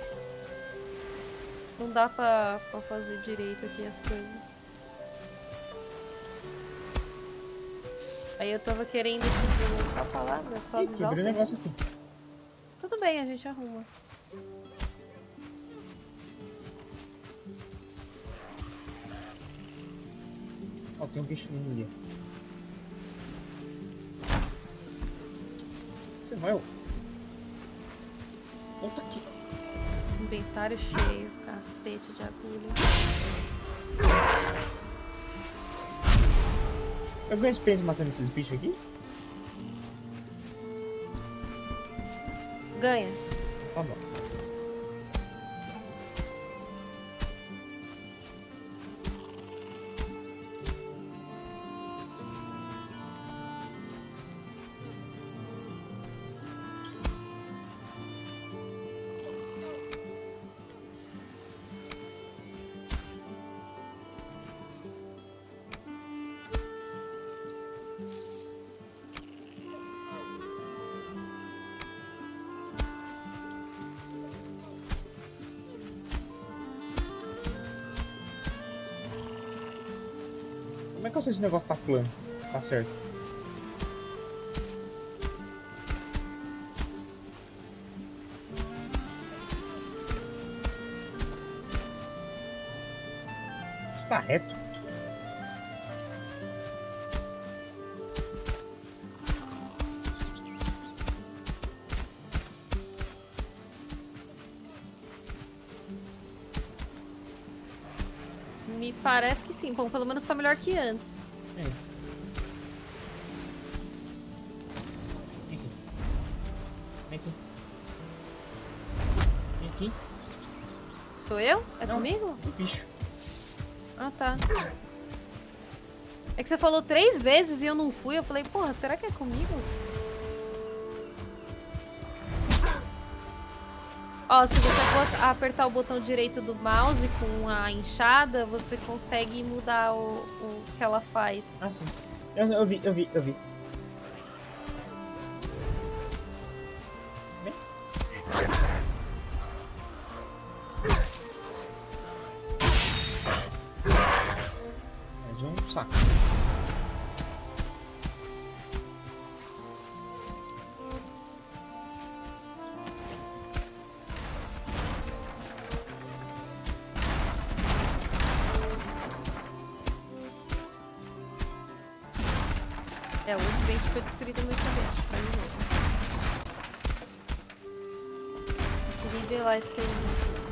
Não dá pra fazer direito aqui as coisas. Aí eu tava querendo a palavra, só avisar o Quebrei o negócio aqui. Tudo bem, a gente arruma. Ó, tem um bichinho ali. Você vai, ó. Volta aqui. Inventário cheio, cacete de agulha. Eu ganho experiência matando esses bichos aqui? Ganha. Tá bom. Como é que eu sei se o negócio tá plano? Tá certo. Tá reto. Me parece que sim. Bom, pelo menos tá melhor que antes. É. Vem aqui. Vem aqui. Sou eu? É Não, comigo? o bicho. Ah, tá. É que você falou 3 vezes e eu não fui. Eu falei, porra, será que é comigo? Ó, se você apertar o botão direito do mouse com a enxada, você consegue mudar o que ela faz. Ah, sim. Eu vi. Vem. Mais um saco. É, o ambiente foi destruído no ambiente. Vai de novo. Eu queria ver lá esse terreno.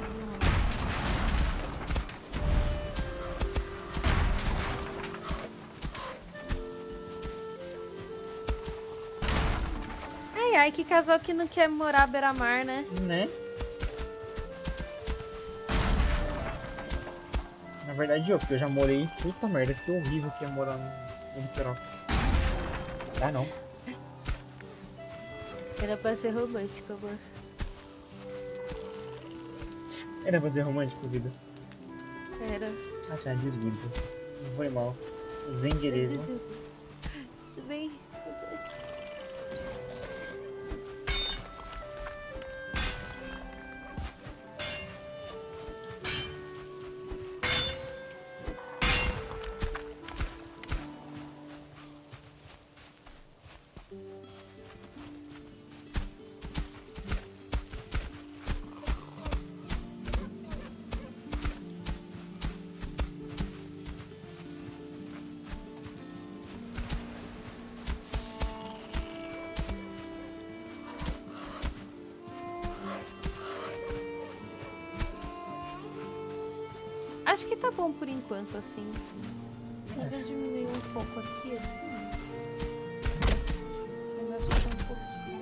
Ai, que casal que não quer morar à beira-mar, né? Né? Na verdade eu, porque eu já morei. Puta merda, que horrível que é morar no litoral. Ah, não. Era pra ser romântico, amor. Era pra ser romântico, vida. Era. Ah, tá, desculpa. Não foi mal. Zengueresmo. Tudo bem? Acho que tá bom por enquanto, assim. Talvez diminuir um pouco aqui, assim. Eu acho que tá um pouquinho.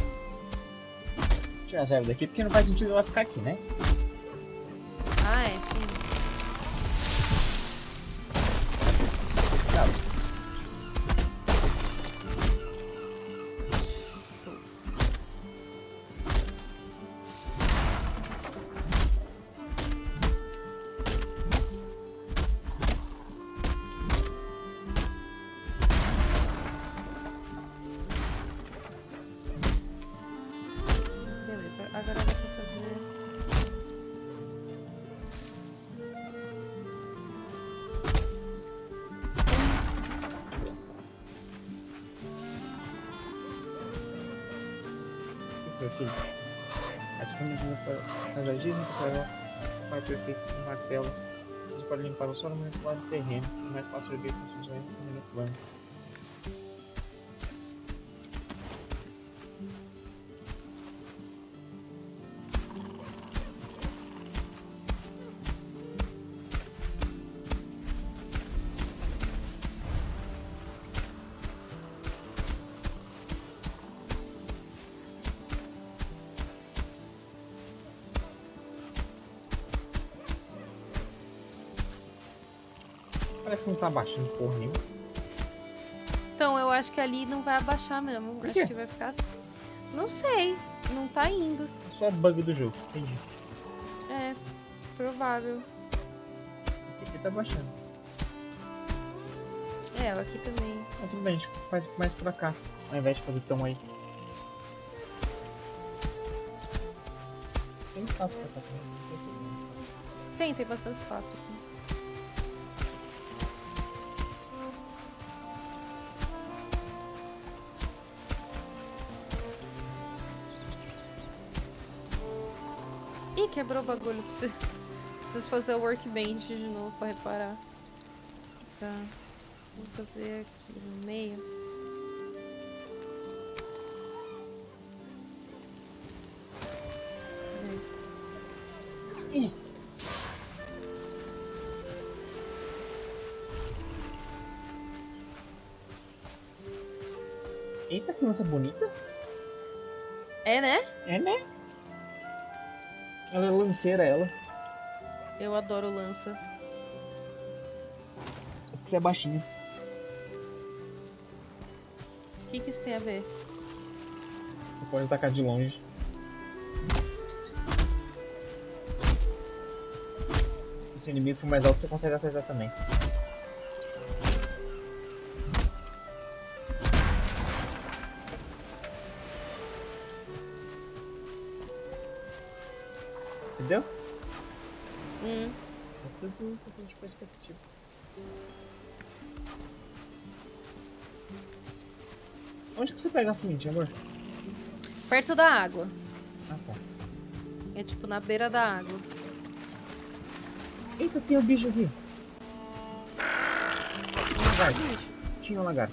Tirar as ervas daqui, porque não faz sentido ela ficar aqui, né? Ah, é, sim. Tá. Show. Beleza, agora dá pra fazer. Meu filho. As formigas paisagismo serão mais perfeito no martelo. Você pode limpar o solo manipulado do terreno. É mais fácil erguer construções no plano. Parece que não tá abaixando porra nenhuma. Então, eu acho que ali não vai abaixar mesmo. Por Acho quê? que vai ficar assim. Não sei. Não tá indo. Só bug do jogo, entendi. É, provável. Aqui tá baixando. É, aqui também. Ah, tudo bem, a gente faz mais pra cá, ao invés de fazer tão aí. Tem espaço pra cá também, não tem problema. Tem bastante espaço aqui. Ih, quebrou o bagulho. Preciso Preciso fazer o workbench de novo pra reparar. Tá. Vou fazer aqui no meio. Isso. Eita, que lança bonita. É, né? É, né? Ela é lanceira, ela. Eu adoro lança. É porque você é baixinho. O que isso tem a ver? Você pode atacar de longe. Se o inimigo for mais alto, você consegue acertar também. Entendeu? É tudo questão de perspectiva. Onde que você pega a flint, amor? Perto da água. Ah, tá. É tipo na beira da água. Eita, tem um bicho aqui. Um lagarto. Tinha um lagarto.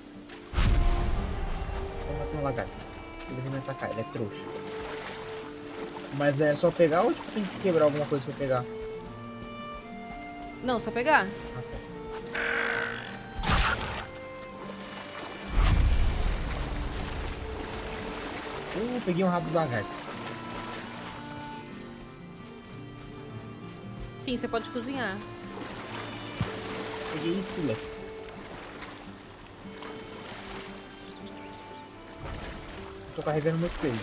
Eu matei um lagarto. Ele vem me atacar, ele é trouxa. Mas é só pegar ou tipo, tem que quebrar alguma coisa pra pegar? Não, só pegar. Ah, tá. Peguei um rabo do lagarto. Sim, você pode cozinhar. Peguei sílex. Tô carregando meu peso.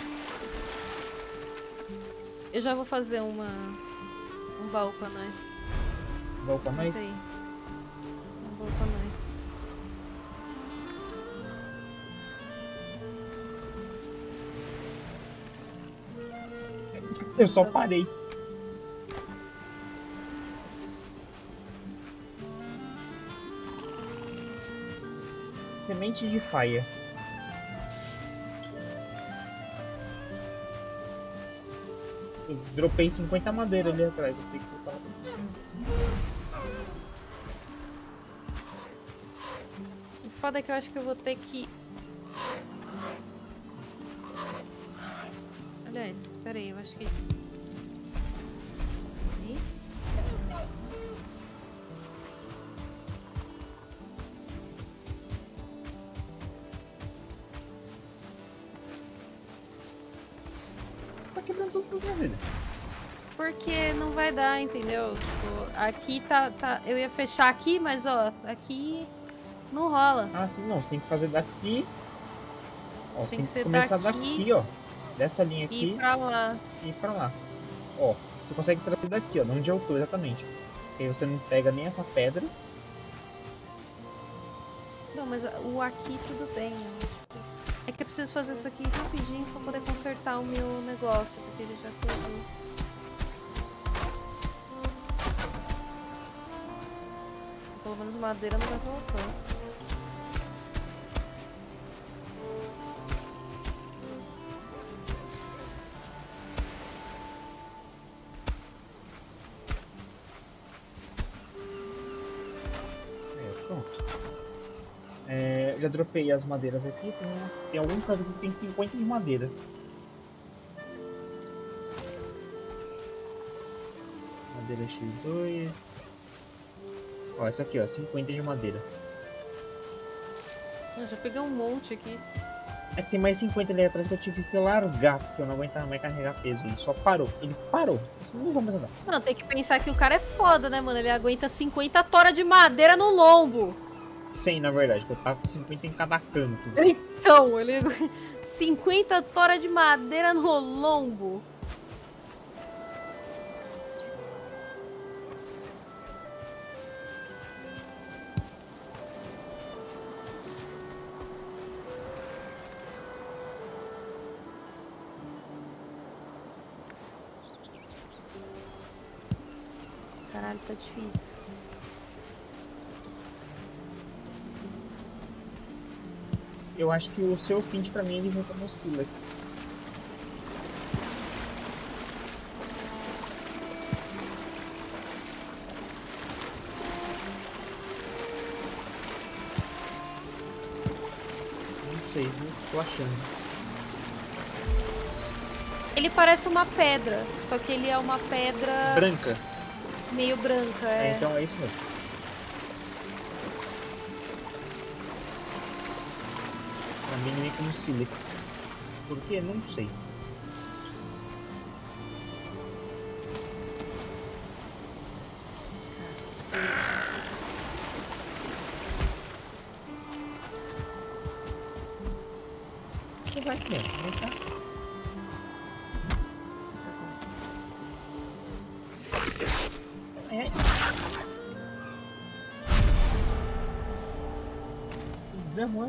Eu já vou fazer um baú pra nós. Vou pra nós? Aí. Um baú pra nós. Eu só parei. Semente de faia. Eu dropei 50 madeira ali atrás. Eu tenho que botar. O foda é que eu acho que eu vou ter que... Aliás, espera aí, eu acho que... Aí. Tá quebrando tudo pra minha vida. Porque não vai dar, entendeu? Tipo, aqui tá... Eu ia fechar aqui, mas ó, aqui não rola. Ah, sim, não. Você tem que fazer daqui. Ó, você Tem tem que que ser começar daqui daqui, ó. Dessa linha aqui. E pra lá. E ir pra lá. Ó, você consegue trazer daqui, ó, de onde eu tô exatamente. Porque aí você não pega nem essa pedra. Não, mas o aqui tudo bem. É que eu preciso fazer isso aqui rapidinho pra poder consertar o meu negócio, porque ele já quebrou. Pelo menos madeira não vai voltar. Já dropei as madeiras aqui, tem algum caso aqui que tem 50 de madeira. Madeira X2. Ó, essa aqui, ó, 50 de madeira. Eu já peguei um monte aqui. É que tem mais 50 ali atrás que eu tive que largar, porque eu não aguentava mais carregar peso. Ele só parou. Ele parou. Isso não vamos andar. Mano, tem que pensar que o cara é foda, né, mano? Ele aguenta 50 tora de madeira no lombo. 100, na verdade, que eu tava com 50 em cada canto. Então, ele 50 tora de madeira no lombo. Caralho, tá difícil. Eu acho que o seu Flint pra mim ele junta no Silex. sei, viu? Tô achando. Ele parece uma pedra, só que ele é uma pedra Branca. meio branca, É, é. então é isso mesmo. Pra mim nem como sílex. Por quê? Não sei. Você vai criança, vem cá. É. Zamor.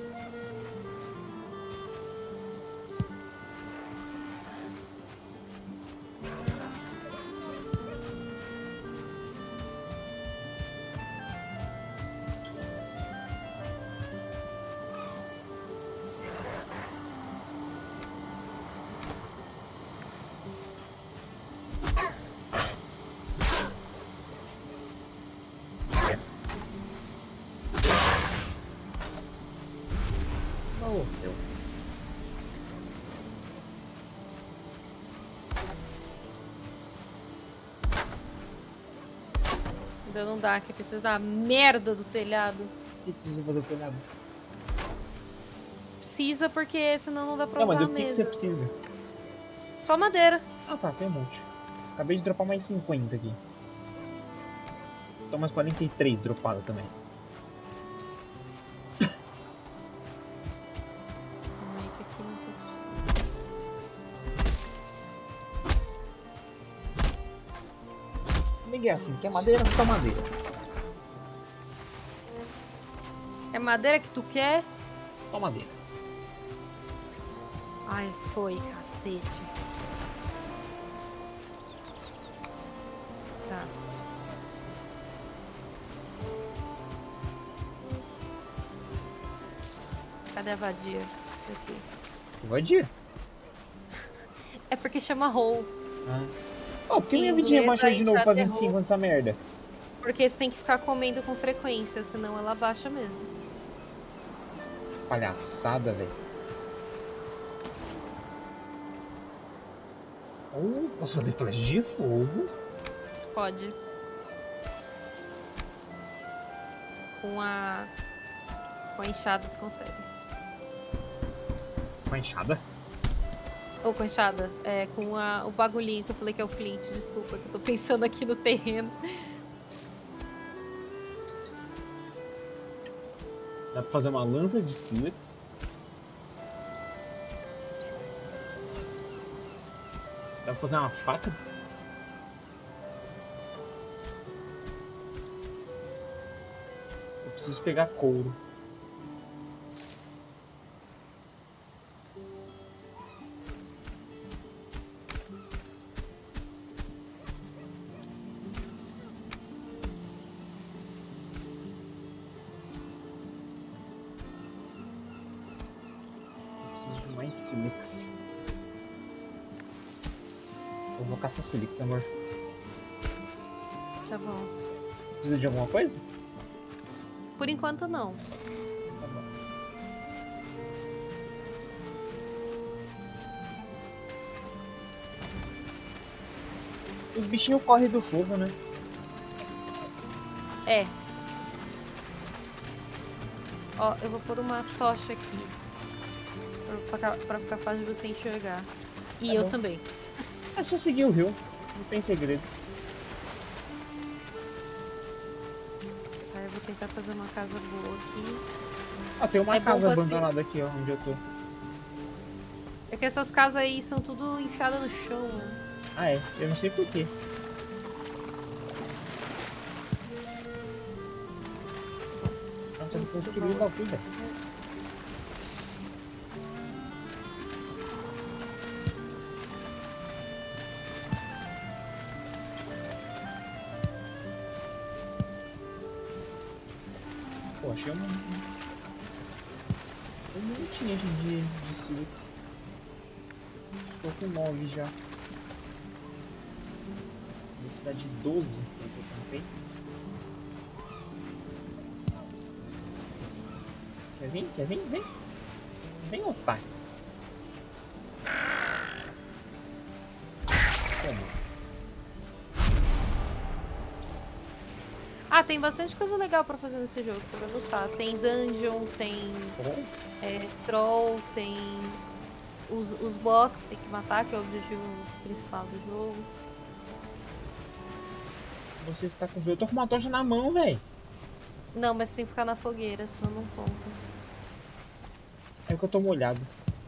Oh, eu. Ainda não dá, que precisa da merda do telhado. O que precisa fazer o telhado? Precisa porque senão não dá pra Não, mas usar do a que mesa. você precisa? Só madeira. Ah tá, tem um monte. Acabei de dropar mais 50 aqui. Então mais 43 dropado também. Calma aí que aqui não tô... Comigo é assim, quer madeira, só madeira. É madeira que tu quer? Só madeira. Ai, foi, cacete. Tá. Cadê a vadia? Aqui. Vadia? É porque chama roll. Ah. Oh, por que Em minha vidinha inglês, baixou a de novo enxada pra é 25 roll. nessa merda? Porque você tem que ficar comendo com frequência, senão ela baixa mesmo. Palhaçada, velho. Oh, posso fazer flash de fogo? Pode. Com a enxada você consegue. Com a enxada? Ou com a enxada? É, com o bagulhinho que eu falei que é o flint. Desculpa, que eu tô pensando aqui no terreno. Dá pra fazer uma lança de sílex. Dá pra fazer uma faca. Eu preciso pegar couro. Eu preciso de mais sílex. Eu vou caçar sílex, amor. Tá bom. Precisa de alguma coisa? Por enquanto, não. Tá bom. Os bichinhos correm do fogo, né? É. Ó, eu vou pôr uma tocha aqui. Pra ficar fácil de você enxergar. E Tá eu bom. também. É só seguir o rio. Não tem segredo. Aí eu vou tentar fazer uma casa boa aqui. Ah, tem uma É bom casa você- abandonada aqui, ó, onde eu tô. É que essas casas aí são tudo enfiadas no chão. Né? Ah, é. Eu não sei porquê. Nossa, eu vou destruir o bagulho, velho. Pô, achei um montinho de sílex. Tô com 9 já. Vou precisar de 12 pra que eu comprei. Quer vir? Quer vir? Vem. Bem otário. Como? Ah, tem bastante coisa legal pra fazer nesse jogo, você vai gostar. Tem dungeon, tem troll, tem os boss que tem que matar, que é o objetivo principal do jogo. Você está com... Eu tô com uma tocha na mão, velho. Não, mas tem que ficar na fogueira, senão não conta. É que eu tô molhado.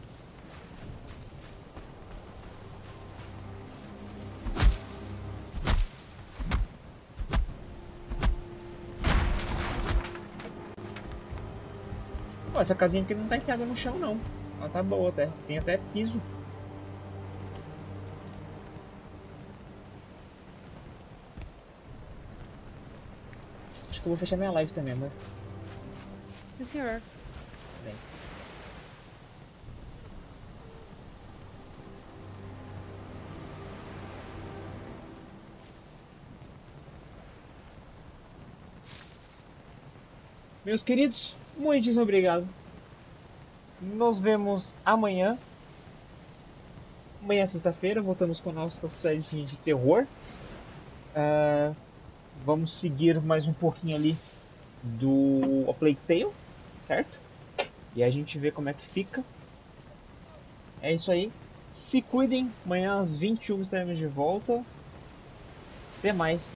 Pô, essa casinha aqui não tá enfiada no chão, não. Ela tá boa até. Tem até piso. Acho que eu vou fechar minha live também, amor. Sim, senhor. Bem. Meus queridos, muitíssimo obrigado. Nos vemos amanhã. Amanhã é sexta-feira, voltamos com a nossa série de terror. Vamos seguir mais um pouquinho ali do A Plague Tale, certo? E a gente vê como é que fica. É isso aí. Se cuidem. Amanhã às 21 estaremos de volta. Até mais.